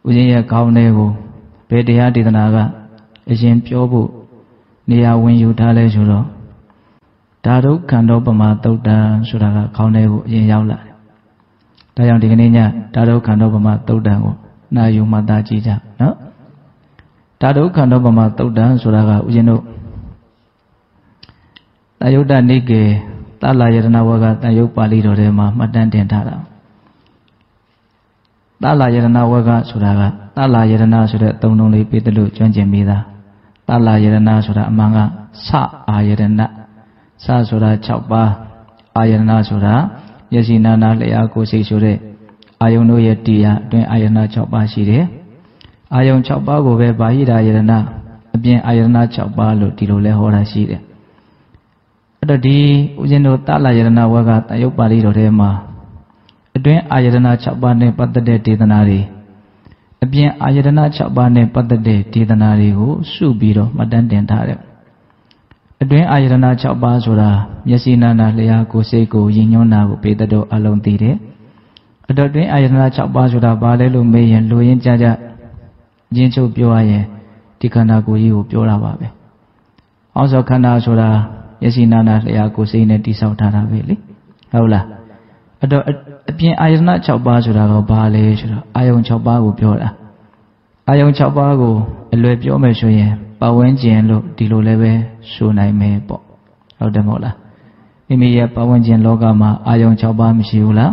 Ujaya Kaunegu, Pedia Didanaga, Asian Piobu, Nia when you tale Suro. Tadu Kandopama Toda Suraga Kaunegu in Yaula. Tayang Diganinia, Tadu Kandopama Todango, Na you Mata Jija, no? Tadu Kandopama Toda Suraga Ujino Tayuda Nike, Tala Yanawaga, Tayu Palido Rema, Matan Tentara. Tala Yanawaga Suraga, Tala Yana Sura Tonoli Pitalu, Janjamida, Tala Yana Sura Manga, Sa Ayana, Sa Sura Chapa, Ayana Sura, Yasinana Leako Sisure, Ayono Yatia, Dwen Ayana Chapa Shire, Ayon Chapa go Bahida Yana, Bien Ayana Chapa Lutilo Lehora Shire. Di Ujino Tala Yana Waga, Tayo Palido Rema. Adwen Ayadana Chabane Patade Tidanari. Bien Ayadana Chabane Patade Tidanari who Subiro Madan Dentare. Adwen Ayadana Chabazura, Yasinana Leako Seko, Yinona, Pedado Alon Tire. Adwen Ayadana Chabazura, Balelu May and Luin Jaja Jincho Pioaye, Tikanaku Yu Piola Babe. Also Kana Sura, Yasinana Leako Sine Tisautara Valley. Hola. Bien Ayana Chabazura, Bale, Ayon Chabago Piola. Ayon Chabago, a Lupio Meshoye, Pawenji and Lo, Dilo Leve, Sunai Mebo. How the Mola. Imia Pawenji and Logama, Ayon Chabam Shiula.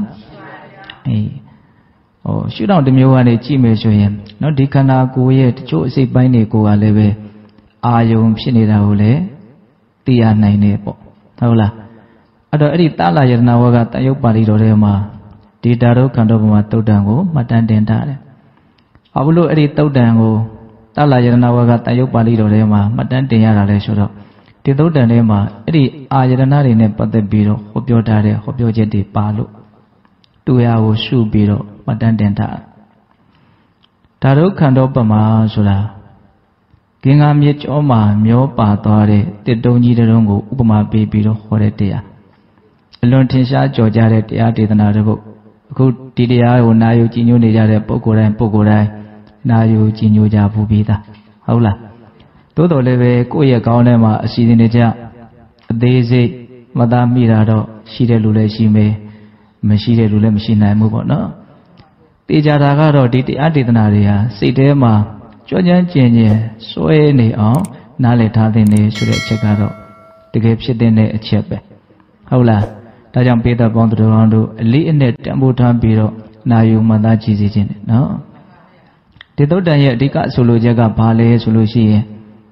Oh, shoot out the Muane Chimeshoye. No Dicana go yet, Josie Bainico Aleve, Ayon Shinida Ole, Tia Nainebo. Hola. Ada eri Tala Yana Waga, Tayo Palido Rema. Didaro Kandopama Todango, Matan Dentare. Abulo eri Todango, Tala Yana Waga, Tayo Palido Rema, Matan Diara Lesoro. Tidodan Rema, Eri Ayanari Nepate Biro, Hopio Dare, Hopio Jeti Palu. Tuya Shu Biro, Matan Dentare. Taro Kandopama Sura. Gingam Yich Oma, Mio Patore, Tidoni Rongo, Upama Biro, Horetia. Alone Tinsha, Georgia, the Artisanal. Good Tidia, Nayu Ginu Nija, Pokora and Pokora, Nayu Ginu Jabubita. Hola. Todo leve, Koya Gaunema, Sidinija, Daisy, Madame Mirado, Shide Lule Shime, Machine Lule Machine, move on. No. Tijagaro did the Artisanaria, Sidema, Georgian Genie, Soene, Naleta Dene, Sure Checaro, the Gape Shidene, Chepe. Hola. Tajam Peter Bondrondo, Lee in it, Tambutan Biro, Nayu Madachi Zin, no? Tidoda Dika Sulu Jaga Pale Sulushi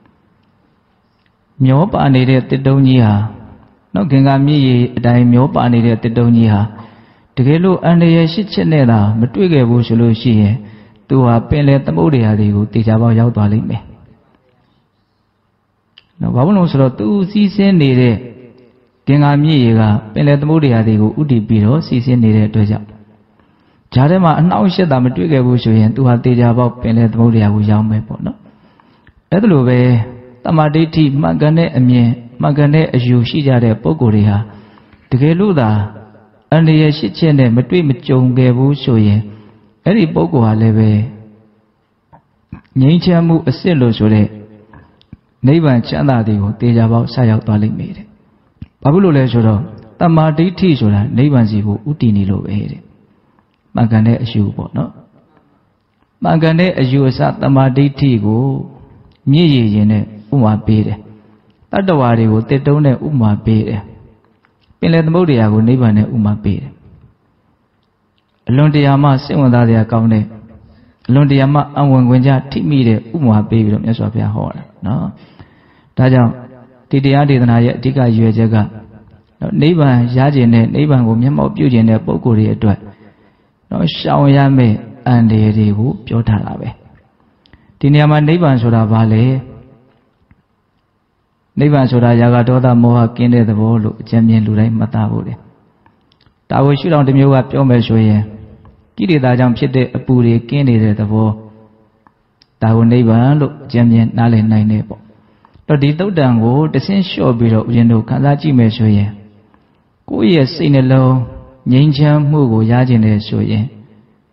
Myopa needed Tidonia, no Gingami, Dai Myopa needed Tidonia. Tigelu and the Shicheneda, Matwiga Busulushi, to a pele Tamodia, who teach about Yautali. No, Babuno two season needed. Gingami, Pelet Mudia, Udi Biro, season needed to jump. Jarema announced that Matwiga Bushuan to have teach about Pelet Mudia with young Mepono. Edluve, Tamaditi, Magane, Magane, as you see at Pogoria, Tigeluda, and the Shichene, Matwi Michong Gabu Shoye, Eri Pogoa leve Nichamu a silo sole, Neighbor Chana, teach about Sayat Bali made. Pablo Lesoro, Tamadi Tisura, Nevanzibu, Utini Lo Ere. Magane as you bought, no? Magane as you sat Tamadi Tigo, Ni Yene, Uma Bede. Tadawari would te done Uma Bede. Pinlet Modia would never ne Uma Bede. Londiama, Semondaria County. Londiama, and when Wenja Timide, Uma Baby of Yasopia Hall, no? Tajam. Tidiadi than I Tika Yujaga. Neighbor Yajin, neighbor whom Yamo beauty in a Pokuri at no Shawayame and the Rihu, Piotarabe. Tiniama neighbor Sura Valley. Neighbor Sura Yagatoda Moha Kinde the Volu, Jamian Lure Matavode. Tawu shoot on the Mua Piomeshoye. Kiri Dajam Pite a Puri Kinde the Vo. Tawu neighbor look Jamian Nale Nine. Dito Dango, the same show below Yendo Kalaji Meshoye. Go yes in a low, Ninja Mugo Yajin Soye.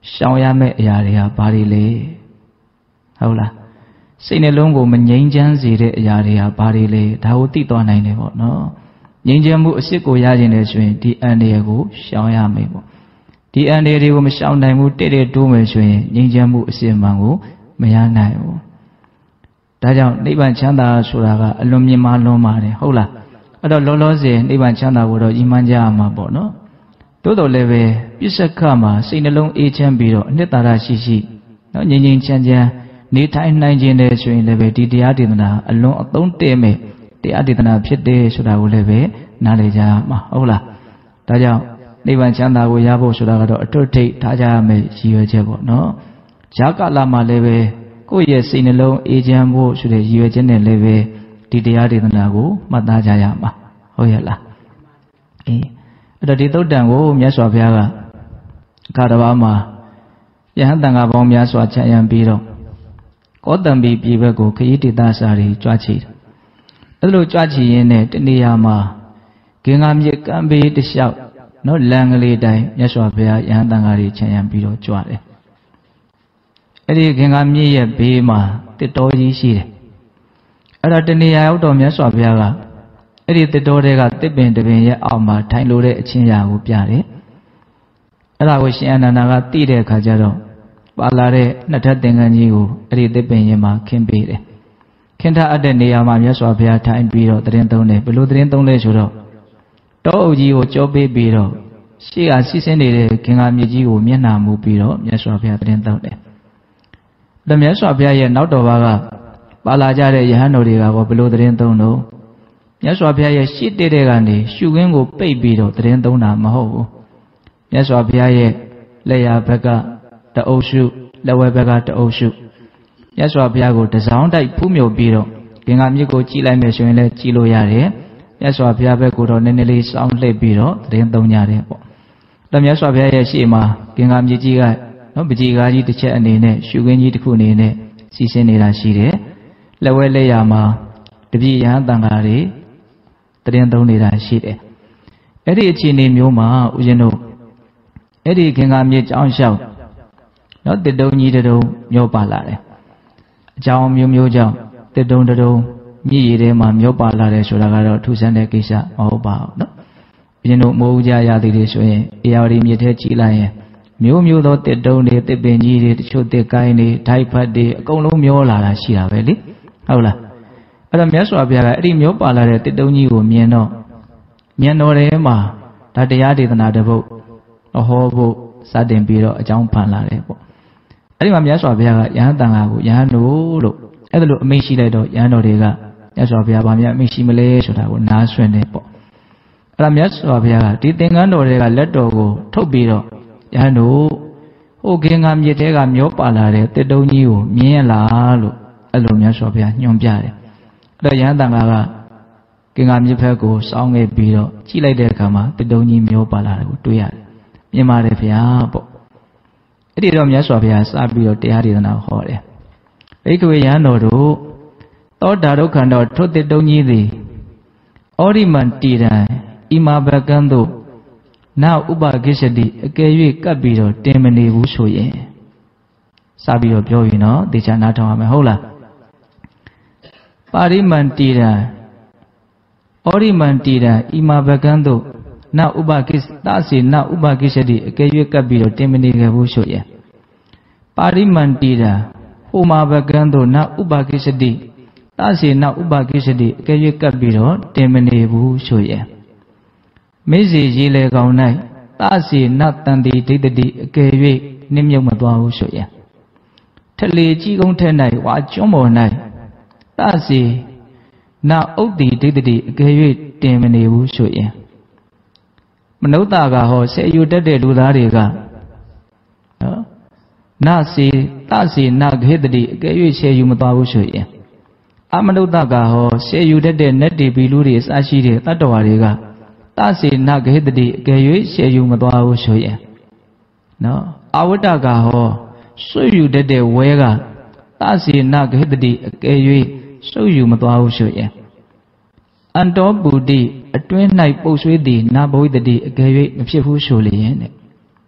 ရှောင်ရမယ့်အရာတွေကဘာတွေလဲဟုတ်လားစိတ်နှလုံးကိုမငြိမ်းချမ်းစေတဲ့အရာတွေကဘာတွေလဲဒါကိုသိသွားနိုင်တယ်ပေါ့နော်ငြိမ်းချမ်းမှုအစစ်ကိုရခြင်းနဲ့ဆိုရင်ဒီအန္တရာယ်ကိုရှောင်ရမယ်ပေါ့ဒီအန္တရာယ်တွေကိုမရှောင်နိုင်ဘူးတဲ့တိုးမယ်ဆိုရင်ငြိမ်းချမ်းမှုအစစ်မှန်ကိုမရနိုင်ဘူးဒါကြောင့်နိဗ္ဗာန်ချမ်းသာဆိုတာကအလွန်မြင့်မားလွန်းပါတယ်ဟုတ်လားအဲ့တော့လောလောဆယ်နိဗ္ဗာန်ချမ်းသာကိုတော့ဤမှန်းကြရမှာပေါ့နော်တိုးတော်လည်းပဲပြစ္ဆကမှာစိတ်နှလုံးအေးချမ်းပြီးတော့အနှစ်သာရရှိရှိနော်ငြိမ်းငြိမ်းချမ်းချမ်းနေထိုင်နိုင်ခြင်းတဲ့ဆိုရင်လည်းပဲဒီတရားဒေသနာအလွန်အသုံးတည့်မဲ့တရားဒေသနာဖြစ်တယ်ဆိုတာကိုလည်းပဲနားလည်ကြမှာဟုတ်လားဒါကြောင့်နိဗ္ဗာန်ချမ်းသာကိုရဖို့ဆိုတာကတော့အထွတ်ထိပ်ထားကြရမယ်ရည်ရွယ်ချက်ပေါ့နော်ဈာကလာမှာလည်းပဲကိုယ့်ရဲ့စိတ်နှလုံးအေးချမ်းဖို့ဆိုတဲ့ရည်ရွယ်ချက်နဲ့လည်းပဲဒီတရားဒေသနာကိုမှတ်သားကြရမှာဟုတ်ရဲ့လားအေးအဲ့တော့ဒီသုတ်တံကိုမြတ်စွာဘုရားကအခါတစ်ပါးမှာယဟန်တန်ခါပေါင်းများစွာခြံရံပြီးတော့ကောတံပီပြည်ဘက်ကိုခရီးဒေသစာတွေကြွားချီတယ်အဲ့လိုကြွားချီရင်းနဲ့တနေရာမှာဂင်္ဂါမြစ်ကမ်းဘေးတစ်လျှောက်နော်လမ်းကလေးတိုင်းမြတ်စွာဘုရားယဟန်တန်ခါတွေခြံရံပြီးတော့ကြွားတယ်အဲ့ဒီဂင်္ဂါမြစ်ရဲ့ဘေးမှာတစ်တော်ကြီးရှိတယ်အဲ့ဒါတနေရာရောက်တော့မြတ်စွာဘုရားကအဲ့ဒီတစ်တော်တွေကတစ်ပင်တစ်ပင်ရဲ့အောက်မှာထိုင်လို့တဲ့အချင်းရာကိုပြတယ်အဲ့ဒါကိုရှင်အနန္ဒာကသိတဲ့အခါကျတော့ပါလာတဲ့နှစ်ထပ်သင်္ကန်းကြီးကိုအဲ့ဒီတစ်ပင်ရင်မှာခင်းပေးတယ်ခင်းထားအပ်တဲ့နေရာမှာမြတ်စွာဘုရားထိုင်ပြီးတော့တရင်သုံးတယ်ဘယ်လိုတရင်သုံးလဲဆိုတော့တောအုပ်ကြီးကိုကြောပေးပြီးတော့ရှေ့ကစီးဆင်းနေတဲ့ဂင်္ဂါမြစ်ကြီးကိုမျက်နှာမူပြီးတော့မြတ်စွာဘုရားတရင်သုံးတယ်ဒါမြတ်စွာဘုရားရဲ့နောက်တော်ဘာကပါလာကြတဲ့ယဟန်တော်တွေကဘယ်လိုတရင်သုံးတော့မြတ်စွာဘုရားရဲ့ရှေ့တဲ့ကနေရှုခင်းကိုပိတ်ပြီးတော့တရင်သုံးတာမဟုတ်ဘူးမြတ်စွာဘုရားရဲ့လက်ရာဘက်ကတအုပ်စုလက်ဝဲဘက်ကတအုပ်စုမြတ်စွာဘုရားကိုတစောင်းတိုက်ဖူးမြုပ်ပြီးတော့ဂင်္ဂါမြစ်ကိုကြည့်လိုက်မယ်ဆိုရင်လည်းကြည့်လို့ရတယ်မြတ်စွာဘုရားဘက်ကိုတော့နည်းနည်းလေးစောင်းလှည့်ပြီးတော့တရင်သုံးကြတယ်ပေါ့ဒါမြတ်စွာဘုရားရဲ့ရှေ့မှာဂင်္ဂါမြစ်ကြီးကနော်ပကြီးကားကြီးတစ်ချက်အနေနဲ့ရှုခင်းကြီးတစ်ခုအနေနဲ့စီးဆင်းနေတာရှိတယ်လက်ဝဲလက်ရာမှာတပည့်ယဟန်တန်ဃာတွေတရင်သုံးနေတာရှိတယ်အဲ့ဒီအခြေအနေမျိုးမှာဦးဇင်းတို့အဲ့ဒီဂင်္ဂါမြစ်ကြောင်းလျှောက်နော်တစ်တုံကြီးတုံမျောပါလာတယ်အကြောင်းမျိုးမျိုးကြောင့်တစ်တုံတုံမြည်ရည်ထဲမှာမျောပါလာတယ်ဆိုတာကတော့ထူးဆန်းတဲ့ကိစ္စမဟုတ်ပါဘူးနော်ဦးဇင်းတို့မိုးဦးကြရသည်တွေဆိုရင်အေယာဝတီမြစ်ထဲကြည့်လိုက်ရင်မျိုးမျိုးသောတစ်တုံတွေတစ်ပင်ကြီးတွေတချို့တစ်ကိုင်းတွေဓာတ်ဖတ်တွေအကုန်လုံးမျောလာတာရှိတာပဲလေဟုတ်လားအဲ့တော့မြတ်စွာဘုရားကအဲ့ဒီမျောပါလာတဲ့တစ်တုံကြီးကိုမြင်တော့ဉာဏ်တော်ထဲမှာဒါတရားဒေသနာတစ်ပုဒ်ဟောဖို့စတင်ပြီးတော့အကြောင်းဖန်လာတယ်ပေါ့အဲ့ဒီမှာမြတ်စွာဘုရားကယဟန်တန်ဃာကိုယဟန်တို့လို့အဲ့ဒါလို့အမိန့်ရှိလိုက်တော့ယဟန်တော်တွေကမြတ်စွာဘုရားဗာမြတ်အမိန့်ရှိမလဲဆိုတာကိုနားဆွင့်တယ်ပေါ့အဲ့ဒါမြတ်စွာဘုရားကဒီသင်္ကန်းတော်တွေကလက်တော်ကိုထုတ်ပြီးတော့ယဟန်တို့ဟိုဂင်္ဂါမြစ်ထဲကမျောပါလာတဲ့တစ်တုံကြီးကိုမြင်ရလားလို့အဲ့လိုမြတ်စွာဘုရားညွှန်ပြတယ်အဲ့တော့ယဟန်တန်ဃာကဂင်္ဂါမြစ်ဘက်ကိုစောင်းခဲ့ပြီးတော့ကြည့်လိုက်တဲ့အခါမှာတစ်တုံကြီးမျောပါလာတယ်ကိုတွေ့ရတယ်မြင်ပါတယ်ဗျာပေါ့အဲ့ဒီတော့မြတ်စွာဘုရားစပြီးတော့တရားဒေသနာဟောတယ်ဘိက္ခဝေယဟန်တော်တို့သောတာဒုက္ခန္တောထွတ်တစ်တုံကြီးသည်ဩရိမန္တိရံဣမာဘကံတို့နာဥပကိစ္စတိအကယ်၍ကပ်ပြီးတော့တင်မနေဘူးဆိုရင်စပြီးတော့ပြောရင်တော့တေချာနားထောင်ရမယ်ဟုတ်လားပါရိမန္တိရံဩရိမန္တိရံဣမာဘကံတို့နာဥပကိစ္စသစီနာဥပကိစ္စတိအကယ်၍ကပ်ပြီးတော့တင်မနေခဲ့ဘူးဆိုရင်ပါရိမန္တိရံဟိုမာဘကံတို့နာဥပကိစ္စတိသစီနာဥပကိစ္စတိအကယ်၍ကပ်ပြီးတော့တင်မနေဘူးဆိုရင်မေဇေရေလေကောင်၌သစီနတန်တိဒိဋ္ဌတိအကယ်၍နှမြုပ်မသွားဘူးဆိုရင်ထလေကြီးကုန်းထဲ၌ဝါကျွန်းပေါ်၌သစီနဥဒ္တိဒိဋ္ဌတိအကယ်၍တင်မနေဘူးဆိုရင်မနုဿကဟောဆေယူတတ်တဲ့လူသားတွေကနော်နစီသစီနဂဟိတတိအကယ်၍ဆေယူမသွားဘူးဆိုရင်အမနုဿကဟောဆေယူတတ်တဲ့နတ်တီဘီလူတွေအစရှိတဲ့တတ္တဝါတွေကသစေနဂဟိတတိအကယ်၍ရှေယူမသွားဘူးဆိုရင်နော်အဝတ္တကဟောစွယူတတ်တဲ့ဝဲကသစေနဂဟိတတိအကယ်၍စွယူမသွားဘူးဆိုရင်အန္တောပုတိအတွင်း၌ပုတ်ဆွေးသည်နာဘဝိတတိအကယ်၍မဖြစ်ဘူးဆိုလျင်တဲ့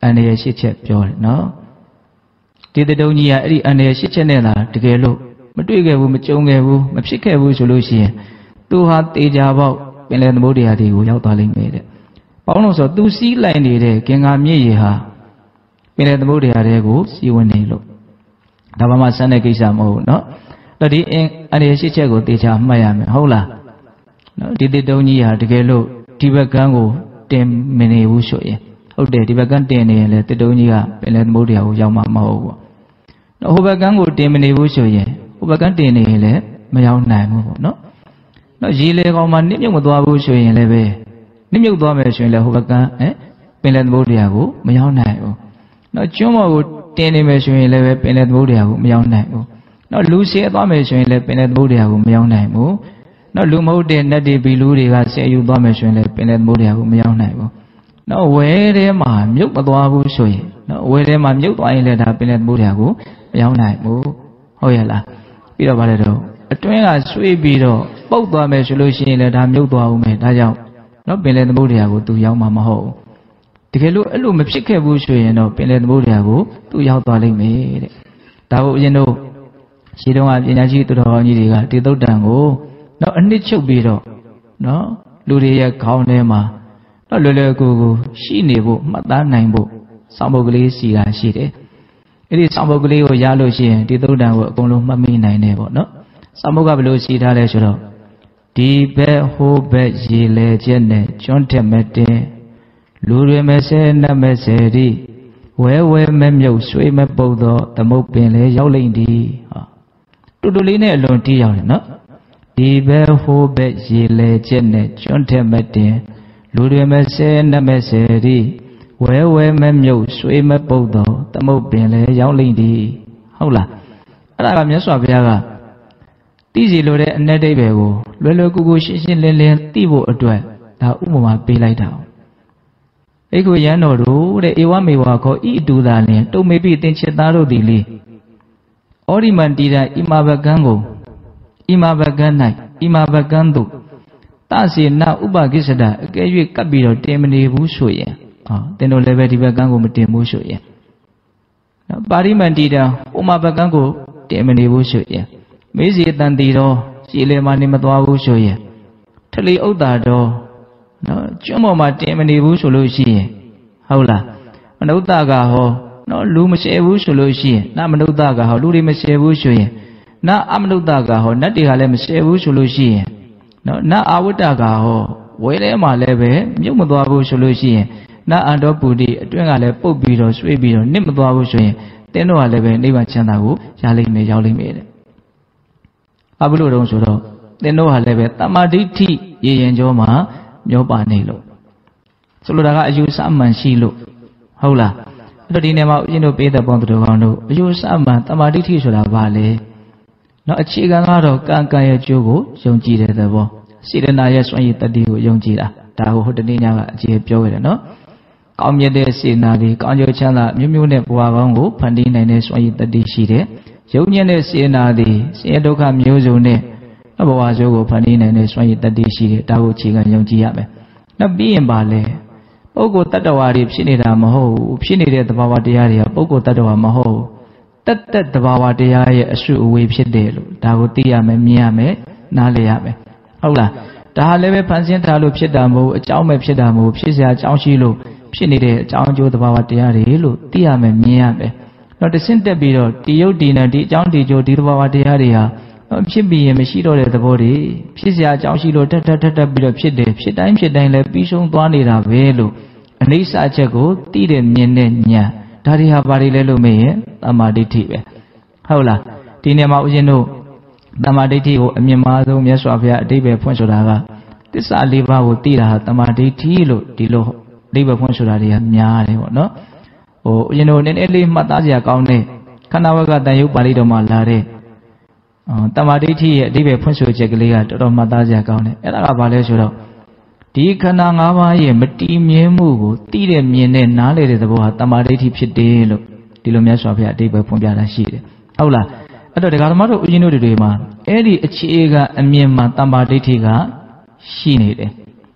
အနေရရှိချက်ပြောတယ်နော်ဒီတတုံကြီးကအဲ့ဒီအနေရရှိချက်နဲ့လားတကယ်လို့မတွေ့ခဲ့ဘူးမကြုံခဲ့ဘူးမဖြစ်ခဲ့ဘူးဆိုလို့ရှိရင်သူဟာတေချာပေါက်ပင်လယ်သမုဒ္ဒရာတွေကိုရောက်သွားလိမ့်မယ်တဲ့ဘာလို့လဲဆိုတော့သူစီးလိုက်နေတဲ့ကင်္ဂါမြစ်ရေဟာပင်လယ်သမုဒ္ဒရာတွေကိုစီးဝင်နေလို့ဒါမှမဆန်းတဲ့ကိစ္စမဟုတ်ဘူးနော်အဲ့ဒီအနေရရှိချက်ကိုတေချာမှတ်ရမယ်ဟုတ်လားနော်ဒီတတုံကြီးဟာတကယ်လို့ဒီဘက်ကန်းကိုတင်မနေဘူးဆိုရင်ဟုတ်တယ်ဒီဘက်ကန်းတင်နေရင်လေတတုံကြီးကပင်လယ်သမုဒ္ဒရာကိုရောက်မှာမဟုတ်ဘူးနော်ဟိုဘက်ကန်းကိုတင်မနေဘူးဆိုရင်ဟိုဘက်ကန်းတင်နေရင်လည်းမရောက်နိုင်ဘူးပေါ့နော်နော်ရေလေကောင်မှနစ်မြုပ်မသွားဘူးဆိုရင်လည်းပဲနစ်မြုပ်သွားမယ်ဆိုရင်လည်းဟိုဘက်ကန်းပင်လယ်သမုဒ္ဒရာကိုမရောက်နိုင်ဘူးနော်ကျွန်းပေါ်ကိုတင်နေမယ်ဆိုရင်လည်းပဲပင်လယ်သမုဒ္ဒရာကိုမရောက်နိုင်ဘူးနော်လူဆဲသွားမယ်ဆိုရင်လည်းပင်လယ်သမုဒ္ဒရာကိုမရောက်နိုင်ဘူးနော်လူမဟုတ်တဲ့နတ်တွေဘီလူတွေကဆဲယူသွားမယ်ဆိုရင်လည်းပင်လယ်သမုဒ္ဒရာကိုမရောက်နိုင်ဘူးနော်ဝဲထဲမှာမြုပ်မသွားဘူးဆိုရင်နော်ဝဲထဲမှာမြုပ်သွားရင်လည်းဒါပင်လယ်သမုဒ္ဒရာကိုမရောက်နိုင်ဘူးဟုတ်ရဲ့လားပြီးတော့ဗါလဲတော့အတွင်းကဆွေးပြီးတော့ပုတ်သွားမယ်ဆိုလို့ရှိရင်လည်းဒါမြုပ်သွားဦးမယ်ဒါကြောင့်နော်ပင်လယ်သမုဒ္ဒရာကိုသူရောက်မှာမဟုတ်ဘူးတကယ်လို့အဲ့လိုမဖြစ်ခဲ့ဘူးဆိုရင်တော့ပင်လယ်သမုဒ္ဒရာကိုသူရောက်သွားလိမ့်မယ်တဲ့ဒါကိုအရင်တို့ရှင်းတော့ပညာရှိသူတော်ကောင်းကြီးတွေကဒီသုတ်တံကိုနော်အနှစ်ချုပ်ပြီးတော့နော်လူတွေရဲ့ခေါင်းထဲမှာနော်လွယ်လွယ်ကူကူရှိနေဖို့မှတ်သားနိုင်ဖို့စောင့်ပုဒ်ကလေးစီတာရှိတယ်အဲ့ဒီစောင့်ပုဒ်ကလေးကိုရလို့ရှိရင်ဒီသုတ်တံကိုအကုန်လုံးမှတ်မိနိုင်တယ်ပေါ့နော်စောင့်ပုဒ်ကဘယ်လိုစီထားလဲဆိုတော့ဒီဘက်ဟိုဘက်ရေလေချက်နဲ့ကျွန်းထက်မဲ့တင်လူတွေမဲ့ဆဲနတ်မဲ့ဆဲဒီဝဲဝဲမဲ့မြုပ်ရွှေမဲ့ပုတ်တော့သမုတ်ပင်လေရောက်လိမ့်ဒီဟာတူတူလေးနဲ့အလွန်တီးရောက်တယ်နော်ဒီဘက်ဟိုဘက်ရေလေချက်နဲ့ကျွန်းထက်မဲ့တင်လူတွေမဲ့ဆဲနတ်မဲ့ဆဲဒီဝဲဝဲမဲ့မြုပ်ရွှေမဲ့ပုတ်တော့သမုတ်ပင်လေရောက်လိမ့်ဒီဟုတ်လားအဲ့ဒါကမြတ်စွာဘုရားကသိစီလိုတဲ့အ내ဒိဗ္ဗေကိုလွယ်လွယ်ကူကူရှင်းရှင်းလင်းလင်းသိဖို့အတွက်ဒါဥပမာပေးလိုက်တာ။ဧကုယံတော်တို့တဲ့ဧဝမေဝါခောဤအတူသာလင်တုံမေပိသင်္ချစ်သားတို့သည်လေဩရိမန္တိရာဣမဘကံကိုဣမဘကံ၌ဣမဘကံတို့တစေနဥပကိစ္စဒအကဲ၍ကပ်ပြီးတော့တင်မနေဘူးဆိုရင်တင်တို့လည်းပဲဒီဘကံကိုမတင်ဘူးဆိုရင်နော်ပါရိမန္တိရာဥမဘကံကိုတင်မနေဘူးဆိုရင်မေးစီတန်တီတော့ရှည်လေမှနေမသွားဘူးဆိုရင်ထလီဥဒ္ဒါတော့နော်ကျွန်းပေါ်မှာတင်မနေဘူးဆိုလို့ရှိရင်ဟုတ်လားမနုဿကဟောနော်လူမရှယ်ဘူးဆိုလို့ရှိရင်နမနုဿကဟောလူတွေမရှယ်ဘူးဆိုရင်နအမနုဿကဟောနတ်တွေကလည်းမရှယ်ဘူးဆိုလို့ရှိရင်နော်နအာဝတ္တကဟောဝဲထဲမှာလည်းပဲမြုပ်မသွားဘူးဆိုလို့ရှိရင်နအန္တောပူတိအတွင်းကလည်းပုတ်ပြီးတော့ရွှေ့ပြီးတော့နစ်မသွားဘူးဆိုရင်တင်းတို့ကလည်းပဲနိဗ္ဗာန်ချမ်းသာကိုရလိမ့်မယ်ရောက်လိမ့်မယ်တဲ့ဘာဖြစ်လို့တုံးဆိုတော့သင်တို့ဟာလည်းပဲတမာဒိဋ္ဌိရေရင်ကျော်မှာမျောပါနေလို့ဆိုလိုတာကအယူဆမှန်ရှိလို့ဟုတ်လားအဲ့တော့ဒီနေ့မှာဦးဇင်းတို့ပေးတဲ့ပေါင်းသူတော်ကောင်းတို့အယူဆမှန်တမာဒိဋ္ဌိဆိုတာဘာလဲနော်အခြေခံကတော့ကံကံရဲ့ကျိုးကိုယုံကြည်တဲ့သဘောစေတနာရဲ့စွမ်းရည်တတ္တိကိုယုံကြည်တာဒါကိုဟိုတနေ့ညကအကျေပြောခဲ့တယ်နော်ကောင်းမြတ်တဲ့စေတနာတွေကောင်းကျိုးချမ်းသာမျိုးမျိုးနဲ့ဘဝကောင်းကိုဖန်တီးနိုင်တဲ့စွမ်းရည်တတ္တိရှိတယ်ယုံညံ့တဲ့စေနာသည်ဆင်းရဲဒုက္ခမျိုးစုံနဲ့ဘဝဆိုးကိုဖန်တီးနိုင်တဲ့စွမ်းရည်တတ္တိရှိတယ်ဒါကိုအခြေခံယုံကြည်ရမယ်။နောက်ပြီးရင်ပါလေပုဂ္ဂိုလ်တ attva တွေဖြစ်နေတာမဟုတ်ဘူးဖြစ်နေတဲ့သဘာဝတရားတွေကပုဂ္ဂိုလ်တ attva မဟုတ်ဘူးတက်သဘာဝတရားရဲ့အစုအဝေးဖြစ်တယ်လို့ဒါကိုသိရမယ်မြင်ရမယ်နားလည်ရမယ်ဟုတ်လားဒါဟာလည်းပဲဖန်ဆင်းထားလို့ဖြစ်တာမဟုတ်အကြောင်းပဲဖြစ်တာမဟုတ်ဖြစ်စရာအကြောင်းရှိလို့ဖြစ်နေတဲ့အကြောင်းအကျိုးသဘာဝတရားတွေလို့သိရမယ်မြင်ရမယ်တော့တဆင့်တက်ပြီးတော့ဒီယုတ်ဒီနဲ့ဒီအကြောင်းဒီကျိုးဒီသဘာဝတရားတွေဟာဖြစ်ပြီးရင်မရှိတော့တဲ့သဘောတွေဖြစ်စရာအကြောင်းရှိလို့ထပ်ပြီးတော့ဖြစ်တယ်ဖြစ်တိုင်းလည်းပြီးဆုံးသွားနေတာပဲလို့အနိစ္စအချက်ကိုသိတဲ့မြင်တဲ့ဉာဏ်ဒါတွေဟာဘာတွေလဲလို့မေးရင်တမ္မာဒိဋ္ဌိပဲဟုတ်လားဒီနေရာမှာဦးဇင်းတို့တမ္မာဒိဋ္ဌိကိုအမြင့်မားဆုံးမြတ်စွာဘုရားအဓိပ္ပာယ်ဖွင့်ဆိုတာကသစ္စာ၄ပါးကိုသိတာဟာတမ္မာဒိဋ္ဌိလို့ဒီလိုအဓိပ္ပာယ်ဖွင့်ဆိုတာတွေကများတယ်ပေါ့နော်ဦးဇင်းတို့နည်းနည်းလေးမှတ်သားစရာကောင်းတဲ့ခန္ဓာဝကတန်ရုပ်ပါဠိတော်မှာလာတဲ့တမ္မာဒိဋ္ဌိရဲ့အဓိပ္ပာယ်ဖွင့်ဆိုချက်ကလေးကတော်တော်မှတ်သားစရာကောင်းတယ်အဲ့ဒါကဘာလဲဆိုတော့ဒီခန္ဓာ၅ပါးရဲ့မတည်မြဲမှုကိုသိတဲ့မြင်တဲ့နားလေတဲ့သဘောဟာတမ္မာဒိဋ္ဌိဖြစ်တယ်လို့ဒီလိုမြတ်စွာဘုရားအဓိပ္ပာယ်ဖွင့်ပြတာရှိတယ်ဟုတ်လားအဲ့တော့ဒကာဓမ္မတို့ဦးဇင်းတို့တွေမှာအဲ့ဒီအခြေခံအမြင်မှာတမ္မာဒိဋ္ဌိကရှိနေတယ်ပြ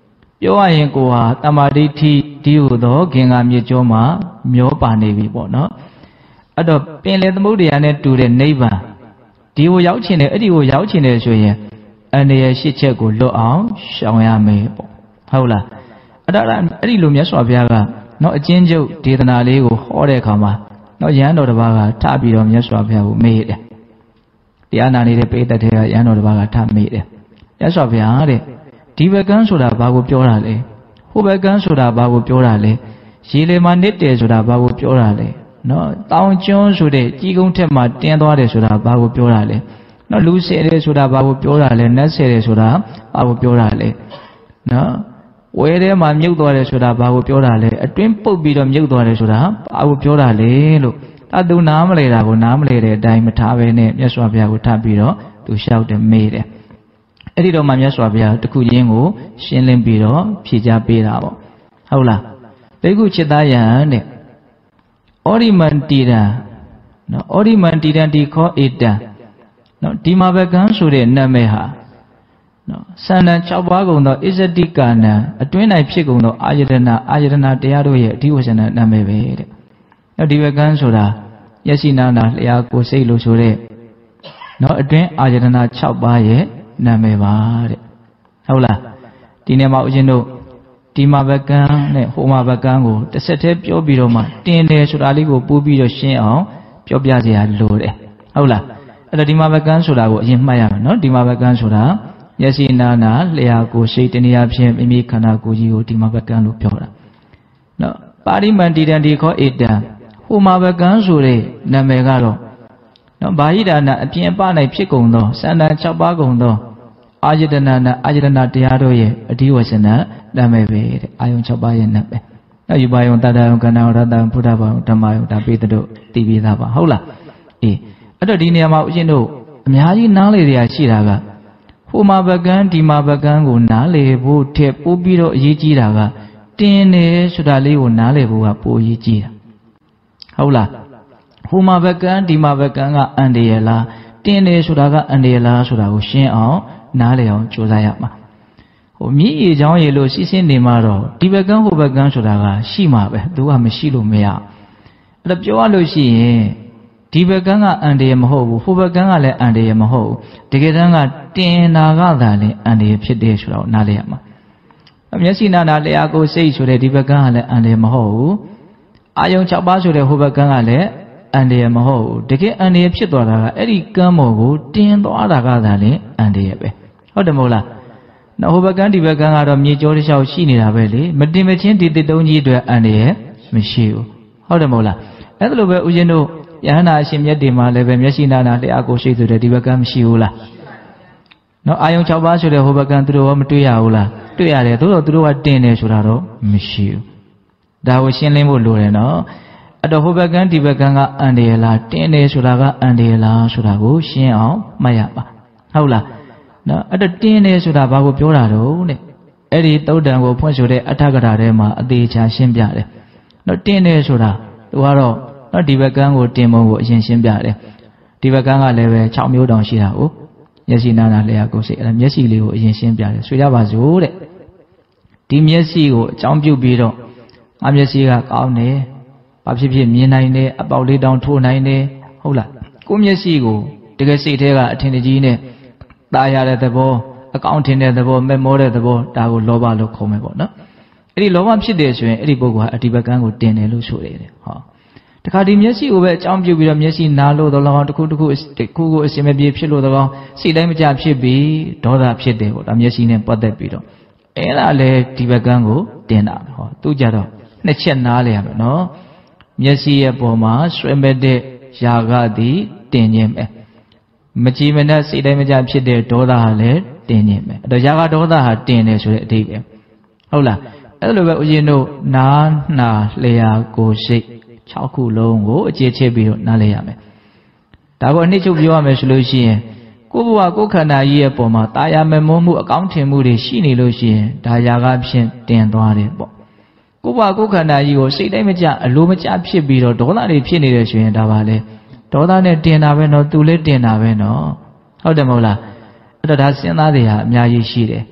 ပြောရရင်ကိုဟာတမာဒိဋ္ဌိဒီဟုသောခင်္ဃမြေကျောမှာမျောပါနေပြီပေါ့နော်အဲ့တော့ပင်လေသမုဒ္ဒရာနဲ့တူတဲ့နိဗ္ဗာန်ဒီကိုရောက်ချင်တယ်အဲ့ဒီကိုရောက်ချင်တယ်ဆိုရင်အနေရရှစ်ချက်ကိုလွတ်အောင်ရှောင်ရမယ်ပေါ့ဟုတ်လားအဲ့ဒီလိုမြတ်စွာဘုရားကနော်အချင်းချုပ်ဒေသနာလေးကိုဟောတဲ့အခါမှာနော်ရဟန်းတော်တစ်ပါးကထပြီးတော့မြတ်စွာဘုရားကိုမေးတယ်တရားနာနေတဲ့ပိဋကတ်တွေကရဟန်းတော်တစ်ပါးကထမေးတယ်မြတ်စွာဘုရားတဲ့ဒီဘကန်းဆိုတာဘာကိုပြောတာလဲဟိုဘကန်းဆိုတာဘာကိုပြောတာလဲရေလေမှာနစ်တယ်ဆိုတာဘာကိုပြောတာလဲနော်တောင်ကျွန်းဆိုတဲ့ကြီးကုန်းထက်မှာတင်းသွားတယ်ဆိုတာဘာကိုပြောတာလဲနော်လူဆယ်တယ်ဆိုတာဘာကိုပြောတာလဲနတ်ဆယ်တယ်ဆိုတာဘာကိုပြောတာလဲနော်ဝဲထဲမှာမြုပ်သွားတယ်ဆိုတာဘာကိုပြောတာလဲအတွင်းပုတ်ပြီးတော့မြုပ်သွားတယ်ဆိုတာဘာကိုပြောတာလဲလို့သူနားမလဲတာကိုနားမလဲတဲ့အတိုင်းမထားဘဲနဲ့မြတ်စွာဘုရားကိုထပ်ပြီးတော့သူလျှောက်တယ်မေးတယ်အဲ့ဒီတော့မှမြတ်စွာဘုရားတခုချင်းကိုရှင်းလင်းပြီးတော့ဖြေကြားပေးတာပေါ့ဟုတ်လားဘိက္ခုจิตသားယံတဲ့ဩရိမန္တိတံနော်ဩရိမန္တိတံဒီခောဧတံနော်ဒီမှာဘကံဆိုတဲ့နာမည်ဟာနော်စန္ဒံ6ပါးကုန်သောဣဇတိကနံအတွင်း၌ဖြစ်ကုန်သောအာယတနာတရားတို့ရဲ့အဓိဝဆန္ဒနာမည်ပဲတဲ့နော်ဒီဘကံဆိုတာယက်စီနာနာလျာကိုစိတ်လို့ဆိုတဲ့နော်အတွင်းအာယတနာ6ပါးရဲ့နာမည်ပါတဲ့ဟုတ်လားဒီနေ့မှာဦးဇင်းတို့ဒီမှာဘကံနဲ့ဟိုမှာဘကံကိုတစ်ဆက်တည်းပြောပြီးတော့မှတင်တယ်ဆိုတာလေးကိုပို့ပြီးတော့ရှင်းအောင်ပြောပြစရာလိုတယ်ဟုတ်လားအဲ့တော့ဒီမှာဘကံဆိုတာကိုအရင်မှတ်ရမယ်နော်ဒီမှာဘကံဆိုတာယက်စီနာနာလျာကိုစိတ်တနည်းအားဖြင့်မိမိခန္ဓာကိုယ်ကြီးကိုဒီမှာဘကံလို့ပြောတာနော်ပါရိမန္တိတံဒီခောဧတံဟိုမှာဘကံဆိုတဲ့နာမည်ကတော့နော်ဘာဟိဒါနာအပြင်အပ၌ဖြစ်ကုန်သောစန္ဒ6ပါးကုန်သောအာယတနာတရားတို့ရဲ့အဓိဝဆနနာမည်ပဲတဲ့အာယုံ6ပါးရဲ့နာမည်နော်ယူပါယုံတတယုံကဏ္ဍယုံရတယုံဘုဒ္ဓဘာယုံဓမ္မယုံဒါပိတတို့သိပြီးသားပါဟုတ်လားအေးအဲ့တော့ဒီနေရာမှာဦးဇင်းတို့အများကြီးနားလေရရှိတာကဟိုမှာဘကံဒီမှာဘကံကိုနားလေဖို့ထက်ပို့ပြီးတော့အရေးကြီးတာကတင်းတယ်ဆိုတာလေးကိုနားလေဖို့ကပိုအရေးကြီးတာဟုတ်လားဟိုမှာဘကံဒီမှာဘကံကအန္တရာယ်လားတင်းတယ်ဆိုတာကအန္တရာယ်လားဆိုတာကိုရှင်းအောင်နားလေအောင်ကြိုးစားရမှာဟိုမြည်ရချောင်းရလို့စီးစင်းနေမှာတော့ဒီဘကံဟိုဘကံဆိုတာကရှိမှာပဲသူကမရှိလို့မရအဲ့တော့ပြောရလို့ရှိရင်ဒီဘကံကအန္တရာယ်မဟုတ်ဘူးဟိုဘကံကလည်းအန္တရာယ်မဟုတ်ဘူးတကယ်တမ်းကတင်နာကသာလည်းအန္တရာယ်ဖြစ်တယ်ဆိုတာကိုနားလေရမှာမျက်စိနာနာလျာကိုစိတ်ဆိုတဲ့ဒီဘကံကလည်းအန္တရာယ်မဟုတ်ဘူးအာယုံ6ပါးဆိုတဲ့ဟိုဘကံကလည်းအန္တရာယ်မဟုတ်ဘူးတကယ်အန္တရာယ်ဖြစ်သွားတာကအဲ့ဒီကံမောကိုတင်သွားတာကသာလည်းအန္တရာယ်ပဲဟုတ်တယ်မဟုတ်လားနော်ဟိုဘကံဒီဘကံကတော့မြေကျော်တစ်လျှောက်ရှိနေတာပဲလေမတင်မချင်းဒီတစ်တုံးကြီးအတွက်အန္တရာယ်မရှိဘူးဟုတ်တယ်မဟုတ်လားအဲ့ဒါလိုပဲဦးဇင်းတို့ယဟနာအရှင်မြတ်တွေမှာလည်းပဲမျက်စိနာနာလျှာကိုရှိဆိုတဲ့ဒီဘကံမရှိဘူးလားနော်အာယုံ6ပါးဆိုတဲ့ဟိုဘကံသူတို့ရောမတွေ့ရဘူးလားတွေ့ရတယ်သို့တော့သူတို့ကတင်တယ်ဆိုတာတော့မရှိဘူးဒါကိုရှင်းလင်းဖို့လိုတယ်နော်အဲ့တော့ဟိုဘကံဒီဘကံကအန္တရာယ်လားတင်းတယ်ဆိုတာကအန္တရာယ်လားဆိုတာကိုရှင်းအောင်မှတ်ရပါဟုတ်လားနော်အဲ့တော့တင်းတယ်ဆိုတာဘာကိုပြောတာတော့တဲ့အဲ့ဒီသုတ်တံကိုဖွင့်ဆိုတဲ့အဋ္ဌကရာထဲမှာအသေးချာရှင်းပြတယ်နော်တင်းတယ်ဆိုတာသူကတော့နော်ဒီဘကံကိုတင်ပုံကိုအရင်ရှင်းပြတယ်ဒီဘကံကလည်းပဲ6မျိုးတောင်ရှိတာကိုမျက်စိနာနာလျှာကိုယ်စိတ်အဲ့ဒါမျက်စိလေးကိုအရင်ရှင်းပြတယ်ဆိုကြပါစို့တဲ့ဒီမျက်စိကိုအကြောင်းပြုပြီးတော့ငါမျက်စိကကောင်းတယ်ဘာဖြစ်ဖြစ်မြင်နိုင်တယ်အပေါက်လေးတောင်ထိုးနိုင်တယ်ဟုတ်လားကိုမျက်စိကိုတကယ်စိတ်ထဲကအထင်ကြီးနဲ့ตาရတဲ့သဘောအကောင်းထင်တဲ့သဘောမက်မောတဲ့သဘောဒါကိုလောဘလို့ခေါ်မယ်ပေါ့နော်အဲ့ဒီလောဘဖြစ်တယ်ဆိုရင်အဲ့ဒီပုဂ္ဂိုလ်ဟာအဒီဘကံကိုတင်တယ်လို့ဆိုရတယ်ဟောတခါဒီမျက်စိကိုပဲအကြောင်းပြုပြီးတော့မျက်စိနာလို့တော့လောင်းတစ်ခုကိုအစင်မပြေဖြစ်လို့တော့စိတ်တိုင်းမကြဖြစ်ပြီးဒေါသဖြစ်တယ်ပေါ့ဒါမျက်စိနဲ့ပတ်သက်ပြီးတော့အဲ့ဒါလည်းဒီဘကံကိုတင်တာဟောသူကြတော့နှစ်ချက်နားလေရမယ်နော်မျက်စိရဲ့ပေါ်မှာဆွဲမဲ့တဲ့ຢာကသည်တင်ခြင်းပဲမကြည်မနှက်စိတ်တိုင်းမကြဖြစ်တဲ့ဒေါသဟာလည်းတင်ခြင်းပဲအဲ့တော့ຢာကဒေါသဟာတင်တယ်ဆိုတဲ့အဓိပ္ပာယ်ဟုတ်လားအဲ့လိုပဲဦးဇင်းတို့နားနှာလျှာကိုယ်စိတ်6ခုလုံးကိုအခြေချပြီးတော့နားလဲရမယ်ဒါကိုအနှစ်ချုပ်ပြောရမယ်ဆိုလို့ရှိရင်ကိုယ်ဘဝကိုယ်ခန္ဓာကြီးရဲ့ပုံမှာတာယာမမောမှုအကောင်းထင်မှုတွေရှိနေလို့ရှိရင်ဒါຢာကဖြင့်တင်သွားတယ်ပေါ့ကိုယ်ဘဝကိုယ်ခန္ဓာကြီးကိုစိတ်တိုင်းမကြအလိုမကျဖြစ်ပြီးတော့ဒေါသတွေဖြစ်နေတယ်ဆိုရင်ဒါပါလေဒေါသနဲ့တင်တာပဲနော်သူလည်းတင်တာပဲနော်ဟုတ်တယ်မဟုတ်လားအဲ့တော့ဒါစဉ်းစားတွေဟာအများကြီးရှိတယ်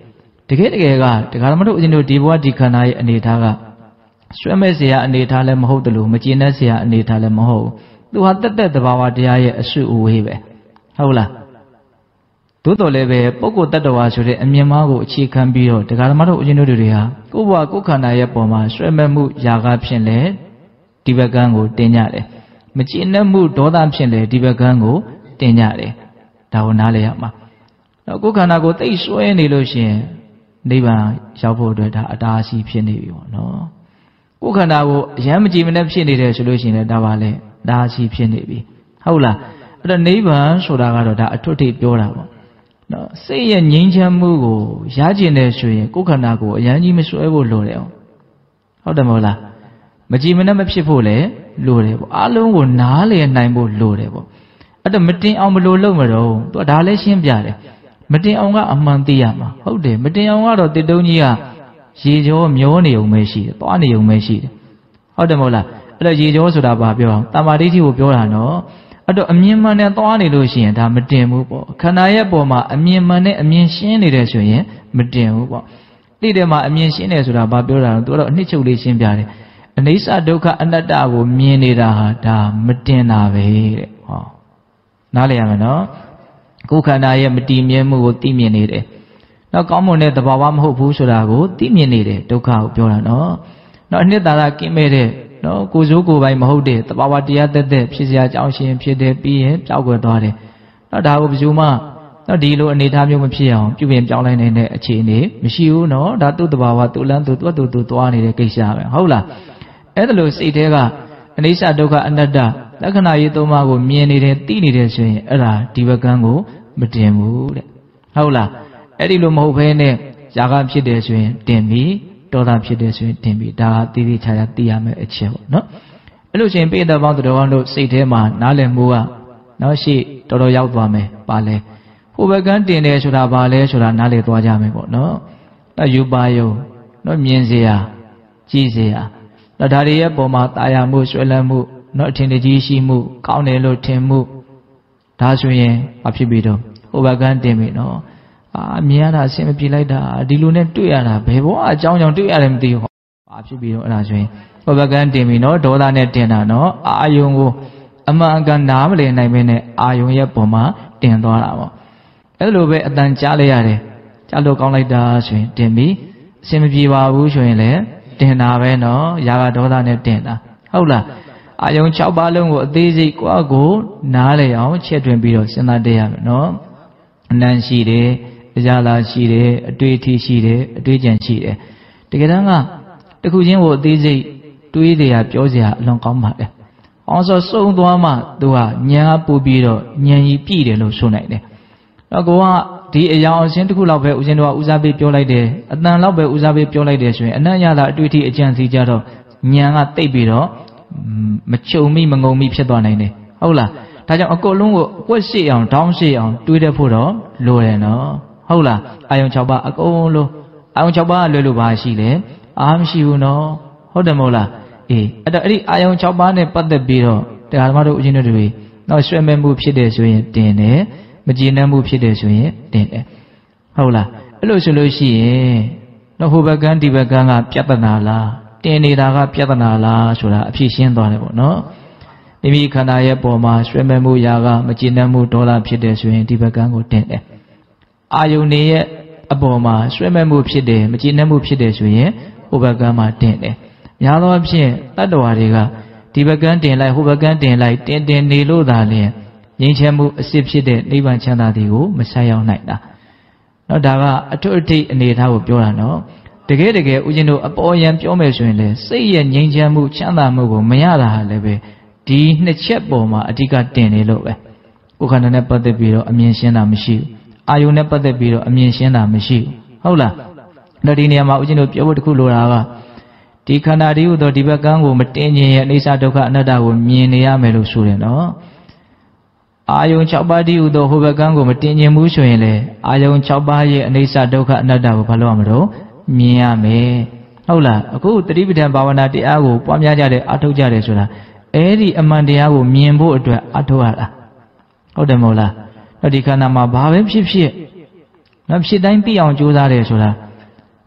တကယ်ကတရားဓမ္မတို့အရှင်တို့ဒီဘဝဒီခန္ဓာရဲ့အနေထားကဆွဲမဲ့เสียအနေထားလည်းမဟုတ်တယ်လို့မကျင်တဲ့เสียအနေထားလည်းမဟုတ်သူဟာတက်သဘာဝတရားရဲ့အစုအဝေးပဲဟုတ်လားသို့တော်လည်းပဲပုဂ္ဂိုလ်တ attva ဆိုတဲ့အမြင်မှားကိုအခြေခံပြီးတော့တရားဓမ္မတို့အရှင်တို့တွေဟာကိုယ့်ဘဝကိုယ်ခန္ဓာရဲ့ပုံမှာဆွဲမဲ့မှုຢာကဖြင့်လည်းဒီဘက်ကံကိုတင်ကြတယ်မကျင်တဲ့မှုဒေါသဖြင့်လည်းဒီဘက်ကံကိုတင်ကြတယ်ဒါကိုနားလည်ရမှာတော့ကိုယ်ခန္ဓာကိုသိဆွဲနေလို့ရှိရင်နိဗ္ဗာန်ရောက်ဖို့အတွက်ဒါအတားအဆီးဖြစ်နေပြီပေါ့နော်ကိုယ်ခန္ဓာကိုအယံမကြည်မနဲ့ဖြစ်နေတယ်ဆိုလို့ရှိရင်လည်းဒါပါလေဒါအဆီးဖြစ်နေပြီဟုတ်လားအဲ့တော့နိဗ္ဗာန်ဆိုတာကတော့ဒါအထွတ်ထိပ်ပြောတာပေါ့နော်စိတ်ရဲ့ငြိမ်းချမ်းမှုကိုရကျင်တယ်ဆိုရင်ကိုယ်ခန္ဓာကိုအယံကြီးမဆွဲဖို့လိုတယ်ဟုတ်တယ်မဟုတ်လားမကြည်မနဲ့မဖြစ်ဖို့လည်းလိုတယ်ပေါ့အလုံးကိုနားလည်နိုင်ဖို့လိုတယ်ပေါ့အဲ့တော့မတင်အောင်ဘယ်လိုလုပ်မလို့သူကဒါလည်းရှင်းပြတယ်မတင်အောင်ကအမှန်သိရမှာဟုတ်တယ်မတင်အောင်ကတော့တစ်တုံးကြီးကရေကြောမျောနေုံပဲရှိတယ်သွားနေုံပဲရှိတယ်ဟုတ်တယ်မဟုတ်လားအဲ့တော့ရေကြောဆိုတာဘာပြောအောင်တမ္မာဒိဋ္ဌိကိုပြောတာနော်အဲ့တော့အမြင်မှန်နဲ့သွားနေလို့ရှိရင်ဒါမတင်ဘူးပေါ့ခန္ဓာရဲ့ပုံမှာအမြင်မှန်နဲ့အမြင်ရှင်းနေတယ်ဆိုရင်မတင်ဘူးပေါ့တိတယ်မှာအမြင်ရှင်းတယ်ဆိုတာဘာပြောတာလဲသူကတော့အနှစ်ချုပ်လေးရှင်းပြတယ်အနိစ္စဒုက္ခအနတ္တကိုမြင်နေတာဟာဒါမတင်တာပဲတဲ့ဟောနားလည်ရမယ်နော်ကိုယ်ခန္ဓာရဲ့မတည်မြဲမှုကိုသိမြင်နေတယ်နောက်ကောင်းမွန်တဲ့သဘာဝမဟုတ်ဘူးဆိုတာကိုသိမြင်နေတယ်ဒုက္ခကိုပြောတာနော်နောက်အနှစ်သာရကင်းမဲ့တဲ့နော်ကိုယ်စိုးကိုယ်ပိုင်မဟုတ်တဲ့သဘာဝတရားသက်သက်ဖြစ်เสียအကြောင်းရှင်ဖြစ်တယ်ပြီးရင်ပြောက်ွယ်သွားတယ်နောက်ဒါကိုဘယ်သူမှနော်ဒီလိုအနေထားမျိုးမဖြစ်အောင်ပြုပြင်ပြောင်းလဲနိုင်တဲ့အခြေအနေမရှိဘူးနော်ဒါသူ့သဘာဝသူ့လမ်းသူ့သွားနေတဲ့ကိစ္စပဲဟုတ်လားအဲ့ဒါလို့စိတ်ထဲကအနိစ္စဒုက္ခအနတ္တလက္ခဏာရေးသုံးပါးကိုမြင်နေတယ်သိနေတယ်ဆိုရင်အဲ့ဒါဒီဘကံကိုမတင်ဘူးတဲ့ဟုတ်လားအဲ့ဒီလိုမဟုတ်ဘဲနဲ့ຢာကဖြစ်တယ်ဆိုရင်တင်ပြီဒေါသဖြစ်တယ်ဆိုရင်တင်ပြီဒါကတိတိကျကျသိရမယ့်အချက်ပေါ့နော်အဲ့လိုရှင်ပိဋကပေါင်းတော်ကောင်းတို့စိတ်ထဲမှာနားလည်မှုကနော်ရှေ့တော်ရောက်သွားမယ်ပါလဲဟိုဘကံတင်တယ်ဆိုတာဘာလဲဆိုတာနားလည်သွားကြမယ်ပေါ့နော်အဲ့ယူပါယုံနော်မြင်เสียကြည့်เสียနော်ဒါတွေရဲ့ပုံမှာတာယာမှုဆွဲလန်းမှုနော်အထင်တကြီးရှိမှုကောင်းတယ်လို့ထင်မှုဒါဆိုရင်ဘာဖြစ်ပြီတော့ဟိုဘကံတင်ပြီနော်မြင်ရတာအဆင်မပြေလိုက်တာဒီလိုနဲ့တွေ့ရတာဘယ်ဘောအကြောင်းကြောင့်တွေ့ရတယ်မသိဘူးဘာဖြစ်ပြီးတော့အဲ့ဒါဆိုရင်ဟိုဘကံတင်ပြီနော်ဒေါသနဲ့တင်တာနော်အာယုံကိုအမှန်အကန်နားမလည်နိုင်မင်းနဲ့အာယုံရဲ့ပုံမှာတင်သွားတာပေါ့အဲ့လိုပဲအတန်ကြားလိုက်ရတယ်ကြားလို့ကောင်းလိုက်တာဆိုရင်တင်ပြီအဆင်မပြေပါဘူးဆိုရင်လည်းတင်တာပဲနော်ຢာကဒေါသနဲ့တင်တာဟုတ်လားအာယုံ6ပါးလုံးကိုအသေးစိတ်ကိုနားလည်အောင်ချက်တွင်ပြီးတော့စဉ်းစားတတ်ရမယ်နော်အနံ့ရှိတယ်အကြလာရှိတယ်အတွေ့အထိရှိတယ်အတွေ့အကြံရှိတယ်တကယ်တမ်းကတခုချင်းကိုအသေးစိတ်တွေးတရားပြောစရာအလွန်ကောင်းပါလေအောင်ဆိုစုံသွားမှသူကဉာဏ်ကပို့ပြီးတော့ဉာဏ်ကြီးပြည့်တယ်လို့ဆိုနိုင်တယ်တော့ကိုကဒီအယောင်အစင်းတစ်ခုလောက်ပဲဦးဇင်းတို့ကဦးစားပေးပြောလိုက်တယ်အတန်လောက်ပဲဦးစားပေးပြောလိုက်တယ်ဆိုရင်အနံ့ရတာအတွေ့အထိအကြံစီကြတော့ဉာဏ်ကတိတ်ပြီးတော့မချုပ်မိမငုံမိဖြစ်သွားနိုင်တယ်ဟုတ်လားဒါကြောင့်အကုန်လုံးကိုအကွက်ရှိအောင်ဒေါင်းရှိအောင်တွေးတတ်ဖို့တော့လိုတယ်နော်ဟုတ်လားအာယုံ6ပါးအကုန်လုံးအာယုံ6ပါးလွယ်လို့ပါရှိလေအားမရှိဘူးနော်ဟုတ်တယ်မဟုတ်လားအေးအဲ့တော့အဲ့ဒီအာယုံ6ပါးနဲ့ပတ်သက်ပြီးတော့တရားဓမ္မတို့အချင်းတို့တွေတော့ဆွဲမဲ့မှုဖြစ်တယ်ဆိုရင်တင်တယ်မကျေနပ်မှုဖြစ်တယ်ဆိုရင်တင်တယ်ဟုတ်လားအဲ့လိုဆိုလို့ရှိရင်တော့ဟိုဘက်ကန်းဒီဘက်ကန်းကပြဿနာလားတင်နေတာကပြဿနာလားဆိုတာအဖြစ်ရှင်းသွားတယ်ပေါ့နော်မိမိခန္ဓာရဲ့ပုံမှာဆွဲမဲ့မှုຢာကမကျေနပ်မှုဒေါသဖြစ်တယ်ဆိုရင်ဒီဘက်ကန်းကိုတင်တယ်အာယုန်တွေရဲ့အပေါ်မှာဆွဲမဲ့မှုဖြစ်တယ်မကျေနပ်မှုဖြစ်တယ်ဆိုရင်ဟိုဘက်ကန်းမှာတင်တယ်များသောအားဖြင့်တတ္တဝါတွေကဒီဘက်ကန်းတင်လိုက်ဟိုဘက်ကန်းတင်လိုက်တင်နေလို့သာလျှင်ငြိမ်းချမ်းမှုအစစ်ဖြစ်တဲ့နိဗ္ဗာန်ချမ်းသာသည်ကိုမဆက်ရောက်နိုင်တာနော်ဒါကအထွတ်အထိပ်အနေအထားကိုပြောတာနော်တကယ်ဦးဇင်းတို့အပေါ်ယံပြောမယ်ဆိုရင်လေစိတ်ရဲ့ငြိမ်းချမ်းမှုချမ်းသာမှုကိုမရတာဟာလည်းပဲဒီနှစ်ချက်ပေါ်မှာအဓိကတင်နေလို့ပဲကိုယ်ခန္ဓာနဲ့ပတ်သက်ပြီးတော့အမြင်ရှင်းတာမရှိဘူးအာယုန်နဲ့ပတ်သက်ပြီးတော့အမြင်ရှင်းတာမရှိဘူးဟုတ်လားဒါဒီနေရာမှာဦးဇင်းတို့ပြောဖို့တခုလိုတာကဒီခန္ဓာတည်းဟူသောဒီဘက်ကံကိုမတင်ခြင်းရဲ့အိဋ္ဌဒုက္ခအနတ္တကိုမြင်နေရမယ်လို့ဆိုတယ်နော်အာယုံ6ပါးတည်းဟူသောဟိုဘက်ကံကိုမတင်ခြင်းဘူးဆိုရင်လေအာယုံ6ပါးရဲ့အိဋ္ဌဒုက္ခအနတ္တကိုဘာလို့ရမလို့မြင်ရမယ်ဟုတ်လားအခုတတိပဋ္ဌာန်ဘာဝနာတရားကိုပွားများကြတယ်အထောက်ကြတယ်ဆိုတာအဲ့ဒီအမှန်တရားကိုမြင်ဖို့အတွက်အထောက်ရတာဟုတ်တယ်မဟုတ်လားဒီခန္ဓာမှာဘာပဲဖြစ်ဖြစ်မဖြစ်တိုင်းသိအောင်ကြိုးစားတယ်ဆိုတာ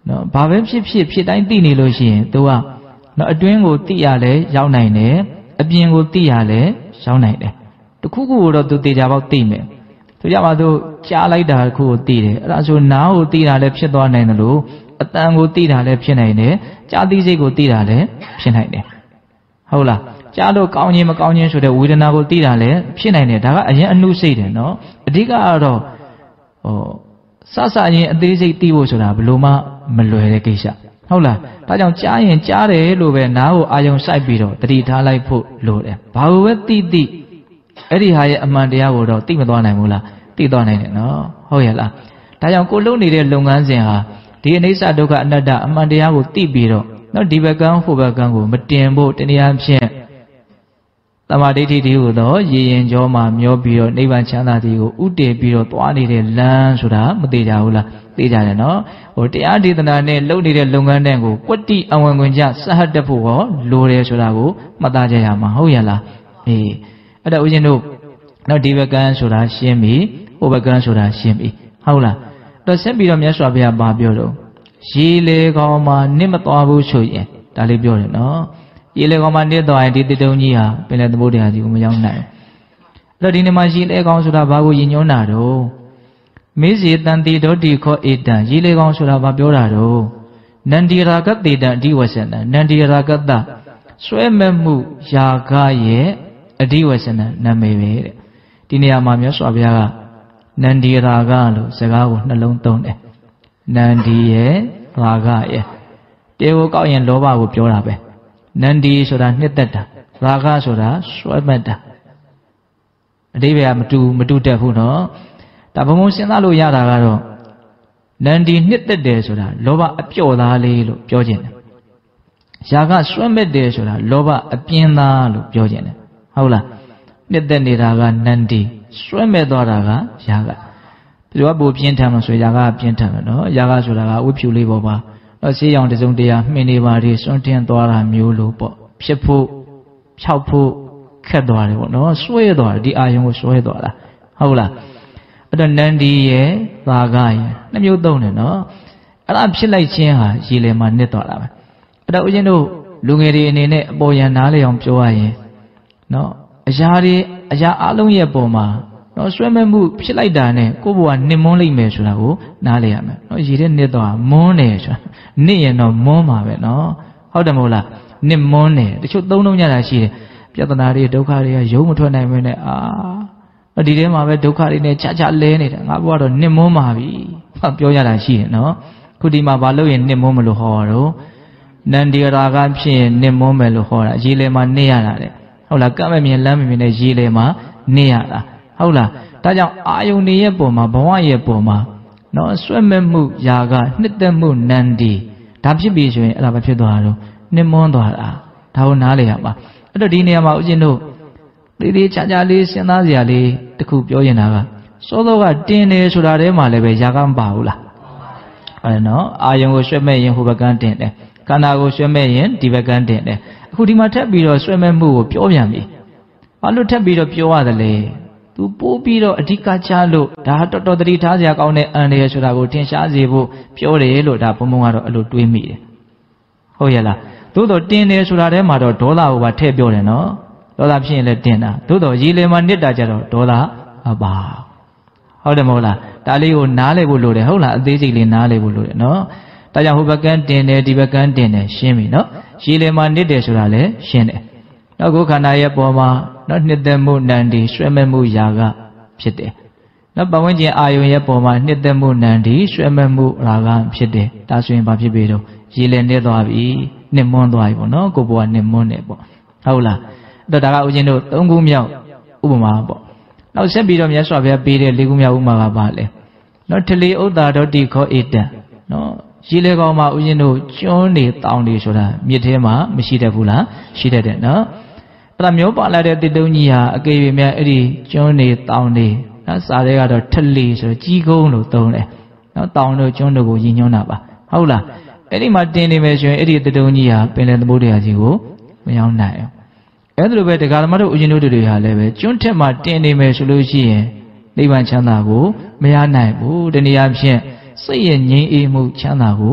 နော်ဘာပဲဖြစ်တိုင်းသိနေလို့ရှိရင် तू ကနော်အတွင်းကိုသိရလဲရောက်နိုင်တယ်အပြင်ကိုသိရလဲရောက်နိုင်တယ်တခုခုကိုတော့ तू တေချာပေါက်သိမယ်သူကြမှာ तू ကြားလိုက်တာတခုကိုသိတယ်အဲ့ဒါဆိုနားကိုသိတာလည်းဖြစ်သွားနိုင်တယ်လို့အတန်ကိုသိတာလည်းဖြစ်နိုင်တယ်ကြားသိစိတ်ကိုသိတာလည်းဖြစ်နိုင်တယ်ဟုတ်လားကြားလို့ကောင်းခြင်းမကောင်းခြင်းဆိုတဲ့ဝေဒနာကိုသိတာလည်းဖြစ်နိုင်တယ်ဒါကအရင်အနုစိတ်တယ်နော်အဓိကကတော့စချင်းအသေးစိတ်သိဖို့ဆိုတာဘယ်လိုမှမလွယ်တဲ့ကိစ္စဟုတ်လားဒါကြောင့်ကြားရင်ကြားတယ်လို့ပဲနားကိုအာယုံစိုက်ပြီးတော့တတိထားလိုက်ဖို့လိုတယ်ဘာလို့ပဲသိအဲ့ဒီဟာရဲ့အမှန်တရားကိုတော့သိမသွားနိုင်ဘူးလားသိသွားနိုင်တယ်နော်ဟုတ်ရဲ့လားဒါကြောင့်ကိုလုပ်နေတဲ့လုပ်ငန်းစဉ်ဟာဒီအနိစ္စဒုက္ခအနတ္တအမှန်တရားကိုသိပြီးတော့နော်ဒီဘက်ကန်းဟိုဘက်ကန်းကိုမတင်ဖို့တနည်းအားဖြင့်သမာဓိဋ္ဌိတွေကိုတော့ရေရင်ကြောမှာမျောပြီးတော့နိဗ္ဗာန်ချမ်းသာသည်ကိုဥတည်ပြီးတော့သွားနေတဲ့လမ်းဆိုတာမသိကြဘူးလားသိကြတယ်နော်ဟိုတရားဒေသနာနဲ့လုပ်နေတဲ့လုပ်ငန်းတဲ့ကိုကွတ္တိအဝင်ခွင်ကြစဟတ်တက်ဖို့ရောလိုတယ်ဆိုတာကိုမှတ်သားကြရမှာဟုတ်ရလားအေးအဲ့ဒါဦးဇင်းတို့နော်ဒီဘက်ကန်းဆိုတာရှင်းပြီဟိုဘက်ကန်းဆိုတာရှင်းပြီဟုတ်လားတော့ဆက်ပြီးတော့မြတ်စွာဘုရားပါပြောတော့ရေလေကောင်းမှာနစ်မသွားဘူးဆိုရင်ဒါလေးပြောတယ်နော်ရေလေကောင်းမှာနစ်သွားရင်ဒီတတုံးကြီးဟာပင်လယ်သမုဒ္ဒရာကြီးကိုမရောက်နိုင်အဲ့တော့ဒီနေ့မှာရေလေကောင်းဆိုတာဘာကိုရည်ညွှန်းတာတော့မေဇေတန်တိဒေါတိခောဧတံရေလေကောင်းဆိုတာဘာပြောတာတော့နန္ဒီရာဂတေတံအဓိဝဆနံနန္ဒီရာဂတဆွဲမဲ့မှုယာဂရဲ့အဓိဝဆနံနာမည်ပဲတဲ့ဒီနေရာမှာမြတ်စွာဘုရားကနန္ဒီရာဂလို့စကားကိုနှလုံးသုံးတယ်နန္ဒီရဲ့ရာဂရဲ့တေကိုကောက်ရင်လောဘကိုပြောတာပဲနန္ဒီဆိုတာနှစ်သက်တာရာဂဆိုတာဆွဲမဲ့တာအဓိပ္ပာယ်ကမတူတတ်ဘူးနော်ဒါဘုံဘုံစဉ်းစားလို့ရတာကတော့နန္ဒီနှစ်သက်တယ်ဆိုတာလောဘအပြော့သားလေးလို့ပြောခြင်းတယ်ရာဂဆွဲမဲ့တယ်ဆိုတာလောဘအပြင်းသားလို့ပြောခြင်းတယ်ဟုတ်လားနှစ်သက်နေတာကနန္ဒီဆွဲမဲ့သွားတာကရာဂသူကပိုပြင်းထန်လို့ဆိုရာဂကပြင်းထန်တယ်နော်ရာဂဆိုတာကဝိဖြူလေးပေါ်ပါတော့ဆေးရောင်တစုံတရာမှင်နေပါလေစွန့်တင်သွားတာမျိုးလို့ပေါ့ဖြစ်ဖို့ဖြောက်ဖို့ခက်သွားတယ်ပေါ့နော်ဆွဲသွားတယ်ဒီအာယုံကိုဆွဲသွားတာဟုတ်လားအဲ့တော့နန္ဒီရဲ့သာဂရဲ့နှမျိုးသုံးတယ်နော်အဲ့ဒါဖြစ်လိုက်ခြင်းဟာရေလေမှာနစ်သွားတာပဲအဲ့တော့ဦးဇင်းတို့လူငယ်တွေအနေနဲ့အပေါ်ယံနားလေအောင်ပြောရရင်နော်အရာအလုံးရဲ့ပုံမှာနော်ဆွဲမဲ့မှုဖြစ်လိုက်တာနဲ့ကိုယ့်ဘဝနစ်မွန်းလိုက်မယ်ဆိုတာကိုနားလေရမယ်နော်ရေထဲနစ်သွားမွန်းတယ်ဆိုတာနစ်ရင်တော့မွန်းပါပဲနော်ဟုတ်တယ်မဟုတ်လားနစ်မွန်းတယ်တချို့သုံးလုံးကြတာရှိတယ်ပြဿနာတွေဒုက္ခတွေကရုံးမထွက်နိုင်မနဲ့ဒီထဲမှာပဲဒုက္ခတွေနဲ့ချလဲနေတယ်ငါဘဝတော့နစ်မွန်းပါပြီပြောရတာရှိတယ်နော်ခုဒီမှာဘာလို့ရင်နစ်မွန်းမလို့ဟောတော့နန္ဒီရာဂဖြစ်ရင်နစ်မွန်းမယ်လို့ဟောတာရေလေမှာနစ်ရတာတဲ့ဟုတ်လားကမ်းမမြင်လမ်းမမြင်နဲ့ရေလေမှာနစ်ရတာဟုတ်လားဒါကြောင့်အာယုန်တွေရဲ့ပုံမှာဘဝရဲ့ပုံမှာနော်ဆွဲမဲ့မှုຢာကနှစ်သက်မှုနန္ဒီဒါဖြစ်ပြီဆိုရင်အဲ့ဒါဘာဖြစ်သွားတော့နစ်မွန်းသွားတာဒါကိုနားလေရမှာအဲ့တော့ဒီနေရာမှာဦးဇင်းတို့သေးချာလေးစဉ်းစားစရာလေးတခုပြောရင်တာကစောစောကတင်းတယ်ဆိုတာထဲမှာလည်းပဲຢာကမပါဘူးလားအဲ့နော်အာယုန်ကိုဆွဲမဲ့ရင်ဟိုဘက်ကန်းတင်တယ်ခန္ဓာကိုဆွဲမဲ့ရင်ဒီဘက်ကန်းတင်တယ်အခုဒီမှာထပ်ပြီးတော့ဆွဲမဲ့မှုကိုပြောပြန်ပြီဘာလို့ထပ်ပြီးတော့ပြောရတယ်လဲသူပိုးပြီးတော့အဓိကချလို့ဒါတော်တော်တတိထားစရာကောင်းတဲ့အန္တရာယ်ဆိုတာကိုထင်ရှားစေဖို့ပြောတယ်လို့ဒါဘုံဘုံကတော့အဲ့လိုတွေးမိတယ်ဟုတ်ရဲ့လားသို့တော့တင်းတယ်ဆိုတာထဲမှာတော့ဒေါသကိုပါထည့်ပြောတယ်နော်ဒေါသဖြစ်ရင်လည်းတင်းတာသို့တော့ရေလေမှာနစ်တာကြတော့ဒေါသမပါဟုတ်တယ်မဟုတ်လားဒါလေးကိုနားလည်ဖို့လိုတယ်ဟုတ်လားအသေးစိတ်လေးနားလည်ဖို့လိုတယ်နော်ဒါကြောင့်ဟိုဘက်ကန်းတင်တယ်ဒီဘက်ကန်းတင်တယ်ရှင်းပြီနော်ရေလေမှာနစ်တယ်ဆိုတာလည်းရှင်းတယ်နောက်ကိုခန္ဓာရဲ့ပေါ်မှာနော်နှစ်သက်မှုနန္ဒီဆွဲမဲ့မှုຢာကဖြစ်တယ်နော်ပတ်ဝန်းကျင်အာယုံရဲ့ပေါ်မှာနှစ်သက်မှုနန္ဒီဆွဲမဲ့မှုရာဂဖြစ်တယ်ဒါဆိုရင်ဘာဖြစ်ပြီတော့ရေလေနစ်သွားပြီနစ်မွန်းသွားပြီပေါ့နော်ကိုယ်ဘဝနစ်မွန်းတယ်ပေါ့ဟုတ်လားအဲ့တော့ဒါကဦးဇင်းတို့၃ခုမြောက်ဥပမာပေါ့နောက်ဆက်ပြီးတော့မြတ်စွာဘုရားပေးတဲ့၄ခုမြောက်ဥပမာကပါလေနော်ထလေဥဒ္ဒါဒေါတိခောဧတံနော်ရေလေကောင်မှာဦးဇင်းတို့ကျွန်းနေတောင်နေဆိုတာမြစ်ထဲမှာမရှိတတ်ဘူးလားရှိတတ်တယ်နော်အဲ့ဒါမျိုးပါလာတဲ့တစ်တုံးကြီးဟာအကေပြများအဲ့ဒီကျွန်းနေတောင်နေနော်စာတွေကတော့ထလေဆိုကြီးကုန်းလို့သုံးတယ်နော်တောင်တို့ကျွန်းတို့ကိုရည်ညွှန်းတာပါဟုတ်လားအဲ့ဒီမှာတင်နေမယ်ဆိုရင်အဲ့ဒီတစ်တုံးကြီးဟာပင်လယ်သမုဒ္ဒရာကြီးကိုမရောက်နိုင်ဘူးအဲ့ဒါလိုပဲတရားဓမ္မတို့ဦးဇင်းတို့တွေဟာလည်းပဲကျွန်းထက်မှာတင်နေမယ်ဆိုလို့ရှိရင်နိဗ္ဗာန်ချမ်းသာကိုမရနိုင်ဘူးတနည်းအားဖြင့်စိတ်ရဲ့ငြိမ်းအေးမှုချမ်းသာကို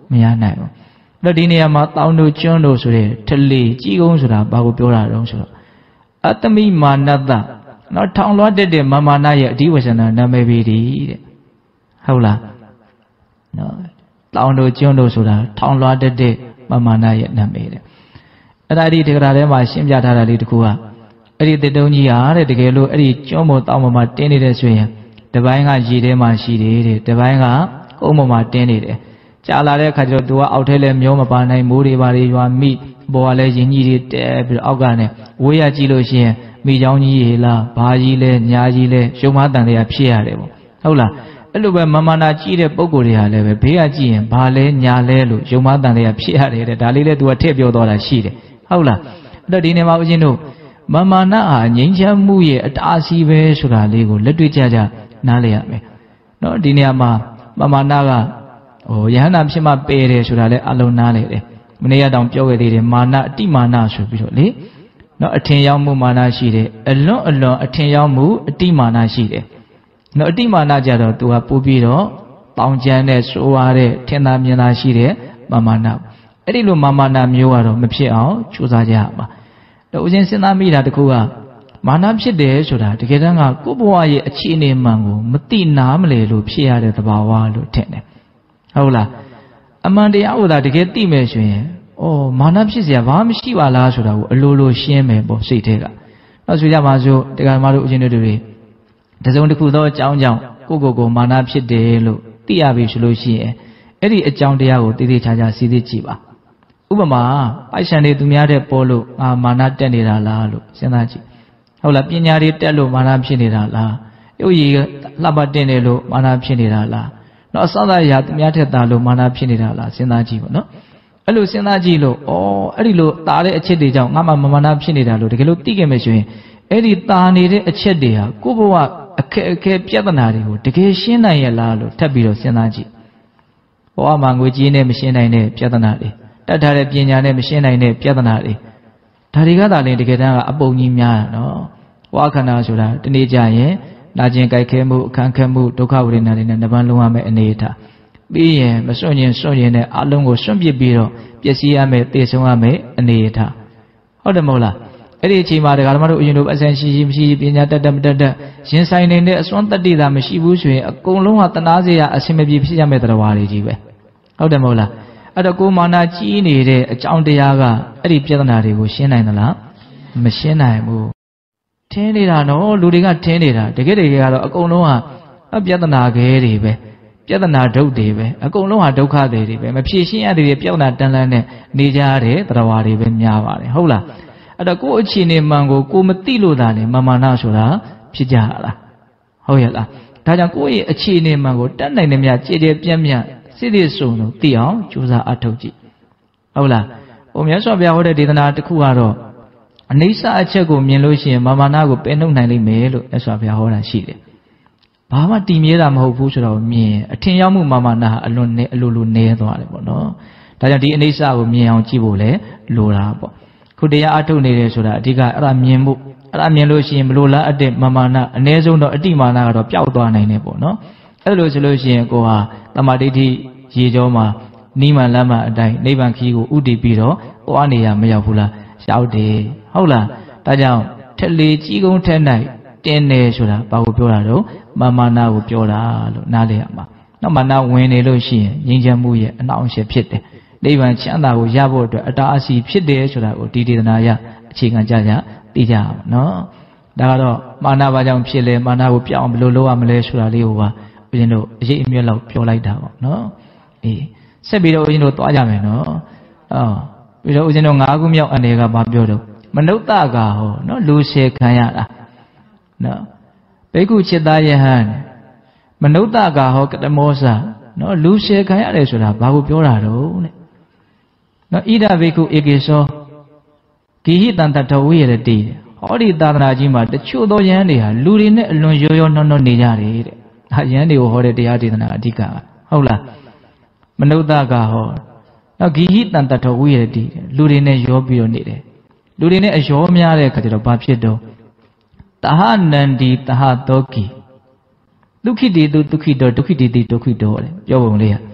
မရနိုင်ဘူးအဲ့ဒီနေရာမှာတောင်းတို့ကျွန်းတို့ဆိုတဲ့ထလေကြီးကုန်းဆိုတာဘာကိုပြောတာတုံးဆိုတော့အတ္တမိမာနတနော်ထောင်လွှတ်တဲ့မာမာနရဲ့အဓိဝဆန္ဒနာမည်ပေတဲ့ဟုတ်လားနော်တောင်းတို့ကျွန်းတို့ဆိုတာထောင်လွှတ်တဲ့မာမာနရဲ့နာမည်တဲ့အဲ့ဒါဒီတက္ကရာထဲမှာရှင်းပြထားတာလေးတစ်ခုကအဲ့ဒီတတုံးကြီးဟာတဲ့တကယ်လို့အဲ့ဒီကျွန်းပေါ်တောင်းပေါ်မှာတင်းနေတဲ့ဆိုရင်တပိုင်းကရေထဲမှာရှိတယ်တဲ့တပိုင်းကကုန်းပေါ်မှာတင်းနေတယ်ကြာလာတဲ့အခါကျတော့သူကအောက်ထဲလဲမျောမပါနိုင်မိုးတွေပါတွေရွာမိပေါ်ကလဲရင်ကြီးတွေတဲပြီးတော့အောက်ကနေဝေးရကြည့်လို့ရှိရင်မိချောင်းကြီးရေလားဘာကြီးလဲညာကြီးလဲရှုံမတန်တွေကဖြစ်ရတယ်ပေါ့ဟုတ်လားအဲ့လိုပဲမမနာကြီးတဲ့ပုံကိုယ်တွေဟာလည်းပဲဘေးကကြည့်ရင်ဘာလဲညာလဲလို့ရှုံမတန်တွေကဖြစ်ရတယ်တဲ့ဒါလေးလဲသူကထည့်ပြောသွားတာရှိတယ်ဟုတ်လားအဲ့တော့ဒီနေ့မှာဦးဇင်းတို့မမနာဟာငြိမ်းချမ်းမှုရဲ့အတားအဆီးပဲဆိုတာလေးကိုလက်တွေ့ကြကြနားလည်ရမယ်နော်ဒီနေရာမှာမမနာကယဟန္တာဖြစ်မှပယ်တယ်ဆိုတာလဲအလုံးနားလေတယ်မနေ့ကတောင်ပြောခဲ့သေးတယ်မာနအတိမာနဆိုပြီးတော့လေနော်အထင်ရောက်မှုမာနရှိတယ်အလွန်အထင်ရောက်မှုအတိမာနရှိတယ်နော်အတိမာနကြတော့သူကပို့ပြီးတော့တောင်းကျမ်းတဲ့ဆိုရတဲ့ထင်သာမြင်သာရှိတဲ့မာနအဲ့ဒီလိုမာနမျိုးကတော့မဖြစ်အောင်ကြိုးစားကြရမှာတော့ဦးဇင်းစဉ်းစားမိတာတခုကမာနဖြစ်တယ်ဆိုတာတကယ်တမ်းကကိုယ့်ဘဝရဲ့အခြေအနေမှန်ကိုမသိနားမလဲလို့ဖြစ်ရတဲ့သဘာဝလို့ထင်တယ်ဟုတ်လားအမှန်တရားကိုသာတကယ်သိမယ်ဆိုရင်မာနဖြစ်เสียဘာမှရှိပါလားဆိုတာကိုအလိုလိုရှင်းမယ်ပေါ့စိတ်ထဲကနောက်ဆိုကြပါစို့တရားဓမ္မတို့ဦးဇင်းတို့တွေတစုံတစ်ခုသောအကြောင်းကြောင့်ကိုမာနဖြစ်တယ်လို့သိရပြီဆိုလို့ရှိရင်အဲ့ဒီအကြောင်းတရားကိုတည်တည်ချာချာစီစစ်ကြည့်ပါဥပမာပိုက်ဆံတွေသူများတဲ့ပေါ်လို့မာနတက်နေတာလားလို့စဉ်းစားကြည့်ဟုတ်လားပညာတွေတက်လို့မာနဖြစ်နေတာလားရုပ်ရည်လှပတင်တယ်လို့မာနဖြစ်နေတာလားနော်အစသာရာသူများထက်တာလို့မာနဖြစ်နေတာလားစဉ်းစားကြည့်ပါနော်အဲ့လိုစဉ်းစားကြည့်လို့အဲ့ဒီလိုတာတဲ့အချက်တွေကြောင့်ငါမှမာနဖြစ်နေတာလို့တကယ်လို့သိခဲ့မယ်ဆိုရင်အဲ့ဒီတာနေတဲ့အချက်တွေဟာကိုယ့်ဘဝအခက်ပြဿနာတွေကိုတကယ်ရှင်းနိုင်ရလားလို့ထပ်ပြီးတော့စဉ်းစားကြည့်ဘဝမှာငွေကြေးနဲ့မရှင်းနိုင်တဲ့ပြဿနာတွေတတ်ထားတဲ့ပညာနဲ့မရှင်းနိုင်တဲ့ပြဿနာတွေဒါတွေကသာလျှင်တကယ်တမ်းကအပုံကြီးများတာနော်ဘဝခန္ဓာဆိုတာတနေ့ကျရင်နာကျင်ကြိုက်ခဲမှုအခန်းခဲမှုဒုက္ခဝေဒနာတွေနဲ့နှပန်းလုံးရမယ့်အနေအထားပြီးရင်မစွန့်ရင်နဲ့အလုံးကိုစွန့်ပစ်ပြီးတော့ပျက်စီးရမယ့်တည်ဆုံးရမယ့်အနေအထားဟုတ်တယ်မဟုတ်လားအဲ့ဒီအချိန်မှာဒကာဓမ္မတို့အရင်တို့အဆင်ရှိမရှိပညာတတ်မတတ်ရင်ဆိုင်နေတဲ့အစွမ်းတတ္တိသာမရှိဘူးဆိုရင်အကုန်လုံးကတနာစရာအဆင်မပြေဖြစ်ရမယ့်တရားတွေကြီးပဲဟုတ်တယ်မဟုတ်လားအဲ့တော့ကိုမာနကြီးနေတဲ့အကြောင်းတရားကအဲ့ဒီပြဿနာတွေကိုရှင်းနိုင်သလားမရှင်းနိုင်ဘူးထင်းနေတာနော်လူတွေကထင်းနေတာတကယ်ကတော့အကုန်လုံးကပြဿနာခဲတွေပဲပြဿနာဒုက္ခတွေပဲအကုန်လုံးဟာဒုက္ခတွေပဲမဖြေရှင်းရတဲ့ပြဿနာတန်လန်းနဲ့နေကြရတဲ့တရားတွေပဲများပါတယ်ဟုတ်လားအဲ့တော့ကိုယ့်အခြေအနေမှန်ကိုမသိလို့သာလေမာနဆိုတာဖြစ်ကြလားဟုတ်ရဲ့လားဒါကြောင့်ကိုယ့်ရဲ့အခြေအနေမှန်ကိုတတ်နိုင်တဲ့မြတ်ကြည်ကြဲပြန့်ပြန့်စစ်စစ်စုံလို့သိအောင်ကြိုးစားအထောက်ကြည့်ဟုတ်လားမြတ်စွာဘုရားဟောတဲ့ဒေသနာတစ်ခုကတော့အနိစ္စအချက်ကိုမြင်လို့ရှိရင်မာနကိုပယ်နှုတ်နိုင်လိမ့်မယ်လို့မြတ်စွာဘုရားဟောတာရှိတယ်ဘာမှတည်မြဲတာမဟုတ်ဘူးဆိုတော့မြင်အထင်ရောက်မှုမာနဟာအလိုလိုနည်းသွားတယ်ပေါ့နော်ဒါကြောင့်ဒီအနိစ္စကိုမြင်အောင်ကြည့်ဖို့လဲလိုတာပေါ့ခုတရားအထုတ်နေတယ်ဆိုတာအဓိကအဲ့ဒါမြင်ဖို့အဲ့ဒါမြင်လို့ရှိရင်ဘလို့လားအတ္တမာနအ ਨੇ ဆုံးတော့အတိမာနကတော့ပျောက်သွားနိုင်တယ်ပေါ့နော်အဲ့လိုဆိုလို့ရှိရင်ကိုဟာတမာဒိဋ္ဌိရေကျော်မှာနိမန်လမ်းမအတိုင်းနိဗ္ဗာန်ခီးကိုဥတည်ပြီးတော့ဟောနေရမရောက်ဘူးလားရောက်တယ်ဟုတ်လားဒါကြောင့်ထလေကြီးကုန်းထက်၌တင်းတယ်ဆိုတာဘာကိုပြောတာတော့မာနကိုပြောတာလို့နားလည်ရမှာနောက်မာနဝင်နေလို့ရှိရင်ငြိမ်းချမ်းမှုရဲ့အနှောင့်အယှက်ဖြစ်တယ်နိဗ္ဗာန်ချမ်းသာကိုရဖို့အတွက်အတားအဆီးဖြစ်တယ်ဆိုတာကိုဒီဒေသနာရအခြေခံကြသိကြအောင်နော်ဒါကတော့မာနဘာကြောင့်ဖြစ်လဲမာနကိုပြောင်းဘယ်လိုလုပ်ရမလဲဆိုတာလေးကိုပါဦးဇင်းတို့အရေးအမြတ်လောက်ပြောလိုက်တာပေါ့နော်အေးဆက်ပြီးတော့ဦးဇင်းတို့သွားကြမယ်နော်ပြီးတော့ဦးဇင်းတို့၅ခုမြောက်အနေကဘာပြောတော့မနုဿကဟောနော်လူရှယ်ခံရတာနော်ဘိက္ခုจิตသားယဟန်မနုဿကဟောကတမောစနော်လူရှယ်ခံရတယ်ဆိုတာဘာကိုပြောတာတော့တဲ့နော်ဣဒဘိက္ခုဧကေသောဂိဟိတံတထဝိရတိဟောဒီသာသနာကြီးမှာတချို့သောယဟန်တွေဟာလူတွေနဲ့အလွန်ရောနှောနေကြတယ်တဲ့ဒါယဟန်တွေကိုဟောတဲ့တရားဒေသနာအဓိကဟုတ်လားမနုဿကဟောနော်ဂိဟိတံတထဝိရတိလူတွေနဲ့ရောပြီးတော့နေတယ်လူတွေနဲ့အရောများတဲ့အခါကျတော့ဘာဖြစ်တော့တဟနန္ဒီတဟသောကိဒုက္ခိတေတုဒုက္ခိတောဒုက္ခိတေတိဒုက္ခိတောတဲ့ပြောပုံလေးက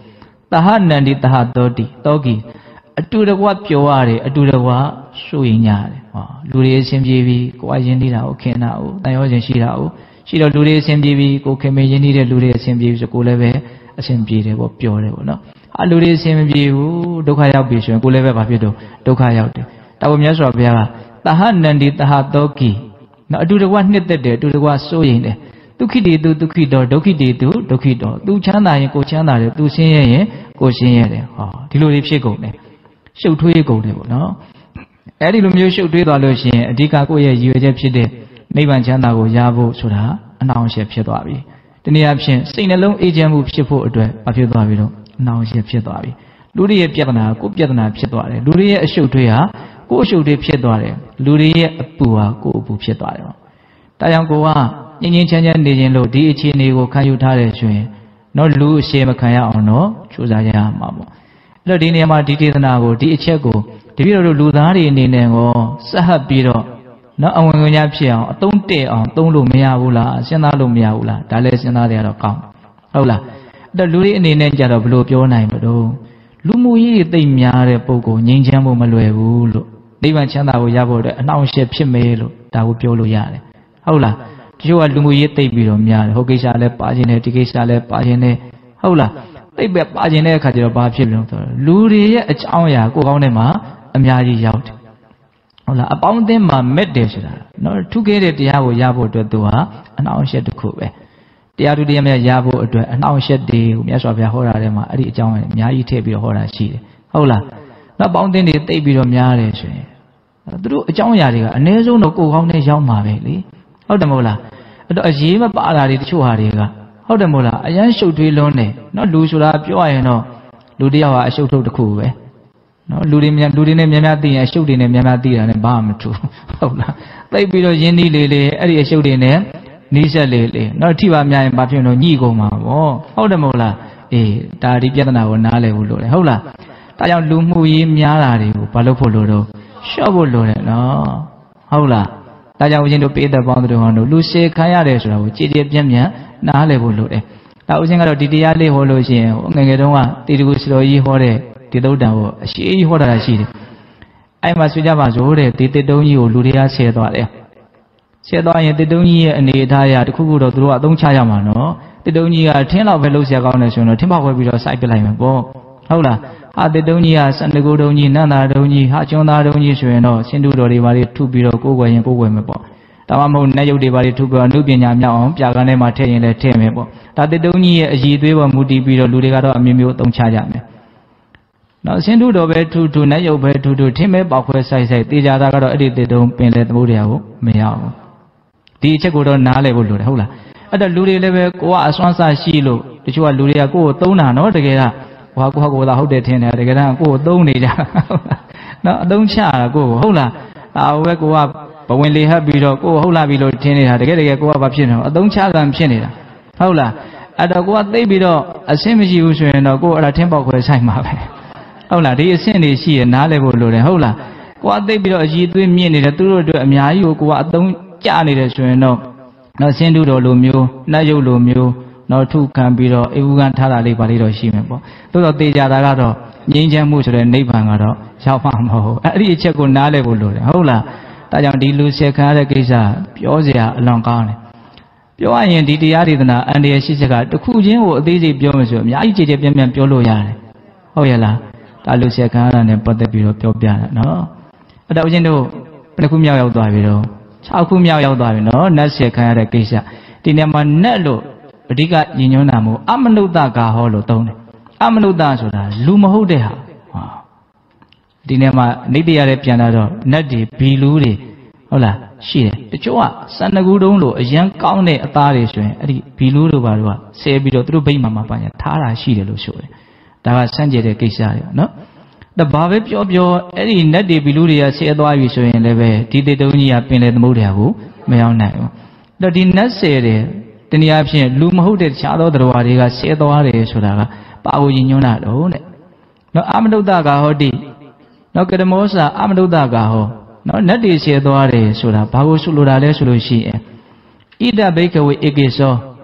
Taha nandi taha togi. Atu the what pure, atu the what showing yard. Luri SMGV, go Agendida, okay now, Diogen Shirao. She don't do the SMGV, go Kamajini, Luri SMGV, go leve, SMG, or pure. No, I do the SMGV, Dokaya Bishop, go leve Papido, Dokaya. Tawamyas of Yara. Taha nandi taha togi. Now do the one knit there, do the what sewing there. Tukidi do Tukido, Dokidi do, Dokido, do Chana, go Chana, do Sing, go Sing. Oh, Tiluri Chico. Show to go, no? Eddie Lumu should do the Lucian, Dikago, you Egyptian, Navan Chana, Yabo, Sura, announce a Pietavi. The Niaption, sing alone agent who shippo a Pietavi, announce a Pietavi. Luria Pietana, go Pietana Pietari, Luria show to ya, go show the Pietari, Luria Pua, go Pietari. Tayangoa. In Chan Nation Lo, D.H. Nego, can you tell us? No lose shame a kaya or no, choose I am, Mamma. Lodinama details now, D.H. go, the Viro Ludari in the Nego, Saha Biro. No, I want to yapia, don't take on, don't Lumiaula, Sena Lumiaula, Dales and other account. Hola, the Luri in the Ninja of Blue Pure Nine, but oh, Lumui, the Miare Pogo, Ninjamu Malueulu, Divan Chana Yabo, announce ship Shimelo, that would Piolo Yare. Hola. You are Lumuy Tabirum, Hokisha, Pagine, Tikisha, Pagine, Hola. They be Pagine Kajo Babjilum. Luri, a Chawya, go on them, a Miari out. Hola, about them, met this. No, to get it, Yabo to do her, and now shed to cook. The other day, Yabo, and now shed the Miasavia Hora, Mari John, Miari Tabi Hora she. Hola, not bounding the Tabirum Yari. Through John Yariga, and there's no go on the young Marley. How the Mola? A Jima Palari Chuariga. How the Mola? I am so too lonely. Not lose your up your eye, no. Ludia, I showed to the cool, eh? No, Ludim, Yamati, I showed in a Yamati and a bomb too. They be a Jenny Lily, Eddie showed in there. Nisa Lily, not Tiva Mian Bapino, Nigo Ma. Oh, how the Mola? Eh, Tadi Piana or Nale Ulo. Hola. Tayan Lumu Miari, Palopolo. Shovel, no. Hola. Taja was into pay the boundary on Lucy Kayare, Chidi Jamia, Nale Holo. Thousand out of Didiale Holosia, Ongadoa, Tidusro Hore, Tidoda, she Hora she. I must be Javas Hore, Tidoni, Ludia said, said I the Doni and the Itaya, the Kugo through a Don Chayamano, the Doni are 10 of Velocia Garnation, or Timber will be a cycle. Hola. The Donias and the Godoni, Nana Doni, Hachona Doni, no, Sindu Rivari, 2 below Gogo and Gogo. Tamamo Nayo Divari to go a Nubian Yam, Jaganema telling the Temebo. That the Doni, a G2 Moody below Ludigado, a Mimio Don Chayame. Now Sindu Dobe to Nayo Be to do Timmy Bakwe Sai, Tijagado edited the Dom Pin at Mudiao, Meao. The Checodo Nale would hola. At the Ludi level, go as once I shilo, the Chua Ludia go, Tona, no together. Wago how they tend to get out, go, don't need no, don't share, go, hola. I'll go up, but when they have below, go, hola below 10, to get go up, don't share them, Chinny. Hola, at the what they below, as same as you should go at a temple for a sign. Hola, they send it, she and Nalevo, hola. What they below, she do me in the two to a Miayu, go out, don't carry the no. No send to the Lumio, Nayo Lumio. No two can be no, if you can tell a little shimbo. Those of the Jadagado, Ninja Mush and Nepangado, Shafamo, at least check on Nale Bulu, Hola, Tajan di Lucia Caracasa, Piozia, Longane. Pioa and Didiadina and the Shishaka, the Kujin or Daisy Biomusum, Yaji and Piolo Yare. Oh, yella, that Lucia Caran and put the Pio Piana, no? But I was in the Pecumia Daviro, Chacumia Davino, Nasia Caracasa, Dinama Nello. Diga Yinonamo, Amanuda Holo Tone, Amanuda Soda, Lumo Deha. Dinema, Nidia Pianado, Nadi, Piluri, Hola, she, the Choa, Sanagudo, a young county authority, Piluru Barua, Sabito through Baymama, Tara, she the Lucio. That was Sanjay de Kisari, no? The Babe of your Eddie Nadi Piluria said, why we show in Leve, Tidonia Pinlet Mudiahu, Mayona. The dinner said, then you have seen Lumo de Chado, the Wariga, said the Wari Suraga, Pau Yinona, no Amado Daga Hodi, no Kedemosa, Amado Daga Ho, no Nadi said the Wari Sura, Pau Sulura Sulushi. Ida Baker with Egiso,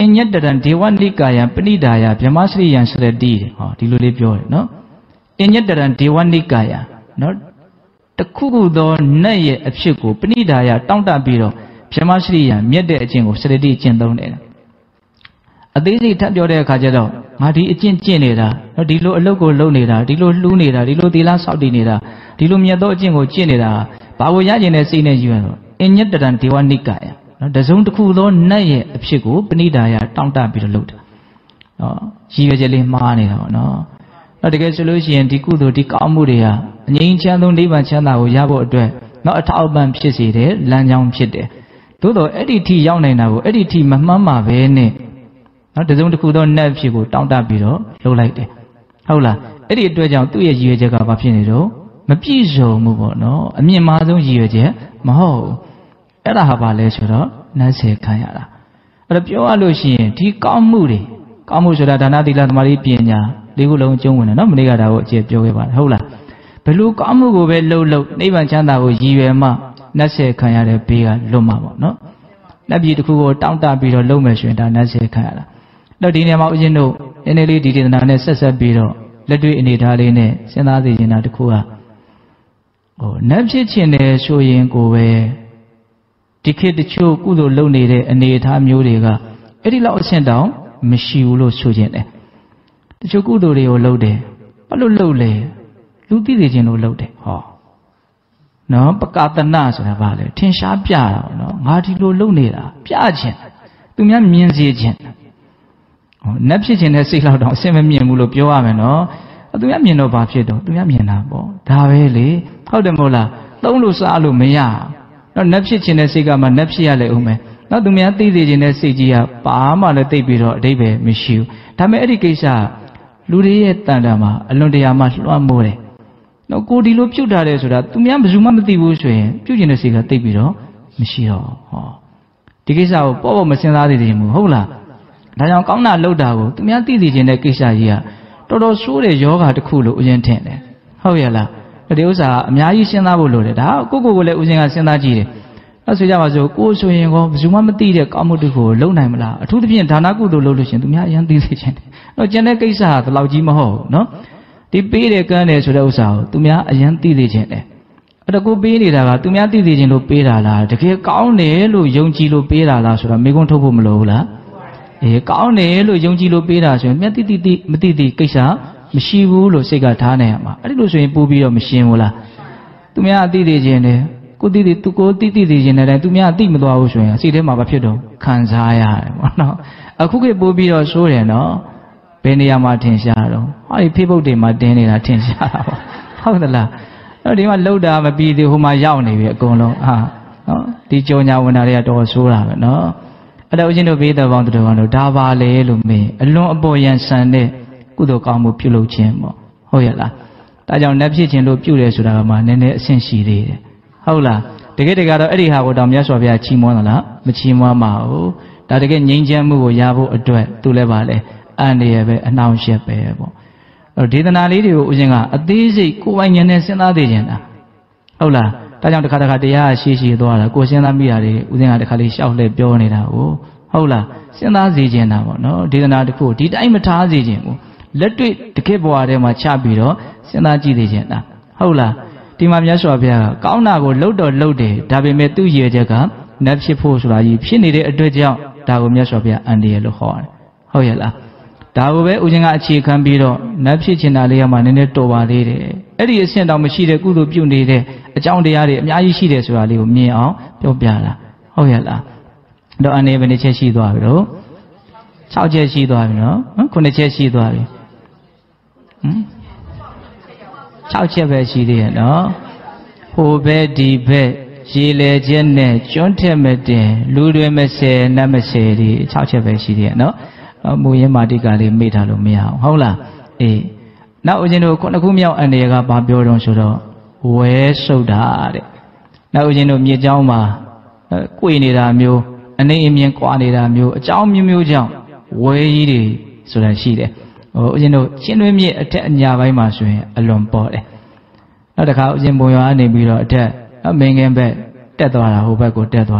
ညတရံဒေဝနိကာယံပဏိဒါယဗြဟ္မစရိယံစရတိဟောဒီလိုလေးပြောတယ်နော်အညတရံဒေဝနိကာယနော်တခုခုသောနတ်ရဲ့အဖြစ်ကိုပဏိဒါယတောင့်တပြီးတော့ဗြဟ္မစရိယံမြတ်တဲ့အကျင့်ကိုစရတိကျင့်သုံးတယ်အသေးစိတ်ထပ်ပြောတဲ့အခါကျတော့ငါဒီအကျင့်ကျင့်နေတာနော်ဒီလိုအလုပ်ကိုလုပ်နေတာဒီလိုလှူးနေတာဒီလိုသီလဆောက်တည်နေတာဒီလိုမြတ်သောအကျင့်ကိုကျင့်နေတာဘာကိုရကျင်တဲ့စိတ်နဲ့ယူရတော့အညတရံဒေဝနိကာယနော်တစုံတစ်ခုသောနတ်ရဲ့အဖြစ်ကိုပဏိဒါယတောင့်တပြီးတော့လုပ်တယ်နော်ရည်ရွယ်ချက်လေးမှားနေတာပေါ့နော်တကယ်ဆိုလို့ရှိရင်ဒီကုသိုလ်ဒီကောင်းမှုတွေဟာအငြိမ်းချမ်းသောနိဗ္ဗာန်ချမ်းသာကိုရဖို့အတွက်နော်အထောက်အပံ့ဖြစ်စေတယ်လမ်းကြောင်းဖြစ်တယ်သို့တော့အဲ့ဒီထိရောက်နိုင်တာကိုအဲ့ဒီထိမမှန်းမှာပဲနဲ့နော်တစုံတစ်ခုသောနတ်ဖြစ်ကိုတောင့်တပြီးတော့လုပ်လိုက်တယ်ဟုတ်လားအဲ့ဒီအတွက်ကြောင့်သူ့ရဲ့ရည်ရွယ်ချက်ကဘာဖြစ်နေတော့မပြည့်စုံမှုပေါ့နော်အမြင့်မားဆုံးရည်ရွယ်ချက်မဟုတ်အဲ့ဒါဟာဘာလဲဆိုတော့နတ်ဆယ်ခံရတာအဲ့တော့ပြောရလို့ရှိရင်ဒီကောင်းမှုဆိုတာဒါနသီလသမာဓိပညာလေးခုလုံးအကျုံးဝင်တယ်နော်မနေ့ကဒါကိုအကျေပြောခဲ့ပါတယ်ဟုတ်လားဘယ်လိုကောင်းမှုကိုပဲလှုပ်နိဗ္ဗာန်ချမ်းသာကိုရည်ရွယ်မှနတ်ဆယ်ခံရတဲ့ဘေးကလွတ်မှာပေါ့နော်လက်ပြည်တစ်ခုကိုတောင့်တပြီးတော့လုပ်မယ်ဆိုရင်ဒါနတ်ဆယ်ခံရတာတော့ဒီနေရာမှာဦးဇင်းတို့နည်းနည်းလေးဒီဒေသနာနဲ့ဆက်ပြီးတော့လက်တွေ့အနေထားလေးနဲ့စဉ်းစားသိချင်တာတစ်ခုကနတ်ဖြစ်ခြင်းတယ်ဆိုရင်ကိုပဲဒီခေတ်တချို့ကုသိုလ်လုပ်နေတဲ့အနေအထားမျိုးတွေကအဲ့ဒီလောက်အဆင့်တောင်မရှိဘူးလို့ဆိုခြင်းတယ်တချို့ကုသိုလ်တွေကိုလုပ်တယ်ဘာလို့လုပ်လဲလူသိသိချင်းလို့လုပ်တယ်ဟောနော်ပကတနာဆိုတာဘာလဲထင်ရှားပြတာပေါ့နော်ငါဒီလိုလုပ်နေတာပြခြင်းသူများမြင်စေခြင်းနတ်ဖြစ်ခြင်းနဲ့စိတ်လောက်တောင်အဆင်မမြင်ဘူးလို့ပြောရမယ်နော်သူများမြင်တော့ဘာဖြစ်တော့သူများမြင်တာပေါ့ဒါပဲလေဟုတ်တယ်မဟုတ်လားသုံးလို့စားလို့မရတော့နတ်ဖြစ်ခြင်းနဲ့စိတ်ကမှနတ်ဖြစ်ရလေဦးမယ်နော်သူများသိသိခြင်းနဲ့စိတ်ကြီးကဘာမှလည်းသိပြီးတော့အတိတ်ပဲမရှိဘူးဒါပေမဲ့အဲ့ဒီကိစ္စလူတွေရဲ့တန်တာမှာအလွန်တရာမှလွှမ်းမိုးတယ်နော်ကိုဒီလိုပြုတ်ထားတယ်ဆိုတာသူများဘယ်သူမှမသိဘူးဆိုရင်ပြုတ်ခြင်းတဲ့စိတ်ကသိပြီးတော့မရှိတော့ဟောဒီကိစ္စကိုပေါ့မစဉ်းစားသေးတယ်မို့ဟုတ်လားဒါကြောင့်ကောင်းတာလုပ်တာကိုသူများသိသိခြင်းတဲ့ကိစ္စကြီးကတော်တော်ဆိုးတဲ့ယောဂတစ်ခုလို့ဦးဇင်းထင်တယ်ဟုတ်ရဲ့လားဒီဥစ္စာအများကြီးစဉ်းစားဖို့လိုတယ်ဒါကိုလည်းဦးဇင်းကစဉ်းစားကြည့်တယ်အဲ့ဆိုကြပါစို့ကိုဆိုရင်ကောဘယ်သူမှမသိတဲ့ကောင်းမှုတစ်ခုကိုလုပ်နိုင်မလားအထူးသဖြင့်ဒါနကုသိုလ်လုပ်လို့ရှင်သူများအရင်သိသိခြင်းတယ်တော့ကျန်တဲ့ကိစ္စဟာဒီလောက်ကြီးမဟုတ်ဘူးနော်ဒီပေးတယ်ကမ်းတယ်ဆိုတဲ့ဥစ္စာကိုသူများအရင်သိသိခြင်းတယ်အဲ့တော့ကိုပေးနေတာကသူများသိသိခြင်းလို့ပေးတာလားတကယ်ကောင်းတယ်လို့ယုံကြည်လို့ပေးတာလားဆိုတော့မေးခွန်းထုတ်ဖို့မလိုဘူးလားကောင်းတယ်လို့ယုံကြည်လို့ပေးတာဆိုရင်မြတ်တိမသိကိစ္စမရှိဘူးလို့စိတ်ကထားနေရမှာအဲ့ဒီလိုဆိုရင်ပို့ပြီးတော့မရှင်းဘူးလားသူများအသိသိခြင်းတယ်ကိုသိသိသူကိုသိခြင်းနဲ့သူများအသိမသွားဘူးဆိုရင်စိတ်ထဲမှာဘာဖြစ်တော့ခံစားရတယ်ပေါ့နော်အခုခေတ်ပို့ပြီးတော့ဆိုးတယ်နော်ဘယ်နေရာမှာထင်ရှားတော့ဟောဒီ Facebook တွေမှာတင်းနေတာထင်ရှားတာပေါ့ဟုတ်သလားအဲ့ဒီမှာလှုပ်တာမပြီးသေးဟိုမှာရောက်နေပြီအကုန်လုံးဟာနော်ဒီကြောညာဝင်တာတွေကတော်ဆိုးတာပဲနော်အဲ့တော့ဦးဇင်းတို့ဘေးတော်ပေါင်းတို့ဒါပါလေလို့မေးအလွန်အပေါ်ရန်ဆန်တဲ့ကုသိုလ်ကောင်းမှုပြုလုပ်ခြင်းပေါ့ဟုတ်ရဲ့လားဒါကြောင့်နတ်ဖြစ်ခြင်းလို့ပြုတယ်ဆိုတာကမှနည်းနည်းအဆင့်ရှိသေးတယ်ဟုတ်လားတကယ်တော့အဲ့ဒီဟာကိုတောင်မြတ်စွာဘုရားချီးမွမ်းသလားမချီးမွမ်းပါဘူးဒါတကယ်ငြိမ်းချမ်းမှုကိုရဖို့အတွက်သူလည်းပါလေအန္တရာယ်ပဲအနှောင့်အယှက်ပဲပေါ့အဲ့ဒေသနာလေးတွေကိုဦးဇင်းကအသေးစိတ်ကိုယ်ပိုင်ဉာဏ်နဲ့စဉ်းစားသိခြင်းတာဟုတ်လားဒါကြောင့်တစ်ခါတရားရှိသွားတာကိုယ်စဉ်းစားမိတာတွေဦးဇင်းကတစ်ခါလေးရှောက်လှည့်ပြောနေတာဟုတ်လားစဉ်းစားစေခြင်းတာပေါ့နော်ဒေသနာတစ်ခုဒီတိုင်းမထားစေခြင်းဘူးလက်တွေ့တကယ့်ဘဝထဲမှာချပြီးတော့စဉ်းစားကြည့်စေခြင်းတာဟုတ်လားဒီမှာမြတ်စွာဘုရားကကောင်းတာကိုလှုပ်တယ်ဒါပေမဲ့သူ့ရည်ချက်ကနတ်ဖြစ်ဖို့ဆိုတာကြီးဖြစ်နေတဲ့အတွက်ကြောင့်ဒါကိုမြတ်စွာဘုရားအန္တရာယ်လို့ခေါ်တယ်ဟုတ်ရဲ့လားဒါကိုပဲဦးဇင်းကအခြေခံပြီးတော့နတ်ဖြစ်ချင်တာလေးကမှနည်းနည်းတော်ပါသေးတယ်အဲ့ဒီအဆင့်တောင်မရှိတဲ့ကုသိုလ်ပြုနေတဲ့အကြောင်းတရားတွေအများကြီးရှိတယ်ဆိုတာလေးကိုမြင်အောင်ပြောပြတာဟုတ်ရဲ့လားတော့အနေဘယ်နှချက်ရှိသွားပြီတော့6ချက်ရှိသွားပြီနော်9ချက်ရှိသွားပြီ6ချက်ပဲရှိသေးရဲ့နော်ဟိုဘက်ဒီဘက်ရေလေချက်နဲ့ကျွန်းထက်မတင်လူတွေမဆယ်နတ်မဆယ်ဒီ6ချက်ပဲရှိသေးရဲ့နော်မူရင်းမာတိကလေးမေ့ထားလို့မရအောင်ဟုတ်လားအေးနောက်ဦးဇင်းတို့ခုမြောက်အန္တရာယ်ကဘာပြောတော့ဆိုတော့ဝဲဆုပ်တာတဲ့နောက်ဦးဇင်းတို့မြေเจ้าမှာကွေနေတာမျိုးအနေအမြင်ကွာနေတာမျိုးအကြောင်းမျိုးကြောင့်ဝဲကြီးတွေဆိုတာရှိတယ်ဦးဇင်းတို့ရှင်းတွင်းမြစ်အထက်အညာပိုင်းမှာဆိုရင်အလွန်ပေါ်တယ်နောက်တစ်ခါဦးဇင်းဘုံရွာကနေပြီးတော့အထက်မင်းကင်းဘက်တက်သွားတာဟိုဘက်ကိုတက်သွား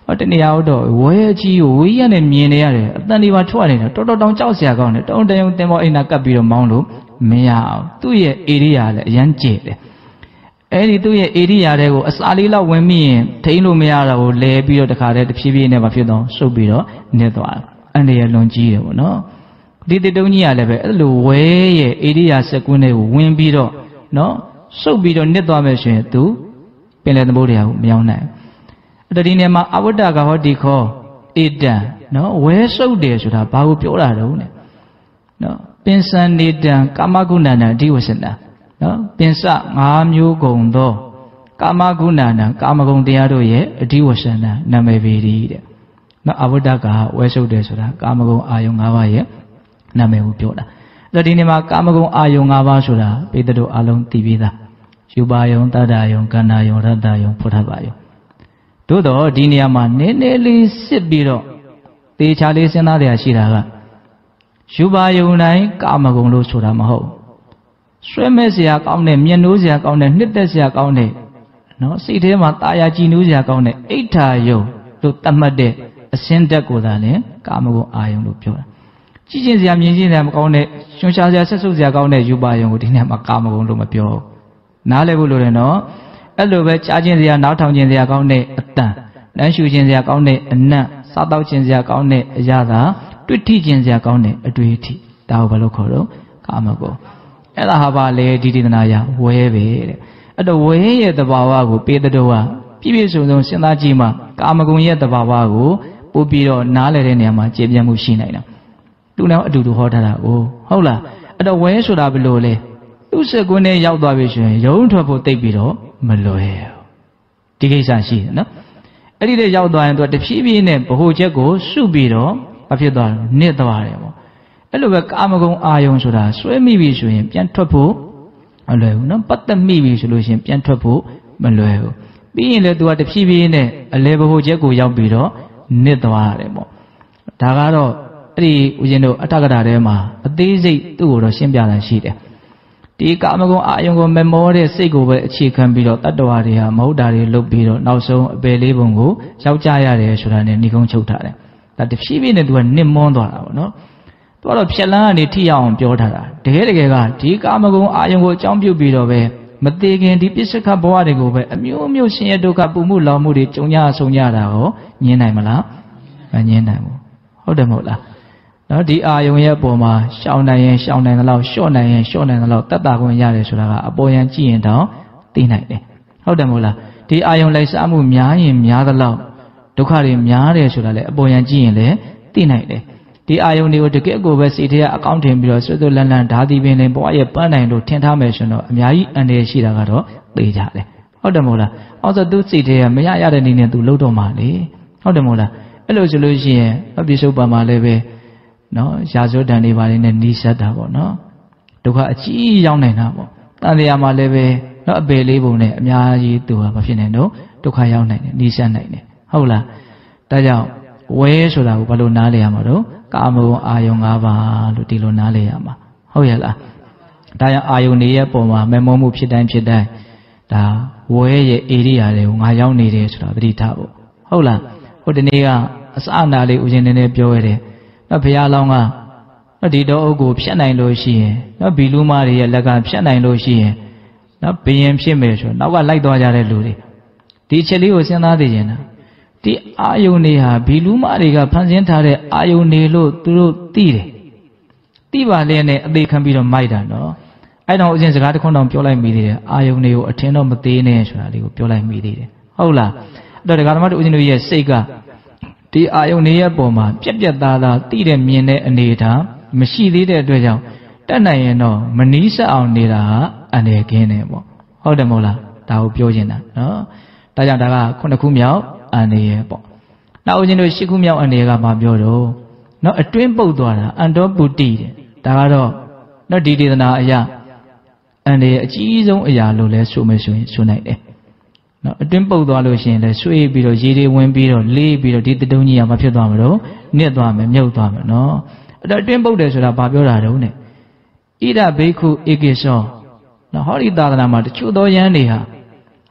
တနေရာတော့ဝဲကြီးကိုဝေးရနဲ့မြင်နေရတယ်အတန်ဒီပါထွက်နေတာတော်တော်တောင်ကြောက်စရာကောင်းတယ်တုံးတယုံတင်ပေါ်အိမ်နာကပ်ပြီးတော့မောင်းလို့မရအောင်သူ့ရဲ့ဧရိယာလည်းအရန်ကျဲတယ်အဲ့ဒီသူ့ရဲ့ဧရိယာတွေကိုအစာလေးလောက်ဝင်မိရင်ထိန်းလို့မရတော့ဘူးလဲပြီးတော့တခါတည်းတဖြည်းဖြည်းနဲ့မဖြစ်တော့စုပ်ပြီးတော့နစ်သွားတယ်အန်ဒီရလွန်ကြီးတယ်ပေါ့နော်ဒီတတုံးကြီးကလည်းပဲအဲ့လိုဝဲရဲ့ဧရိယာစက်ကွင်းတွေကိုဝင်ပြီးတော့နော်စုပ်ပြီးတော့နစ်သွားမယ်ဆိုရင်သူပင်လယ်သမုဒ္ဒရာကိုမရောက်နိုင်အဲ့ဒီနေရာမှာအဝတ္တကဟောတိခောဧတံနော်ဝဲစုပ်တယ်ဆိုတာဘာကိုပြောတာတုံးလဲနော်ပင်စံနေတံကာမဂုဏနာအဓိဝဆနံနော်ပင်စ၅မျိုးကုန်သောကာမဂုဏနာကာမဂုဏ်တရားတို့ရဲ့အဓိဝဆနံနာမည်ပေသည်တဲ့နော်အဝတ္တကဝဲစုပ်တယ်ဆိုတာကာမဂုဏ်အာယုံ၅ပါးရဲ့နာမည်ကိုပြောတာအဲ့ဒီနေရာမှာကာမဂုဏ်အာယုံ၅ပါးဆိုတာပိဿတို့အလုံးသိပြီးသားယူပါယုံတတ္တယုံကန္နာယုံရတ္တယုံဖုထပါယုံသို့တော့ဒီနေရာမှာနည်းနည်းလေးစစ်ပြီးတော့သေချာလေးစဉ်းစားရရှိတာကယူပါယုံတိုင်းကာမဂုဏ်လို့ဆိုတာမဟုတ်ဆွဲမဲ့စရာကောင်းတဲ့မျက်နှိုးစရာကောင်းတဲ့နှစ်သက်စရာကောင်းတဲ့နော်စိတ်ထဲမှာတာယာကြည်နူးစရာကောင်းတဲ့အိဋ္ဌာယုံလို့သတ်မှတ်တဲ့အစင်းတက်ကိုသာလည်းကာမဂုဏ်အာယုံလို့ပြောတာကြည့်ချင်းစရာမြင်ချင်းစရာမကောင်းတဲ့ရွှန်ရှားစရာဆက်ဆုပ်စရာကောင်းတဲ့ယူပါယုံကိုဒီနေ့မှာကာမဂုဏ်လို့မပြောဘူးနားလည်ဖို့လိုတယ်နော်အဲ့လိုပဲကြားချင်းစရာနားထောင်ချင်းစရာကောင်းတဲ့အတန်လမ်းရှူချင်းစရာကောင်းတဲ့အနံ့စားတောက်ချင်းစရာကောင်းတဲ့အရာသာတွေ့ထိချင်းစရာကောင်းတဲ့အတွေ့အထိဒါကိုဘာလို့ခေါ်တော့ကာမဂုဏ်အဲ့ဒါဟာပါလေဒီဒေသနာရဝဲပဲတဲ့အဲ့တော့ဝဲရဲ့သဘာဝကိုပေတတော်ကပြည့်ပြည့်စုံစုံစဉ်းစားကြည့်မှကာမဂုဏ်ရဲ့သဘာဝကိုပို့ပြီးတော့နားလည်တဲ့နေရာမှာကျေပြန့်မှုရှိနိုင်တာသူနဲ့အတူတူဟောထားတာကိုဟုတ်လားအဲ့တော့ဝဲဆိုတာဘယ်လိုလဲသူ့စက်ကွင်းနဲ့ရောက်သွားပြီဆိုရင်ရုံးထွက်ဖို့တိတ်ပြီးတော့မလွယ်ဒီကိစ္စရှိတယ်နော်အဲ့ဒီတဲ့ရောက်သွားရင်သူတဖြည်းဖြည်းနဲ့ဗဟိုချက်ကိုစုပြီးတော့ဘာဖြစ်သွားလဲနစ်သွားတယ်ပေါ့အဲ့လိုပဲကာမဂုဏ်အာယုံဆိုတာဆွဲမိပြီဆိုရင်ပြန်ထွက်ဖို့မလွယ်ဘူးနော်ပတ်သက်မိပြီဆိုလို့ရှိရင်ပြန်ထွက်ဖို့မလွယ်ဘူးပြီးရင်လည်းသူကတဖြည်းဖြည်းနဲ့အလဲဗဟိုချက်ကိုရောက်ပြီးတော့နစ်သွားရတယ်ပေါ့ဒါကတော့အဲ့ဒီဦးဇင်းတို့အထကထာထဲမှာအသေးစိတ်သူ့ကိုတော့ရှင်းပြတာရှိတယ်ဒီကာမဂုဏ်အာယုံကိုမမောတဲ့စိတ်ကိုပဲအခြေခံပြီးတော့တတ္တဝါတွေဟာမဟုတ်တာတွေလုပ်ပြီးတော့နောက်ဆုံးအပယ်လေးပုံကိုရောက်ကြရတယ်ဆိုတာနဲ့ဏိကုံးချုပ်ထားတယ်ဒါတဖြည်းဖြည်းနဲ့သူကနစ်မွန်းသွားတာပေါ့နော်သူကတော့ဖြက်လန်းကနေထိရောက်အောင်ပြောထားတာတကယ်ကဒီကာမဂုဏ်အာယုံကိုအကြောင်းပြုပြီးတော့ပဲမသေးခင်ဒီပစ္စကဘဝတွေကိုပဲအမျိုးမျိုးဆင်းရဲဒုက္ခပူမှုလောင်မှုတွေကြုံရဆုံးရတာကိုညင်းနိုင်မလားမညင်းနိုင်ဘူးဟုတ်တယ်မဟုတ်လားနော်ဒီအာယုံရဲ့အပေါ်မှာရှောင်နိုင်ရင်ရှောင်နိုင်သလောက်လျှော့နိုင်ရင်လျှော့နိုင်သလောက်တတ်တာခွင့်ရတယ်ဆိုတာကအပေါ်ယံကြည့်ရင်တော့သိနိုင်တယ်ဟုတ်တယ်မဟုတ်လားဒီအာယုံလိုက်စားမှုများရင်များသလောက်ဒုက္ခတွေများတယ်ဆိုတာလည်းအပေါ်ယံကြည့်ရင်လည်းသိနိုင်တယ်ဒီအာယုံတွေကိုတကယ့်ကိုပဲစိတ်ထဲကအကောင့်ထင်ပြီးတော့ဆွတ်ဆွတ်လန်းလန်းဓာတိပင်လင်ဘဝရဲ့ပန်းနိုင်လို့ထင်ထားမယ်ဆိုတော့အများကြီးအန္တရာယ်ရှိတာကတော့သိကြတယ်ဟုတ်တယ်မဟုတ်လားအော်ဆိုသူစိတ်ထဲကမရတဲ့နေနဲ့သူလှုပ်တော့မှလေဟုတ်တယ်မဟုတ်လားအဲ့လိုဆိုလို့ရှိရင်အပိစုပ္ပံမှာလည်းပဲနော်ရာဇဝတ္တန်တွေပါနေနဲ့နီးစပ်တာပေါ့နော်ဒုက္ခအကြီးရောက်နိုင်တာပေါ့တန်တရားမှာလည်းပဲနော်အပေလေးပုံနဲ့အများကြီးသူကမဖြစ်နိုင်တော့ဒုက္ခရောက်နိုင်တယ်နီးစပ်နိုင်တယ်ဟုတ်လားဒါကြောင့်ဝဲဆိုတာကိုဘယ်လိုနားလည်ရမှာတော့ကာမဂုဏ်အာယုံ၅ပါးလို့ဒီလိုနားလည်ရမှာဟုတ်ရဲ့လားဒါကြောင့်အာယုန်တွေရဲ့ပုံမှာမမောမှုဖြစ်တိုင်းဒါဝဲရဲ့ဧရိယာတွေကိုငါရောက်နေတယ်ဆိုတာသတိထားဖို့ဟုတ်လားဟိုဒီနေ့ကအစအနာလေးဦးဇင်းနည်းနည်းပြောရတယ်နော်ဘုရားလောင်းကနော်ဒီတော့အုပ်ကိုဖြတ်နိုင်လို့ရှိရင်နော်ဘီလူမတွေရဲ့လက်ကဖြတ်နိုင်လို့ရှိရင်နော်ဘယင်ဖြစ်မယ်ဆိုနောက်ကလိုက်သွားကြတဲ့လူတွေဒီအချက်လေးကိုစဉ်းစားသိရင်ဒီအာယုန်တွေဟာဘီလူမတွေကဖန်ဆင်းထားတဲ့အာယုန်တွေလို့သူတို့သိတယ်သိပါလေနဲ့အသေးခံပြီးတော့မိုက်တာနော်အဲ့တော့ဦးဇင်းစကားတစ်ခွန်းတောင်ပြောလိုက်မိသေးတယ်အာယုန်တွေကိုအထင်တော့မသေးနဲ့ဆိုတာလေးကိုပြောလိုက်မိသေးတယ်ဟုတ်လားအဲ့တော့ဒကာဓမ္မတို့ဦးဇင်းတို့ရဲ့စိတ်ကဒီအာယုန်တွေရဲ့ပုံမှာပြက်ပြက်သားသားသိတဲ့မြင်တဲ့အနေထားမရှိသေးတဲ့အတွက်ကြောင့်တတ်နိုင်ရင်တော့မနီးစပ်အောင်နေတာကအန္တရာယ်ကင်းတယ်ပေါ့ဟုတ်တယ်မဟုတ်လားဒါကိုပြောချင်တာနော်ဒါကြောင့်ဒါက9ခုမြောက်အန္တရာယ်ပေါ့နောက်ဦးဇင်းတို့10ခုမြောက်အန္တရာယ်ကမပြောတော့နော်အတွင်းပုတ်သွားတာအန္တောပုတိတဲ့ဒါကတော့နော်ဒီဒေသနာအရာအန္တရာယ်အကြီးဆုံးအရာလို့လဲဆိုမယ်ဆိုရင်ဆိုနိုင်တယ်နော်အတွင်းပုတ်သွားလို့ရှိရင်လဲဆွေးပြီးတော့ရေတွေဝင်ပြီးတော့လေးပြီးတော့ဒီတတုံးကြီးကမဖြစ်သွားမလို့နစ်သွားမယ်မြုပ်သွားမယ်နော်အဲ့တော့အတွင်းပုတ်တယ်ဆိုတာဘာပြောတာတုံးနဲ့ဣဒဘိက္ခုဧကိသောနော်ဟောဒီသာသနာမှာတချို့သောယန်းတွေဟာ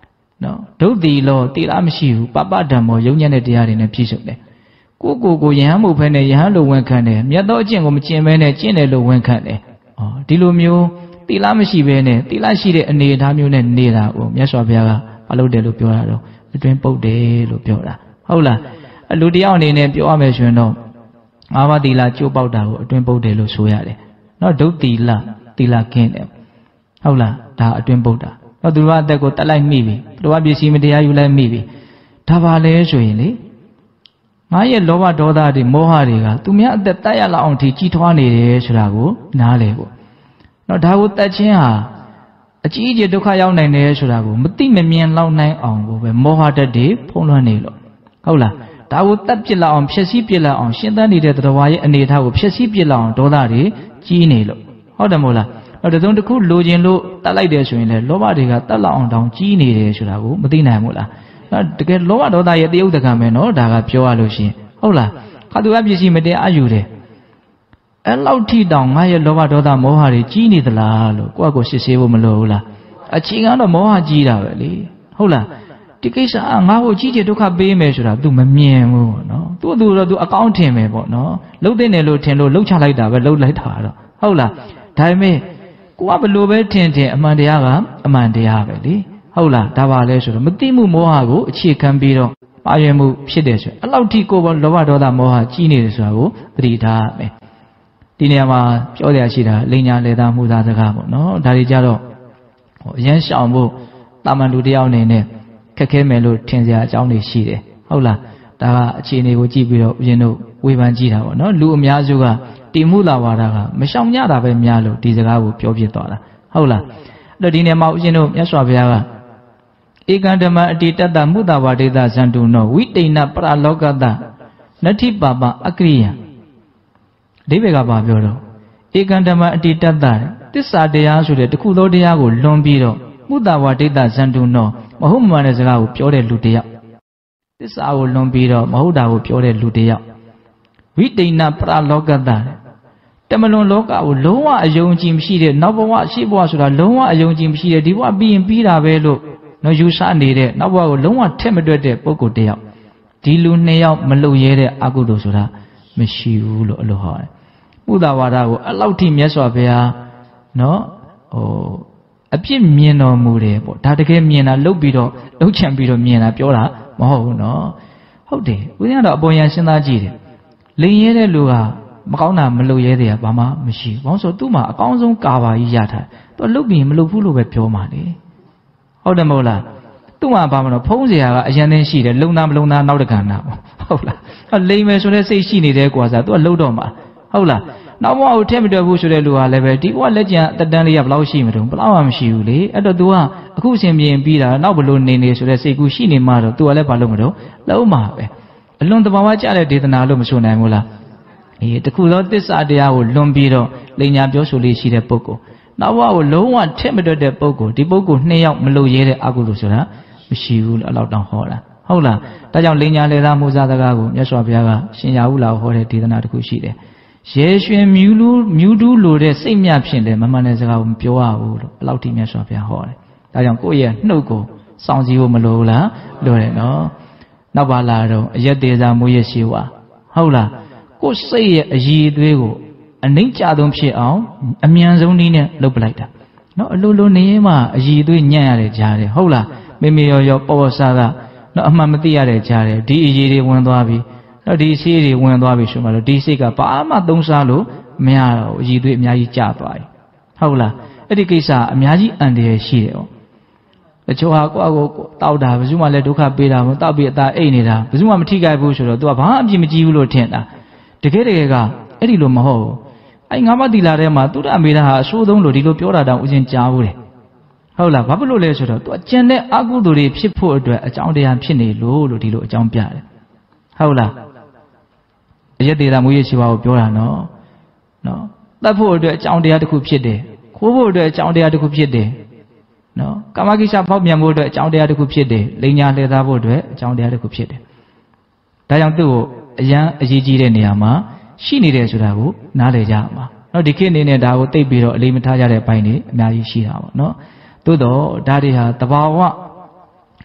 နော်ဒုတ်တိလောတိလားမရှိဘူးပပဓမ္မောယုံညံ့တဲ့တရားတွေနဲ့ပြည့်စုံတယ်ကိုယဟန်မှုဖဲနဲ့ယဟန်လိုဝန်ခံတယ်မြတ်သောအကျင့်ကိုမကျင့်ဘဲနဲ့ကျင့်တယ်လို့ဝန်ခံတယ်ဒီလိုမျိုးတိလားမရှိဘဲနဲ့တိလားရှိတဲ့အနေအထားမျိုးနဲ့နေတာကိုမြတ်စွာဘုရားကမလုပ်တယ်လို့ပြောတာတော့အတွင်းပုတ်တယ်လို့ပြောတာဟုတ်လားလူတယောက်အနေနဲ့ပြောရမယ်ဆိုရင်တော့ငါးပါးသီလကျိုးပေါက်တာကိုအတွင်းပုတ်တယ်လို့ဆိုရတယ်နော်ဒုတ်သီလခင်းတယ်ဟုတ်လားဒါအတွင်းပုတ်တာတော့သူတို့အသက်ကိုတတ်လိုက်မိပြီသူတို့ပစ္စည်းမတရားယူလိုက်မိပြီဒါပါလဲဆိုရင်လေငါရဲ့လောဘဒေါသတွေမောဟတွေကသူများအသက်တတ်ရလောက်အောင်ထိကြီးထွားနေတယ်ဆိုတာကိုနားလေပေါ့နော်ဒါကိုတတ်ခြင်းဟာအကြီးအကျယ်ဒုက္ခရောက်နိုင်တယ်ဆိုတာကိုမသိမမြင်လောက်နိုင်အောင်ကိုပဲမောဟတတ်တွေဖုံးလွှမ်းနေလို့ဟုတ်လားဒါကိုတတ်ပြစ်လောက်အောင်ဖျက်ဆီးပြစ်လောက်အောင်ရှင်းသန်းနေတဲ့တရားဝါရဲ့အနေအထားကိုဖျက်ဆီးပြစ်လောက်အောင်ဒေါသတွေကြီးနေလို့ဟုတ်တယ်မို့လားတော့တုံးတစ်ခုလိုချင်လို့တတ်လိုက်တယ်ဆိုရင်လေလောဘတွေကတတ်လောက်အောင်တောင်ကြီးနေတယ်ဆိုတာကိုမသိနိုင်ဘူးလားတကယ်လောဘဒေါသရဲ့တယုတ်တကံပဲနော်ဒါကပြောရလို့ရှိရင်ဟုတ်လားခါသူကပစ္စည်းမတရားယူတယ်အဲ့လောက်ထိတောင်ငါရဲ့လောဘဒေါသမောဟတွေကြီးနေသလားလို့ကိုယ့်ကိုစစ်ဆေးဖို့မလိုဘူးလားအချိန်ကတော့မောဟကြီးတာပဲလေဟုတ်လားဒီကိစ္စငါ့ကိုကြီးကျယ်ဒုက္ခပေးမယ်ဆိုတာ तू မမြင်ဘူးပေါ့နော်သူ့တော့ तू အကောင့်ထင်မယ်ပေါ့နော်လှုပ်တဲ့နယ်လို့ထင်လို့လှုပ်ချလိုက်တာပဲလှုပ်လိုက်တာတော့ဟုတ်လားဒါပေမဲ့ကိုကဘလို့ပဲထင်အမှန်တရားကအမှန်တရားပဲလေဟုတ်လားဒါပါလဲဆိုတော့မသိမှုမောဟကိုအခြေခံပြီးတော့ပါရွယ်မှုဖြစ်တယ်ဆိုအဲ့လောက်ထိကိုလောဘဒေါသမောဟကြီးနေတယ်ဆိုတာကိုသတိထားမယ်ဒီနေရာမှာပြောရရှိတာလိညာလေသားမှုသားစကားပေါ့နော်ဒါတွေကြတော့အရန်ရှောင်ဖို့တာမန်လူတယောက်အနေနဲ့ခက်ခဲမယ်လို့ထင်စရာအကြောင်းတွေရှိတယ်ဟုတ်လားဒါကအခြေအနေကိုကြည့်ပြီးတော့ဦးဇင်းတို့ဝေဖန်ကြည့်တာပေါ့နော်လူအများစုကတိမှုလာဝါဒကမရှောင်ညတာပဲများလို့ဒီစကားကိုပြောပြသွားတာဟုတ်လားအဲ့တော့ဒီနေရာမှာဦးဇင်းတို့မြတ်စွာဘုရားကဧကံဓမ္မအတိတတ္တမုတ္တဝါဒေသဇန္တုနောဝိတိဏပရလောကတနတ္ထိပါပအကရိယအဓိပ္ပာယ်ကဘာပြောတော့ဧကံဓမ္မအတိတတ္တသစ္စာတရားဆိုတဲ့တခုသောတရားကိုလွန်ပြီးတော့မုတ္တဝါဒေသဇန္တုနောမဟုတ်မှန်တဲ့စကားကိုပြောတဲ့လူတယောက်သစ္စာကိုလွန်ပြီးတော့မဟုတ်တာကိုပြောတဲ့လူတယောက်ဝိတိဏပရလောကတတမလွန်လောကကိုလုံးဝအယုံကြည်မရှိတဲ့နောက်ဘဝရှေ့ဘဝဆိုတာလုံးဝအယုံကြည်မရှိတဲ့ဒီဘဝပြီးရင်ပြီးတာပဲလို့နော်ယူဆနေတဲ့နောက်ဘဝကိုလုံးဝထက်မတွက်တဲ့ပုဂ္ဂိုလ်တယောက်ဒီလူနှစ်ယောက်မလုံရဲတဲ့အကုသိုလ်ဆိုတာမရှိဘူးလို့အလိုဟောတယ်မုဒ္ဒဝါဒကိုအဲ့လောက်ထိမြတ်စွာဘုရားနော်အပြစ်မြင်တော်မူတယ်ပေါ့ဒါတကယ်မြင်တာလှုပ်ပြီးတော့လှုပ်ချန်ပြီးတော့မြင်တာပြောတာမဟုတ်ဘူးနော်ဟုတ်တယ်ဦးဇင်းကတော့အပေါ်ယံစဉ်းစားကြည့်တယ်လိန်ရဲတဲ့လူကမကောင်းတာမလုပ်ရဲတဲ့ကဘာမှမရှိဘူးဘာလို့ဆိုသူ့မှာအကောင်းဆုံးကာပါကြီးရထားသူလှုပ်ပြီးမလှုပ်ဘူးလို့ပဲပြောမှာလေဟုတ်တယ်မဟုတ်လားသူ့မှာဘာမလို့ဖုံးစရာကအရင်သိရှိတယ်လုံသားမလုံသားနောက်တကဏ္ဍဟုတ်လားလိန်မယ်ဆိုတဲ့စိတ်ရှိနေတယ်ကွာစားသူကလှုပ်တော့မှာဟုတ်လားနောက်ဘဝကိုထည့်မတွက်ဘူးဆိုတဲ့လူကလည်းပဲဒီဘဝလက်ကျန်အတန်းလေးကဘယ်လောက်ရှိမတုံးဘယ်လောက်မှမရှိဘူးလေအဲ့တော့ तू ကအခုအစဉ်ပြင်ပြီးတာနောက်ဘလို့နေဆိုတဲ့စိတ်ကူးရှိနေမှတော့ तू ကလည်းဘာလို့မတော့လုံးမှာပဲအလွန်တဘာဝကြတဲ့ဒေသနာလို့မဆိုနိုင်ဘူးလားတခုသောသစ္စာတရားကိုလွန်ပြီးတော့လိညာပြောဆိုလေးရှိတဲ့ပုဂ္ဂိုလ်နောက်ဘဝကိုလုံးဝထည့်မတွက်တဲ့ပုဂ္ဂိုလ်ဒီပုဂ္ဂိုလ်နှစ်ယောက်မလို့ရဲတဲ့အကုသိုလ်ဆိုတာမရှိဘူးလို့အဲ့လောက်တောင်ဟောတာဟုတ်လားဒါကြောင့်လိညာလေသာမှုစားစကားကိုမြတ်စွာဘုရားကရှင်ရာဟုလာဟောတဲ့ဒေသနာတစ်ခုရှိတယ်ရေရွှင်မြူးတူးလိုတဲ့စိတ်မြဖြစ်တယ်မမှန်တဲ့စကားကိုမပြောရဘူးလို့အဲ့လောက်ထိမြတ်စွာဘုရားဟောတယ်ဒါကြောင့်ကိုယ့်ရဲ့နှုတ်ကိုစောင့်စည်းဖို့မလိုဘူးလားလိုတယ်နော်နောက်ပါလာတော့အယက်သေးစားမွေးရရှိဝါဟုတ်လားကိုယ်စိတ်ရဲ့အည်အသွေးကိုအနှိမ့်ချဆုံးဖြစ်အောင်အမြန်ဆုံးနည်းနဲ့လုပ်ပလိုက်တာနော်အလိုလိုနေရင်မှအည်အသွေးညံ့ရတဲ့ကြားတယ်ဟုတ်လားမေမေရောပေါ်စားကနော်အမှန်မသိရတဲ့ကြားတယ်ဒီအည်တွေဝင်သွားပြီနော်ဒီဆေးတွေဝင်သွားပြီဆိုမှတော့ဒီစိတ်ကဘာမှသုံးစားလို့မရတော့အည်သွေးအများကြီးကျသွားပြီဟုတ်လားအဲ့ဒီကိစ္စအများကြီးအန္တရာယ်ရှိတယ်ပေါ့တချို့ဟာကိုယ့်အကိုတောက်တာဘယ်သူမှလည်းဒုက္ခပေးတာမဟုတ်တောက်ပြီးအသာအိတ်နေတာဘယ်သူမှမထိခိုက်ဘူးဆိုတော့ तू ကဘာမှအပြစ်မကြည့်ဘူးလို့ထင်တာတကယ်ကအဲ့ဒီလိုမဟုတ်ဘူးအဲ့ငါးပါးသီလထဲမှာသူအမေသားဟာအဆိုးဆုံးလို့ဒီလိုပြောတာတောင်ဥစဉ်ကြားဘူးတယ်ဟုတ်လားဘာဖြစ်လို့လဲဆိုတော့ तू ကျန်တဲ့အကုသိုလ်တွေဖြစ်ဖို့အတွက်အကြောင်းတရားဖြစ်နေလို့ဒီလိုအကြောင်းပြတယ်ဟုတ်လားအယက်သေးတာမွေးရရှိပါကိုပြောတာနော်တတ်ဖို့အတွက်အကြောင်းတရားတစ်ခုဖြစ်တယ်ခိုးဖို့အတွက်အကြောင်းတရားတစ်ခုဖြစ်တယ်နော်ကာမကိစ္စဖောက်ပြန်ဖို့အတွက်အကြောင်းတရားတစ်ခုဖြစ်တယ်လိညာလှည့်သားဖို့အတွက်အကြောင်းတရားတစ်ခုဖြစ်တယ်ဒါကြောင့်သူ့ကိုအရန်အရေးကြီးတဲ့နေရာမှာရှိနေတယ်ဆိုတာကိုနားလည်ကြမှာနော်ဒီခေတ်အနေနဲ့ဒါကိုသိပြီးတော့အလေးမထားကြတဲ့အပိုင်းတွေအများကြီးရှိတာပေါ့နော်သို့တော့ဒါတွေဟာတဘာဝ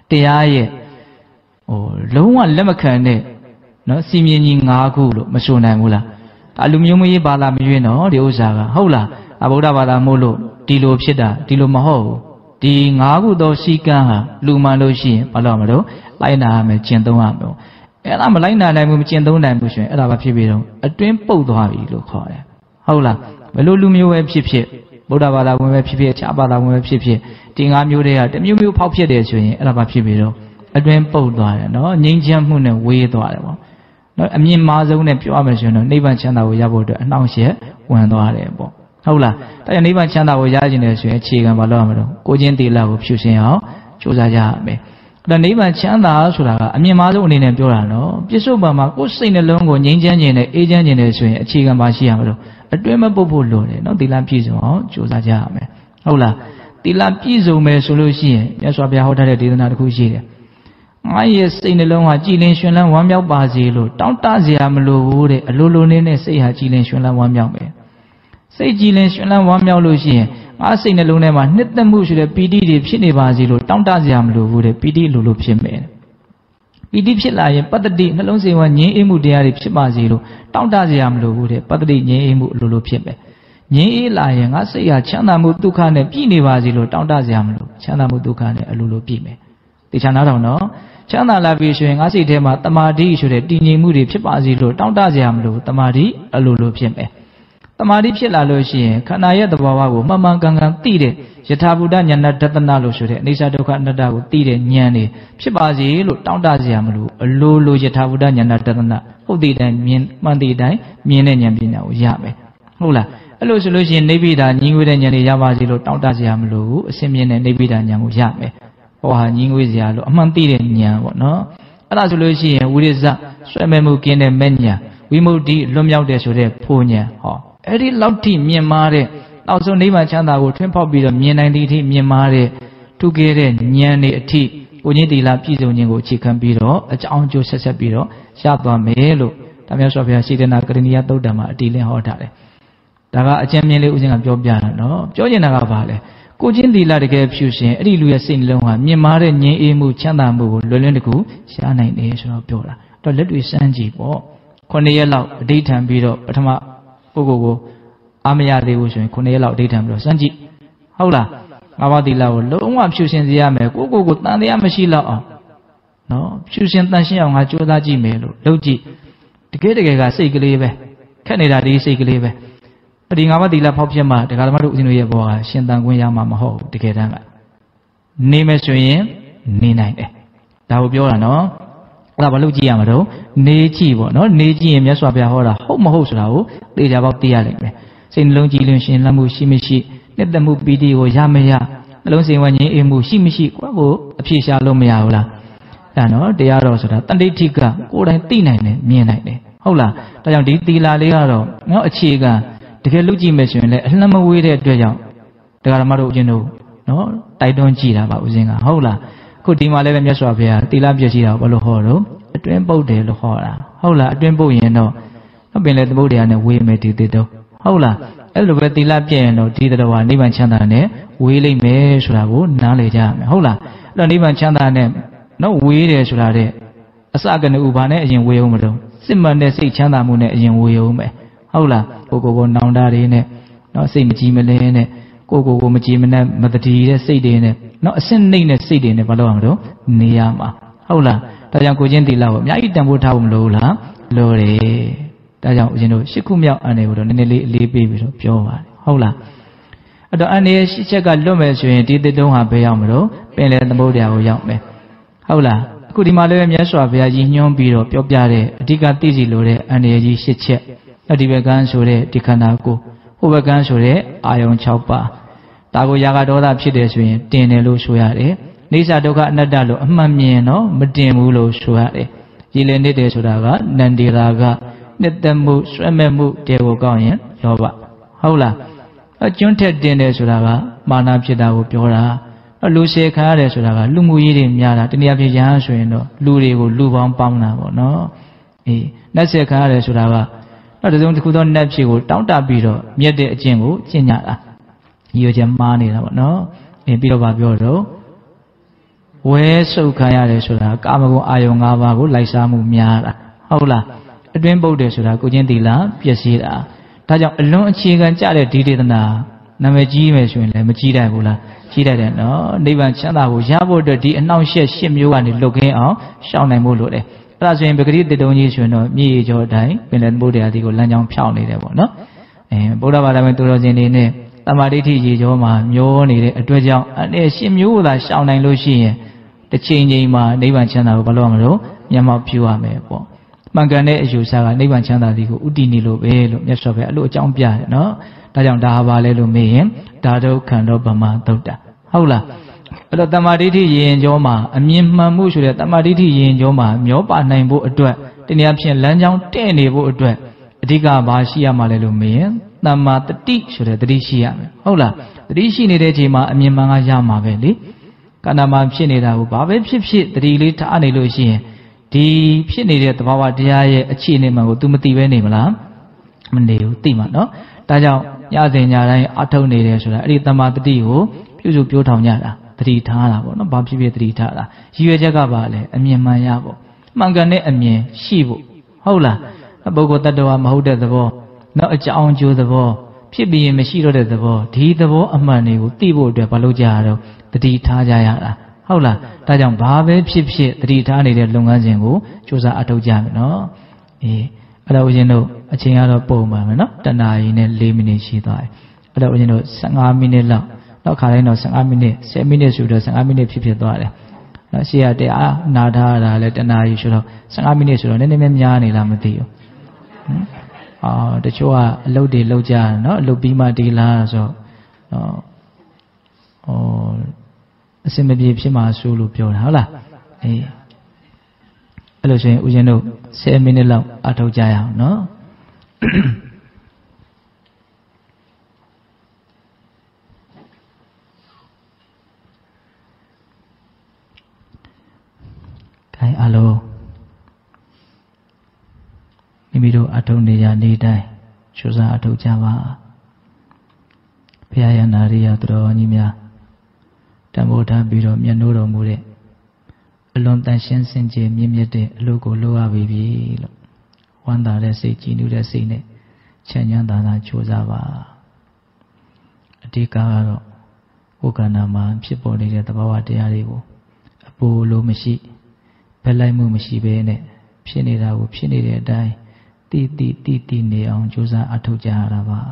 တရားရဲ့လုံးဝလက်မခံတဲ့နော်စီမင်းကြီး၅ခုလို့မဆိုနိုင်ဘူးလားဒါလူမျိုးမရေးဘာသာမရွေးနော်ဒီဥစ္စာကဟုတ်လားဗုဒ္ဓဘာသာမို့လို့ဒီလိုဖြစ်တာဒီလိုမဟုတ်ဘူးဒီ၅ခုသောစီကံဟာလူမှန်လို့ရှိရင်ဘာလို့မလို့လိုက်နာရမယ်ကျင့်သုံးရမယ်အဲ့ဒါမလိုက်နာနိုင်ဘူးမကျင့်သုံးနိုင်ဘူးဆိုရင်အဲ့ဒါဘာဖြစ်ပြီးတော့အတွင်းပုတ်သွားပြီလို့ခေါ်တယ်ဟုတ်လားဘယ်လိုလူမျိုးပဲဖြစ်ဖြစ်ဗုဒ္ဓဘာသာဝင်ပဲဖြစ်ဖြစ်အခြားဘာသာဝင်ပဲဖြစ်ဖြစ်ဒီ၅မျိုးတွေကတစ်မျိုးမျိုးဖောက်ဖြစ်တယ်ဆိုရင်အဲ့ဒါဘာဖြစ်ပြီးတော့အတွင်းပုတ်သွားတယ်နော်ငြိမ်းချမ်းမှုနဲ့ဝေးသွားတယ်ပေါ့နော်အမြင့်မားဆုံးနဲ့ပြောရမယ်ဆိုရင်တော့နိဗ္ဗာန်ချမ်းသာကိုရဖို့အတွက်အနှောင့်အယှက်ဝင်သွားတယ်ပေါ့ဟုတ်လားဒါကြောင့်နိဗ္ဗာန်ချမ်းသာကိုရခြင်းတယ်ဆိုရင်အခြေခံဘာလို့ရမလို့ကိုချင်းသီလကိုဖြူစင်အောင်ကြိုးစားကြရမယ်အဲ့ဒါနိဗ္ဗာန်ချမ်းသာဆိုတာကအမြင့်မားဆုံးအနေနဲ့ပြောတာနော်ပြစ္ဆုတ်ပံမှာကိုယ်စိတ်နှလုံးကိုငြိမ်းချမ်းခြင်းနဲ့အေးချမ်းခြင်းနဲ့ဆိုရင်အခြေခံပါရှိရမလို့အတွင်းမပုတ်ဖို့လိုတယ်နော်သီလပြည့်စုံအောင်ကြိုးစားကြရမယ်ဟုတ်လားသီလပြည့်စုံမယ်ဆိုလို့ရှိရင်မြတ်စွာဘုရားဟောထားတဲ့ဒေသနာတစ်ခုရှိတယ်ငါရဲ့စိတ်နှလုံးဟာကြည်လင်ရွှင်လန်းဝမ်းမြောက်ပါစေလို့တောင်းတစရာမလိုဘူးတဲ့အလိုလိုနဲ့စိတ်ဟာကြည်လင်ရွှင်လန်းဝမ်းမြောက်မယ်စိတ်ကြည်လင်ရွှင်လန်းဝမ်းမြောက်လို့ရှိရင်ငါစိတ်နှလုံးထဲမှာနှစ်သက်မှုဆိုတဲ့ပီတိတွေဖြစ်နေပါစေလို့တောင်းတစရာမလိုဘူးတဲ့ပီတိလိုလိုဖြစ်မယ်ပီတိဖြစ်လာရင်ပတ္တိနှလုံးစိမ်ဝငြိမ်းအေးမှုတရားတွေဖြစ်ပါစေလို့တောင်းတစရာမလိုဘူးတဲ့ပတ္တိငြိမ်းအေးမှုလိုလိုဖြစ်မယ်ငြိမ်းအေးလာရင်ငါစိတ်ဟာချမ်းသာမှုဒုက္ခနဲ့ပြည့်နေပါစေလို့တောင်းတစရာမလိုချမ်းသာမှုဒုက္ခနဲ့အလိုလိုပြည့်မယ်ဒီချမ်းသာတော့နော်ချမ်းသာလာပြီဆိုရင်ငါစိတ်ထဲမှာတမာတိဆိုတဲ့တည်ငြိမ်မှုတွေဖြစ်ပါစေလို့တောင်းတစရာမလိုတမာတိအလိုလိုဖြစ်မယ်တမာတိဖြစ်လာလို့ရှိရင်ခန္ဓာရဲ့သဘောကိုမှန်မှန်ကန်ကန်သိတဲ့ယထာဘုဒ္ဓဉာဏဒသနာလို့ဆိုတဲ့အိဋ္ဌဒုက္ခအနတ္တကိုသိတဲ့ဉာဏ်တွေဖြစ်ပါစေလို့တောင်းတစရာမလိုအလိုလိုယထာဘုဒ္ဓဉာဏဒသနာဟုတ်တဲ့တိုင်းမြင်မှန်တဲ့တိုင်းမြင်တဲ့ဉာဏ်ပညာကိုရမယ်ဟုတ်လားအဲ့လိုဆိုလို့ရှိရင်နိဗ္ဗိဒာညီငွေတဲ့ဉာဏ်တွေရပါစေလို့တောင်းတစရာမလိုဘူးအစင်းမြင်တဲ့နိဗ္ဗိဒာဉာဏ်ကိုရမယ်ဟောဟာညီငွေစရာလို့အမှန်သိတဲ့ဉာဏ်ပေါ့နော်အဲ့ဒါဆိုလို့ရှိရင်ဝိရိဇဆွဲမဲ့မှုကင်းတဲ့မဲ့ဉာဏ်ဝိမု ക്തി လွတ်မြောက်တဲ့ဆိုတဲ့ဖို့ဉာဏ်ဟောအဲ့ဒီလောက်ထိမြင်မာတဲ့နောက်ဆုံးနိဗ္ဗာန်ချမ်းသာကိုထွန်းဖောက်ပြီးတော့မြင်နိုင်တဲ့အထိမြင်မာတဲ့ထုခဲ့တဲ့ဉာဏ်တွေအထိကိုကြီးသီလပြည့်စုံခြင်းကိုအခြေခံပြီးတော့အကြောင်းအကျိုးဆက်ဆက်ပြီးတော့ရသွားမယ်လို့ဒါမျိုးဆိုဘုရားရှိတနာကရဏီယသုတ်တံမှာအတိလင်းဟောထားတယ်ဒါကအကျဉ်းမြင်လေးဦးဇင်းကပြောပြတာနော်ပြောချင်တာကဘာလဲကိုချင်းသီလတကယ်ဖြူရှင်အဲ့ဒီလူရဲ့စိတ်နှလုံးဟာမြင်မာတဲ့ငြိမ်းအေးမှုချမ်းသာမှုကိုလွယ်လွယ်တကူရှားနိုင်တယ်ဆိုတော့ပြောတာတော့လက်တွေ့စမ်းကြည့်ပေါ့9ရက်လောက်အဋ္ဌံပြီးတော့ပထမကိုအာမရသေးဘူးဆိုရင်9ရက်လောက်အဋ္ဌံပြီးတော့စမ်းကြည့်ဟုတ်လားငါးပါးသီလကိုလုံးဝဖြူရှင်စေရမယ်ကိုတန်တရားမရှိတော့အောင်နော်ဖြူရှင်တန်ရှင်းအောင်ငါကြိုးစားကြည့်မယ်လို့လုပ်ကြည့်တကယ်ကစိတ်ကလေးပဲခက်နေတာဒီစိတ်ကလေးပဲဒီငါးပါးသီလဖောက်ဖြစ်မှဒကာဓမ္မတို့ဦးဇင်းတို့ရဲ့ဘောကရှင်တန်ခွင့်ရမှာမဟုတ်ဘူးတကယ်တမ်းကနေမယ်ဆိုရင်နေနိုင်တယ်ဒါကိုပြောတာနော်အဲ့ဒါဘာလို့ကြည့်ရမှာတော့နေကြည့်ပေါ့နော်နေကြည့်ရင်မြတ်စွာဘုရားဟောတာဟုတ်မဟုတ်ဆိုတာကိုသိကြပေါက်သိရလိမ့်မယ်စိတ်နှလုံးကြည်လင်ရှင်လမ်းမှုရှိမရှိနှစ်သက်မှုပီတိကိုရမရနှလုံးစိမ်ဝငြိမ်းအေးမှုရှိမရှိကိုယ့်ကိုအဖြေရှာလို့မရဘူးလားအဲ့နော်တရားတော်ဆိုတာတဏှိဋ္ဌိကကိုယ်တိုင်သိနိုင်တယ်မြင်နိုင်တယ်ဟုတ်လားဒါကြောင့်ဒီသီလလေးကတော့နော်အခြေခံတကယ်လုပ်ကြည့်မယ်ဆိုရင်လည်းအလှမ်းမဝေးတဲ့အတွက်ကြောင့်တရားဓမ္မတို့ဦးဇင်းတို့နော်တိုက်တွန်းကြည့်တာပါဦးဇင်းကဟုတ်လားခုဒီမှာလည်းပဲမြတ်စွာဘုရားသီလပြည့်စည်တာဘာလို့ဟောတော့အတွင်းပုတ်တယ်လို့ဟောတာဟုတ်လားအတွင်းပုတ်ရင်တော့ပင်လေသမုဒ္ဒရာနဲ့ဝေးမယ်ဒီတစ်တော့ဟုတ်လားအဲ့လိုပဲသီလပြည့်ရင်တော့ဒီတော်ဟာနိဗ္ဗာန်ချမ်းသာနဲ့ဝေးလိမ့်မယ်ဆိုတာကိုနားလည်ကြရမယ်ဟုတ်လားအဲ့တော့နိဗ္ဗာန်ချမ်းသာနဲ့နော်ဝေးတယ်ဆိုတာတဲ့အစကနဥဘာနဲ့အရင်ဝေးအောင်မလို့စစ်မှန်တဲ့စိတ်ချမ်းသာမှုနဲ့အရင်ဝေးအောင်မယ်ဟုတ်လားကိုနောင်တတွေနဲ့နော်စိတ်မကြည်မလဲနဲ့ကိုမကြည်မနဲ့မတတိတဲ့စိတ်တွေနဲ့နော်အစင်းနှိမ့်တဲ့စိတ်တွေနဲ့ဘာလို့အောင်လို့နေရမှာဟုတ်လားဒါကြောင့်ကိုချင်းသီလကိုအများကြီးတန်ဖိုးထားဖို့မလိုဘူးလားလိုတယ်ဒါကြောင့်ဦးဇင်းတို့8ခုမြောက်အန္တရာယ်ကိုတော့နည်းနည်းလေးအလေးပေးပြီးတော့ပြောပါတယ်ဟုတ်လားအဲ့တော့အန္တရာယ်8ချက်ကလွတ်မယ်ဆိုရင်ဒီတစ်တုံးဟာဘယ်ရောက်မလို့ပင်လေသမုဒ္ဒရာကိုရောက်မယ်ဟုတ်လားအခုဒီမှာလည်းမြတ်စွာဘုရားကြီးညွှန်းပြီးတော့ပြောပြတဲ့အဓိကသိစီလိုတဲ့အန္တရာယ်ကြီး8ချက်အဲ့ဒီဘက်ကန်းဆိုတဲ့ဒီခန္ဓာကိုယ်ဟိုဘက်ကန်းဆိုတဲ့အာယုံ6ပါးဒါကိုရာဂဒေါသဖြစ်တယ်ဆိုရင်တင်တယ်လို့ဆိုရတယ်နေစာဒုက္ခအနတ္တလို့အမှန်မြင်တော့မတင်ဘူးလို့ဆိုရတယ်ရည်လည်နေတယ်ဆိုတာကနန္ဒီရာကနှစ်သက်မှုဆွဲမဲ့မှုတဲကိုကောင်းရင်လောဘဟုတ်လားအကျွန်းထက်တင်တယ်ဆိုတာကမာနဖြစ်တာကိုပြောတာလူရှည်ခံရတယ်ဆိုတာကလူမှုရေးတွေများတာတနည်းအားဖြင့်ရဟန်းဆိုရင်တော့လူတွေကိုလူပေါင်းပေါင်းတာပေါ့နော်အေးနှက်ဆက်ခံရတယ်ဆိုတာကနောက်တစ်စုံတစ်ခုသောနှက်ဖြစ်ကိုတောင်းတပြီးတော့မြက်တဲ့အကျင့်ကိုကျင့်ကြတာရည်ရွယ်ချက်မှားနေတာပေါ့နော်အေးပြီးတော့ဗာပြောတော့ဝဝဲဆုပ်ခံရတယ်ဆိုတာကာမဂုဏ်အာယုံ၅ပါးကိုလိုက်စားမှုများတာဟုတ်လားအတွင်းပုတ်တယ်ဆိုတာကိုချင်းသီလပျက်စီးတာဒါကြောင့်အလွန်အခြေခံကြတဲ့ဒီဒေသနာနာမည်ကြီးမယ်ဆိုရင်လည်းမကြီးတတ်ဘူးလားကြီးတတ်တယ်နော်နိဗ္ဗာန်ချမ်းသာကိုရဖို့အတွက်ဒီအနှောင့်အယှက်၈မျိုးကနေလွတ်ကင်းအောင်ရှောင်နိုင်ဖို့လိုတယ်အဲ့ဒါဆိုရင်ပဂရိတေတုံကြီးဆိုရင်တော့မြေကြီးကျော်အတိုင်းပင်လယ်သမုဒ္ဒရာဒီကိုလမ်းကြောင်းဖြောင်းနေတယ်ပေါ့နော်ဗုဒ္ဓဘာသာဝင်သူတော်စင်တွေနဲ့တမာဒိဋ္ဌိရေကျော်မှာမျောနေတဲ့အတွက်ကြောင့်အဲ့၈မျိုးကိုသာရှောင်နိုင်လို့ရှိရင်တစ်ချိန်ချိန်မှာနိဗ္ဗာန်ချမ်းသာကိုဘာလို့ရမလို့မျက်မှောက်ပြုရမယ်ပေါ့မှန်ကန်တဲ့အယူဆကနိဗ္ဗာန်ချမ်းသာသည်ကိုဥတည်နေလို့ပဲလို့မြတ်စွာဘုရားအဲ့လိုအကြောင်းပြတယ်နော်ဒါကြောင့်ဒါဟာဘာလဲလို့မေးရင်ဓာတုခန္ဓေဗမာသုတ်တာဟုတ်လားအဲ့တော့တမာဒိဋ္ဌိရင်ကျော်မှာအမြင်မှန်မှုဆိုတဲ့တမာဒိဋ္ဌိရင်ကျော်မှာမျောပါနိုင်ဖို့အတွက်တနည်းအားဖြင့်လမ်းကြောင်းတဲ့နေဖို့အတွက်အဓိကဘာရှိရမှာလဲလို့မေးရင်တမာတတိဆိုတဲ့တတိရှိရမယ်ဟုတ်လားတတိရှိနေတဲ့အချိန်မှာအမြင်မှန်ကရမှာပဲလေကန္နာမှာဖြစ်နေတာကိုဘာပဲဖြစ်ဖြစ်တတိလေးထားနေလို့ရှိရင်ဒီဖြစ်နေတဲ့သဘာဝတရားရဲ့အခြေအနေမှန်ကို तू မသိပဲနေမလားမနေဘူးသိမှာနော်ဒါကြောင့်ညစဉ်ညတိုင်းအထုတ်နေတယ်ဆိုတာအဲ့ဒီတမာတတိကိုပြုစုပြောထောင်ကြတာတတိထားတာပေါ့နော်ဘာဖြစ်ဖြစ်တတိထားတာရည်ရွယ်ချက်ကပါလေအမြင်မှန်ရဖို့မှန်ကန်တဲ့အမြင်ရှိဖို့ဟုတ်လားပုဂ္ဂိုလ်တ attva မဟုတ်တဲ့သဘောနောက်အကြောင်းကျိုးသဘောဖြစ်ပြီးရင်မရှိတော့တဲ့သဘောဒီသဘောအမှန်တွေကိုသိဖို့အတွက်ဘာလို့ကြရတော့တတိထားကြရတာဟုတ်လားဒါကြောင့်ဘာပဲဖြစ်ဖြစ်တတိထားနေတဲ့လုပ်ငန်းစဉ်ကိုစူးစမ်းအထောက်ကြမယ်နော်အဲ့တော့ဦးဇင်းတို့အချိန်ကတော့ပုံမှန်ပဲနော်တနာရီနဲ့4မိနစ်ရှိသွားပြီအဲ့တော့ဦးဇင်းတို့15မိနစ်လောက်နောက်ခါတိုင်းတော့15မိနစ်10မိနစ်ဆိုတော့15မိနစ်ဖြစ်သွားတယ်နော်ရှေ့ကတရားနာထားတာလဲတနာရီဆိုတော့15မိနစ်ဆိုတော့နည်းနည်းများနေလားမသိဘူးတချို့ကအလုပ်တွေလုပ်ကြတယ်နော်အလုပ်ပြီးမှဒီလားဆိုအစင်မပြေဖြစ်မှာဆိုလို့ပြောတာဟုတ်လားအဲ့လိုဆိုရင်ဦးဇင်းတို့10မိနစ်လောက်အထောက်ကြရအောင်နော်ခိုင်းအလုံးမိမိတို့အထုံနေရနေတိုင်းစူးစမ်းအထောက်ကြပါဘုရားရနာရိယသူတော်ကြီးများတံမိုးထားပြီးတော့မျက်နှိုးတော်မူတဲ့အလွန်တန်ရှင်းစင်ကြယ်မြင့်မြတ်တဲ့အလုပ်ကိုလုပ်ရပြီလို့ဝမ်းသာတဲ့စိတ်ကြည်နူးတဲ့စိတ်နဲ့ချမ်းချမ်းသာသာကြိုးစားပါအဓိကကတော့ဝိက္ခဏမှာဖြစ်ပေါ်နေတဲ့သဘာဝတရားတွေကိုအပူလိုမရှိဘက်လိုက်မှုမရှိဘဲနဲ့ဖြစ်နေတာကိုဖြစ်နေတဲ့အတိုင်းတိနေအောင်ကြိုးစားအထောက်ကြရတာပါ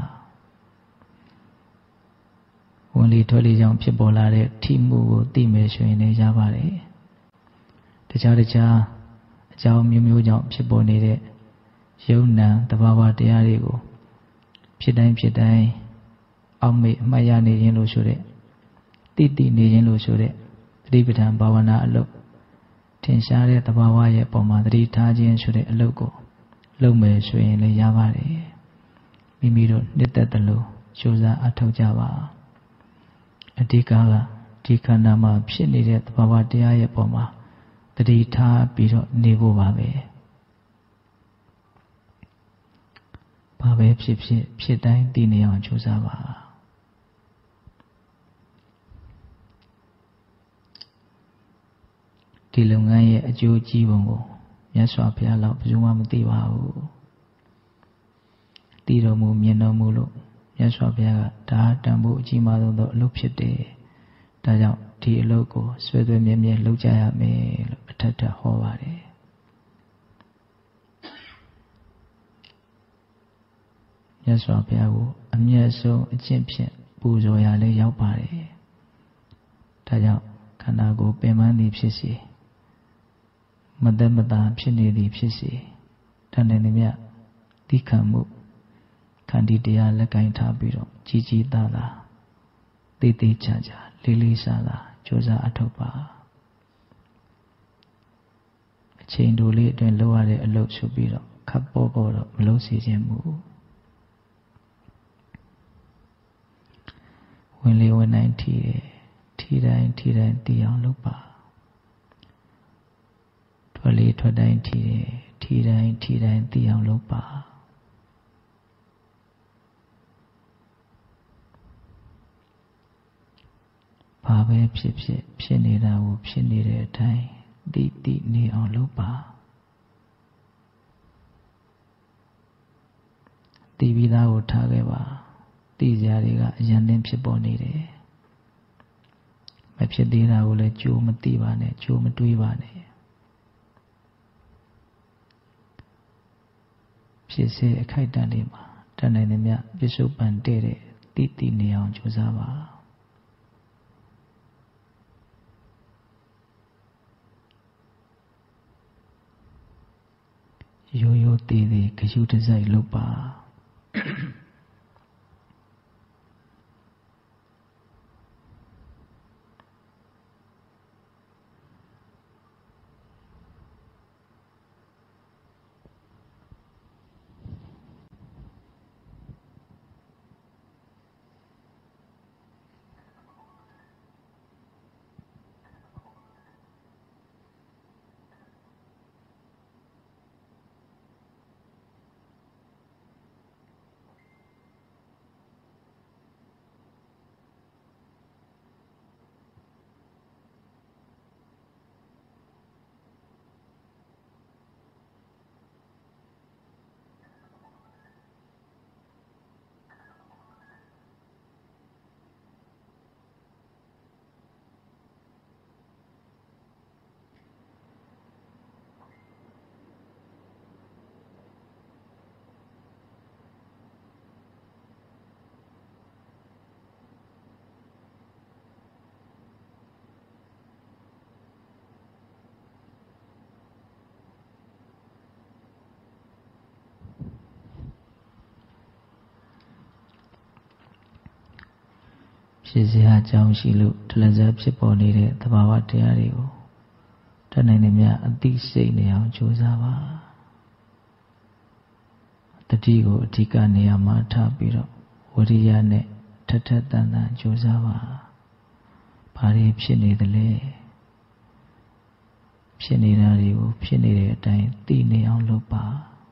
ဝင်လေထွက်လေကြောင့်ဖြစ်ပေါ်လာတဲ့ထိမှုကိုသိမယ်ဆိုရင်လည်းရပါတယ်တခြားအကြောင်းမျိုးကြောင့်ဖြစ်ပေါ်နေတဲ့ယုံနာသဘာဝတရားတွေကိုဖြစ်တိုင်းအောက်မေ့အမှတ်ရနေခြင်းလို့ဆိုတဲ့တိနေခြင်းလို့ဆိုတဲ့သတိပဋ္ဌာန်ဘာဝနာအလုပ်ထင်ရှားတဲ့သဘာဝရဲ့ပုံမှာသတိထားခြင်းဆိုတဲ့အလုပ်ကိုလုပ်မယ်ဆိုရင်လည်းရပါတယ်မိမိတို့နှစ်သက်တယ်လို့ကြိုးစားအထောက်ကြပါအဓိကဒီခန္ဓာမှာဖြစ်နေတဲ့သဘာဝတရားရဲ့ပုံမှာသတိထားပြီးတော့နေဖို့ပါပဲဘာပဲဖြစ်တိုင်းသိနေအောင်ကြိုးစားပါဒီလုပ်ငန်းရဲ့အကျိုးကြီးပုံကိုမြတ်စွာဘုရားလောက်ဘယ်သူမှမသိပါဘူးသိတော်မူမြင်တော်မူလို့မြတ်စွာဘုရားကဒါတန်ဖို့အကြီးမားဆုံးသောအလုပ်ဖြစ်တယ်ဒါကြောင့်ဒီအလုပ်ကိုဆွေးမြဲမြဲလုပ်ကြရမယ်လို့အထက်ထဟောပါတယ်မြတ်စွာဘုရားကိုအမျက်ဆုံးအကျင့်ဖြင့်ပူဇော်ရလဲရောက်ပါတယ်ဒါကြောင့်ခန္ဓာကိုယ်ပင်ပန်းသည်ဖြစ်စေမသက်မသာဖြစ်နေသည်ဖြစ်စေတန်တယ်မြတ်သိခံမှုခန္တီတရားလက်ကင်ထားပြီးတော့ကြီးသားသေးချာလေးစားကြိုးစားအထောက်ပါအချိန်တိုလေးအတွင်းလုပ်ရတဲ့အလုပ်ဆိုပြီးတော့ခပ်ပေါ်တော့မလုပ်စေခြင်းမူဝင်လေဝင်တိုင်းထီတိုင်းသိအောင်လုပ်ပါထွက်လေထွက်တိုင်းထီတိုင်းသိအောင်လုပ်ပါဘဘာပဲဖြစ်ဖြစ်ဖြစ်နေတာကိုဖြစ်နေတဲ့အတိုင်းသိနေအောင်လုပ်ပါသိပြီးသားကိုထားခဲ့ပါသိစရာတွေကအရင်သင်းဖြစ်ပေါ်နေတယ်မဖြစ်သေးတာကိုလည်းကြိုးမသိပါနဲ့ကြိုးမတွေးပါနဲ့ဖြစ်စေအခိုက်အတန့်တွေမှာတတ်နိုင်သမျှပစ္စုပန်တဲ့သိနေအောင်ကြိုးစားပါရိုးသေးသေးဂရုတစိုက်လုပ်ပါဖြစ်စရာအကြောင်းရှိလို့တလဇက်ဖြစ်ပေါ်နေတဲ့သဘာဝတရားတွေကိုတတ်နိုင်သမျှအသိစိတ်နေအောင်ကြိုးစားပါတတိကိုအဓိကနေရာမှာထားပြီးတော့ဝရိယနဲ့ထထတန်တန်ကြိုးစားပါဘာတွေဖြစ်နေသလဲဖြစ်နေတာတွေကိုဖြစ်နေတဲ့အတိုင်းသိနေအောင်လုပ်ပါ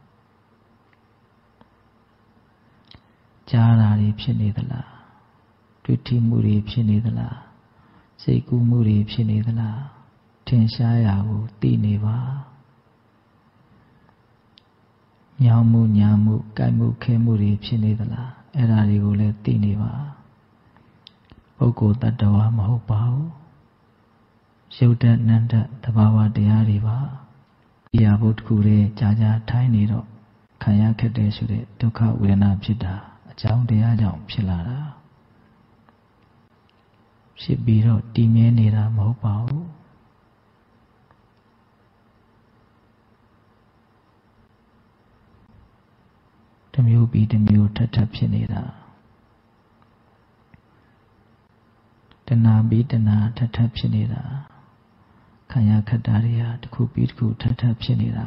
ကြားတာတွေဖြစ်နေသလားတွေ့ထိမှုတွေဖြစ်နေသလားစိတ်ကူးမှုတွေဖြစ်နေသလားထင်ရှားရာကိုသိနေပါညောင်းမှုညာမှုကြိုက်မှုခဲမှုတွေဖြစ်နေသလားအဲ့ဒါတွေကိုလည်းသိနေပါပုဂ္ဂိုလ်တ attva မဟုတ်ပါဘူးရုပ်တတ်နံတတ်သဘာဝတရားတွေပါဒီဟာဘုဒ္ဓခုလေးကြာထိုင်းနေတော့ခံရခက်တယ်ဆိုတဲ့ဒုက္ခဝေဒနာဖြစ်တာအကြောင်းတရားကြောင့်ဖြစ်လာတာဖြစ်ပြီးတော့တည်မြဲနေတာမဟုတ်ပါဘူးတစ်မျိုးပြီးတစ်မျိုးထပ်ဖြစ်နေတာတဏှာပြီးတဏှာထပ်ဖြစ်နေတာခံရခက်တာတွေဟာတစ်ခုပြီးတစ်ခုထပ်ဖြစ်နေတာ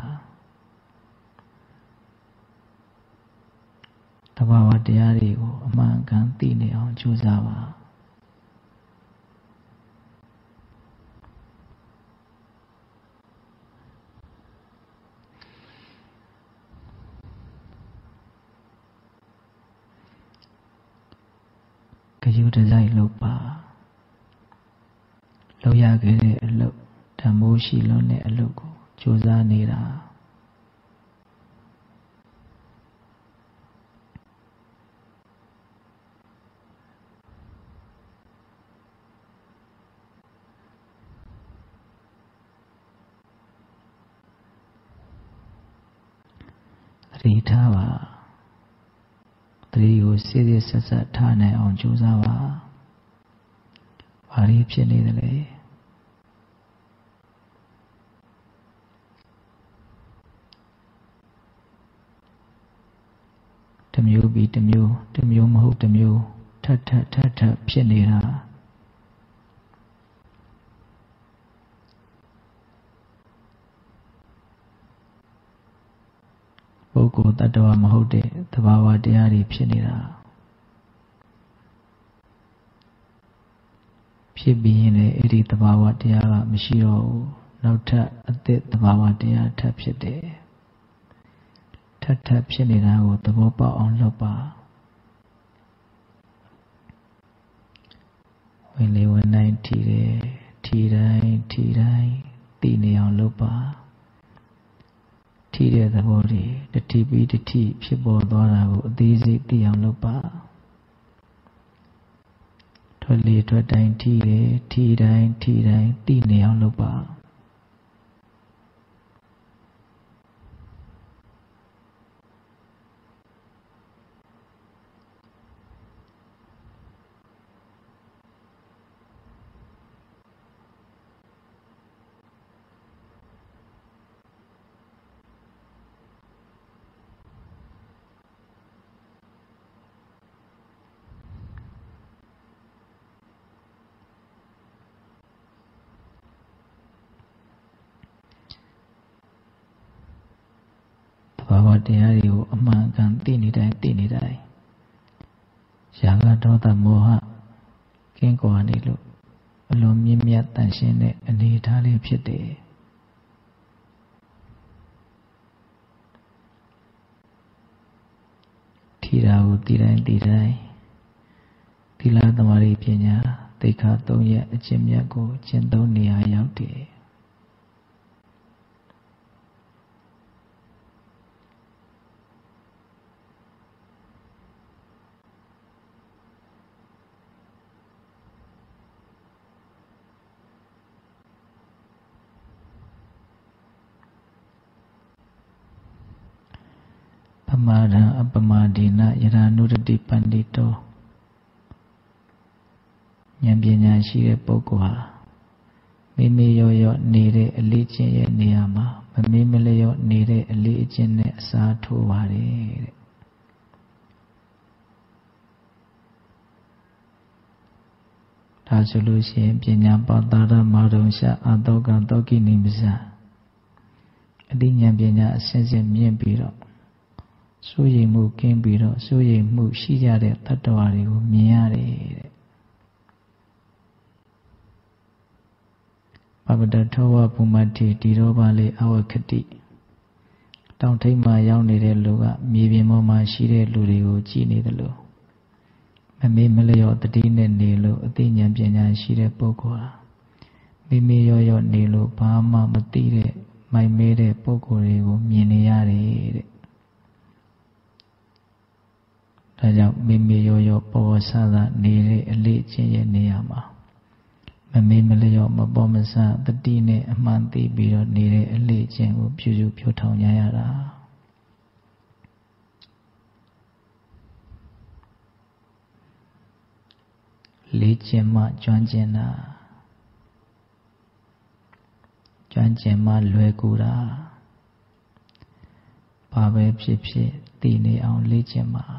သဘာဝတရားတွေကိုအမှန်ကန်သိနေအောင်ကြိုးစားပါဂရုတစိုက်လုပ်ပါလုပ်ရခဲ့တဲ့အလုပ်ဓမ္မိုးရှိလွန်းတဲ့အလုပ်ကိုကြိုးစားနေတာသတိထားပါသတိကိုစိတ်ဆက်ဆက်ထားနိုင်အောင်ကြိုးစားပါဘာတွေဖြစ်နေသလဲတစ်မျိုးပြီးတစ်မျိုးမဟုတ်တစ်မျိုးထပ်ဖြစ်နေတာပုဂ္ဂိုလ်တ attva မဟုတ်တဲ့သဘာဝတရားတွေဖြစ်နေတာဖြစ်ပြီးရင်လည်းအဲ့ဒီသဘာဝတရားကမရှိတော့ဘူးနောက်ထပ်အသစ်သဘာဝတရားထပ်ဖြစ်တယ်ထပ်ဖြစ်နေတာကိုသဘောပေါက်အောင်လုပ်ပါဝင်လေဝင်တိုင်းထီတယ်ထီတိုင်းသိနေအောင်လုပ်ပါထီတဲ့သဘောတွေတတိပြီးတတိဖြစ်ပေါ်သွားတာကိုအသေးစိတ်သိအောင်လုပ်ပါထွက်လေထွက်တိုင်းထီတယ်ထီတိုင်းသိနေအောင်လုပ်ပါဘာဝတရားတွေကိုအမှန်ကန်သိနေတိုင်းရာဂဒေါသမောဟကင်းကွာနေလို့အလွန်မြင့်မြတ်တန်ရှင်းတဲ့အနေအထားလေးဖြစ်တယ်ထီတာကိုသိတိုင်းသီလသမာဓိပညာသိက္ခာ၃ရပ်အကျင့်မြတ်ကိုကျင့်သုံးနေရာရောက်တယ်ပမာဒံအပမာဒေနယရာနုရတိပန္တိတောဉာဏ်ပညာရှိတဲ့ပုဂ္ဂိုလ်ဟာမိမိရော့နေတဲ့အလေးကျင့်ရဲ့နေရာမှာမမေ့မလျော့နေတဲ့အလေးအကျင့်နဲ့အစားထိုးပါတယ်တဲ့ဒါဆိုလို့ရှိရင်ပညာပါတာရမာရုံရှအာတောကတောကိနိမစအတိဉာဏ်ပညာအစဉ်စဉ်မြင့်ပြီးတော့စိုးရိမ်မှုကင်းပြီးတော့စိုးရိမ်မှုရှိကြတဲ့တတ္တဝါတွေကိုမြင်ရတယ်တဲ့ပပတထောဝဘုမတိတိရောပါလေအဝခတိတောင်ထိပ်မှာရောက်နေတဲ့လူကမြေပြင်ပေါ်မှာရှိတဲ့လူတွေကိုကြည့်နေတယ်လို့မမေ့မလျော့တတိနဲ့နေလို့အသိဉာဏ်ပညာရှိတဲ့ပုဂ္ဂိုလ်ဟာမိမိရော့နေလို့ဘာမှမသိတဲ့မိုက်မဲတဲ့ပုဂ္ဂိုလ်တွေကိုမြင်နေရတယ်တဲ့ဒါကြောင့်မိမိရောပေါ်ဆသာနေတဲ့အလေးအကျင့်ရဲ့နေရာမှာမမေ့မလျော့မပေါ်မဆတတိနဲ့အမှန်သိပြီးတော့နေတဲ့အလေးအကျင့်ကိုဖြူထောင်ကြရတာလေးကျင့်မှကျွမ်းကျင်တာကျွမ်းကျင်မှလွယ်ကူတာဘာပဲဖြစ်သိနေအောင်လေ့ကျင့်ပါ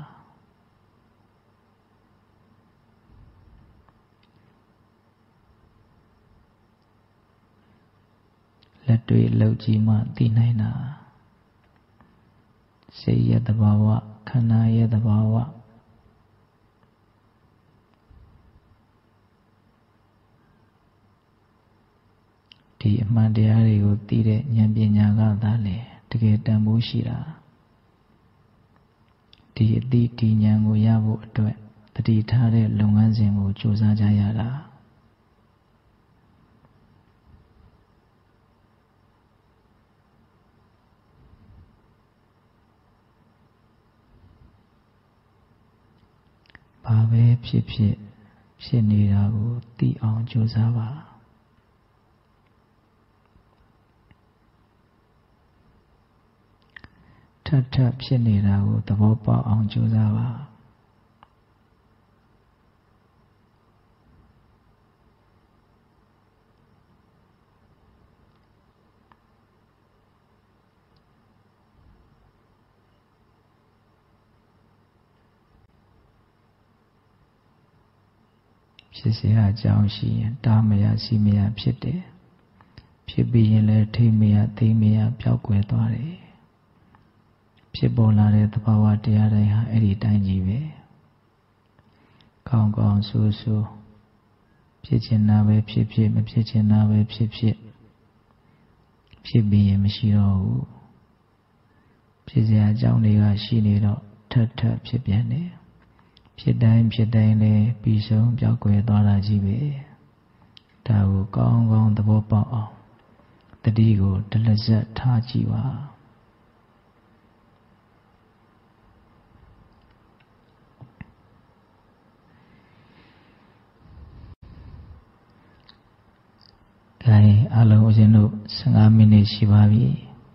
လက်တွေ့လောက်ကြည့်မှသိနိုင်တာစိတ်ရဲ့သဘာဝခန္ဓာရဲ့သဘာဝဒီအမှန်တရားတွေကိုသိတဲ့ဉာဏ်ပညာကသာလေတကယ်တန်ဖိုးရှိတာဒီအသိဒီဉာဏ်ကိုရဖို့အတွက်တတိထားတဲ့လုပ်ငန်းစဉ်ကိုကြိုးစားကြရတာဘာပဲဖြစ်နေတာကိုသိအောင်ကြိုးစားပါထပ်ဖြစ်နေတာကိုသဘောပေါက်အောင်ကြိုးစားပါဖြစ်เสียအကြောင်းရှိရင်တားမရစီမရဖြစ်တယ်ဖြစ်ပြီးရင်လည်းထိမရသိမရပျောက်ကွယ်သွားတယ်ဖြစ်ပေါ်လာတဲ့သဘာဝတရားတိုင်းဟာအဲ့ဒီတိုင်းကြီးပဲကောင်းကောင်းဆိုးဆိုးဖြစ်ချင်တာပဲဖြစ်မဖြစ်ချင်တာပဲဖြစ်ပြီးရင်မရှိတော့ဘူးဖြစ်เสียအကြောင်းတွေကရှိနေတော့ထပ်ဖြစ်ပြန်တယ်ဖြစ်တိုင်းလည်းပြီးဆုံးပြောက်ကွယ်သွားတာကြီးပဲဒါကိုကောင်းကောင်းသဘောပေါက်အောင်တတိကိုတလက်ဆက်ထားကြည့်ပါခိုင်အလုံးဦးဇင်းတို့15မိနစ်ရှိပါပြီ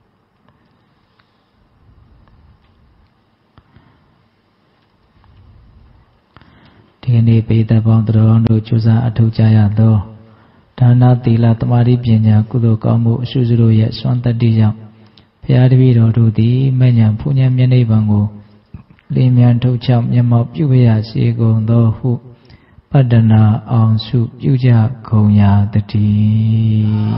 ဒီကနေ့ပိဋကပေါင်းတော်တို့ကြိုးစားအထောက်ကြရသောဒါနသီလသမာဓိပညာကုသိုလ်ကောင်းမှုအရှုစုတို့ရဲ့စွမ်းတတ္တိကြောင့်ဘုရားတပည့်တော်တို့သည်မဉ္ဇဉ်ဖူးဉဏ်မျက်နှိပ်ပံကိုလင်းမြန်ထုတ်ချောက်မျက်မှောက်ပြုရစေကုန်သောဟုပတ္တနာအောင်စုပြုကြကုန်ရာတည်း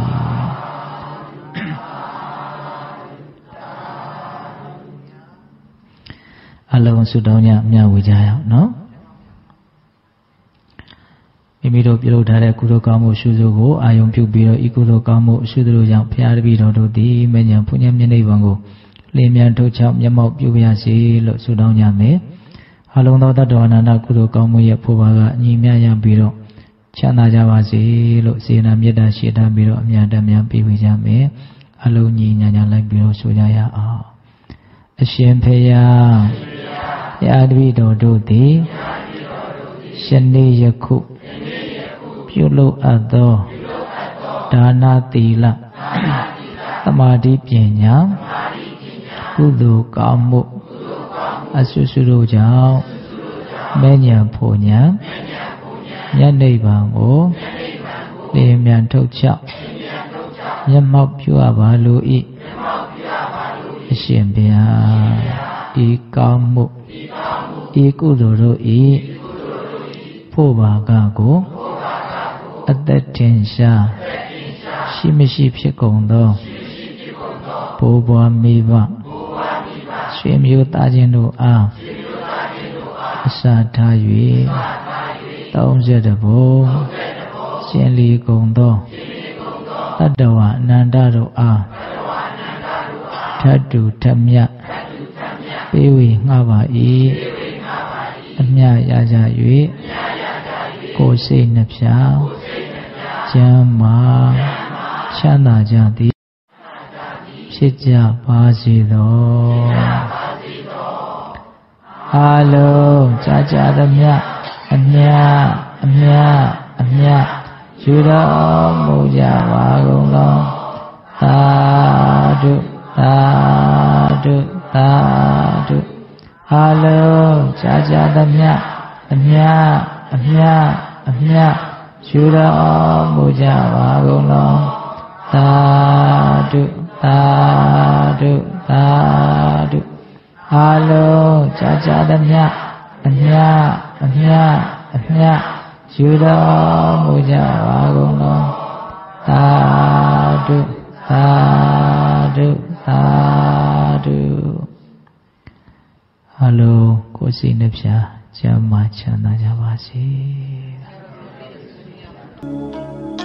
အလုံးစုတောင်းကြမြတ်ဝေကြရအောင်နော်မိမိတို့ပြုလုပ်ထားတဲ့ကုသိုလ်ကောင်းမှုအရှုစုကိုအာယုံပြုပြီးတော့ဤကုသိုလ်ကောင်းမှုအရှုတို့ကြောင့်ဘုရားတပည့်တော်တို့သည်မဉ္ဇဉ်ဖူးဉဏ်မျက်နှိပ်ပံကိုလင်းမြန်ထုတ်ချောက်မျက်မှောက်ပြုရစေလို့ဆုတောင်းကြမယ်အလုံးသောတတ္တဝါနာနာကုသိုလ်ကောင်းမှုရဲ့ဖို့ပါကအညီမြရပြီးတော့ချမ်းသာကြပါစေလို့စေနာမေတ္တာရှိထားပြီးတော့အမြတ်တမ်းပေးဝေကြမယ်အလုံးညီညာညာလိုက်ပြီးတော့ဆိုကြရအောင်အရှင်ဖေယဘုရားတပည့်တော်တို့သည်ယနေ့ယခုပြုလုပ်အပ်သောဒါနသီလသမာဓိပညာကုသိုလ်ကောင်းမှုအဆုစုတို့ကြောင့်မဉ္ဇဉ်ဖူးဉဏ်မျက်နှိပ်ပံကိုလင်းမြန်ထုတ်ချောက်မျက်မှောက်ပြုအပ်ပါလို၏အရှင်ဘုရားဤကောင်းမှုဤကုသိုလ်တို့၏ဖို့ပါကကိုအသက်ထင်ရှားရှိမရှိဖြစ်ကုန်သောဘိုးဘွားမိဘဆွေမျိုးသားချင်းတို့အားအစာထား၍30ဘုံရှင်လီကုန်သောတတ္တဝအနန္တတို့အားထတ်တူထမြတ်ပေးဝေငှပါ၏အမြတ်ရကြ၍ကိုယ်စိတ်နှဖျားကျမ်းမာချမ်းသာကြသည်ဖြစ်ကြပါစေသောအလုံးကြာကြာသမျှအမြတ်ယူတော်မူကြပါကုန်သောသာဓုသာဓုသာဓုအလုံးကြာကြာသမျှအမြတ်ယူတော်မူကြပါကုန်သောသာဓုသာဓုသာဓုအလုံးကြာကြာသမျှအမြတ်ယူတော်မူကြပါကုန်သောသာဓုသာဓုသာဓုအလုံးကိုယ်စိတ်နှဖျားကျမ်းမာချမ်းသာကြပါစေ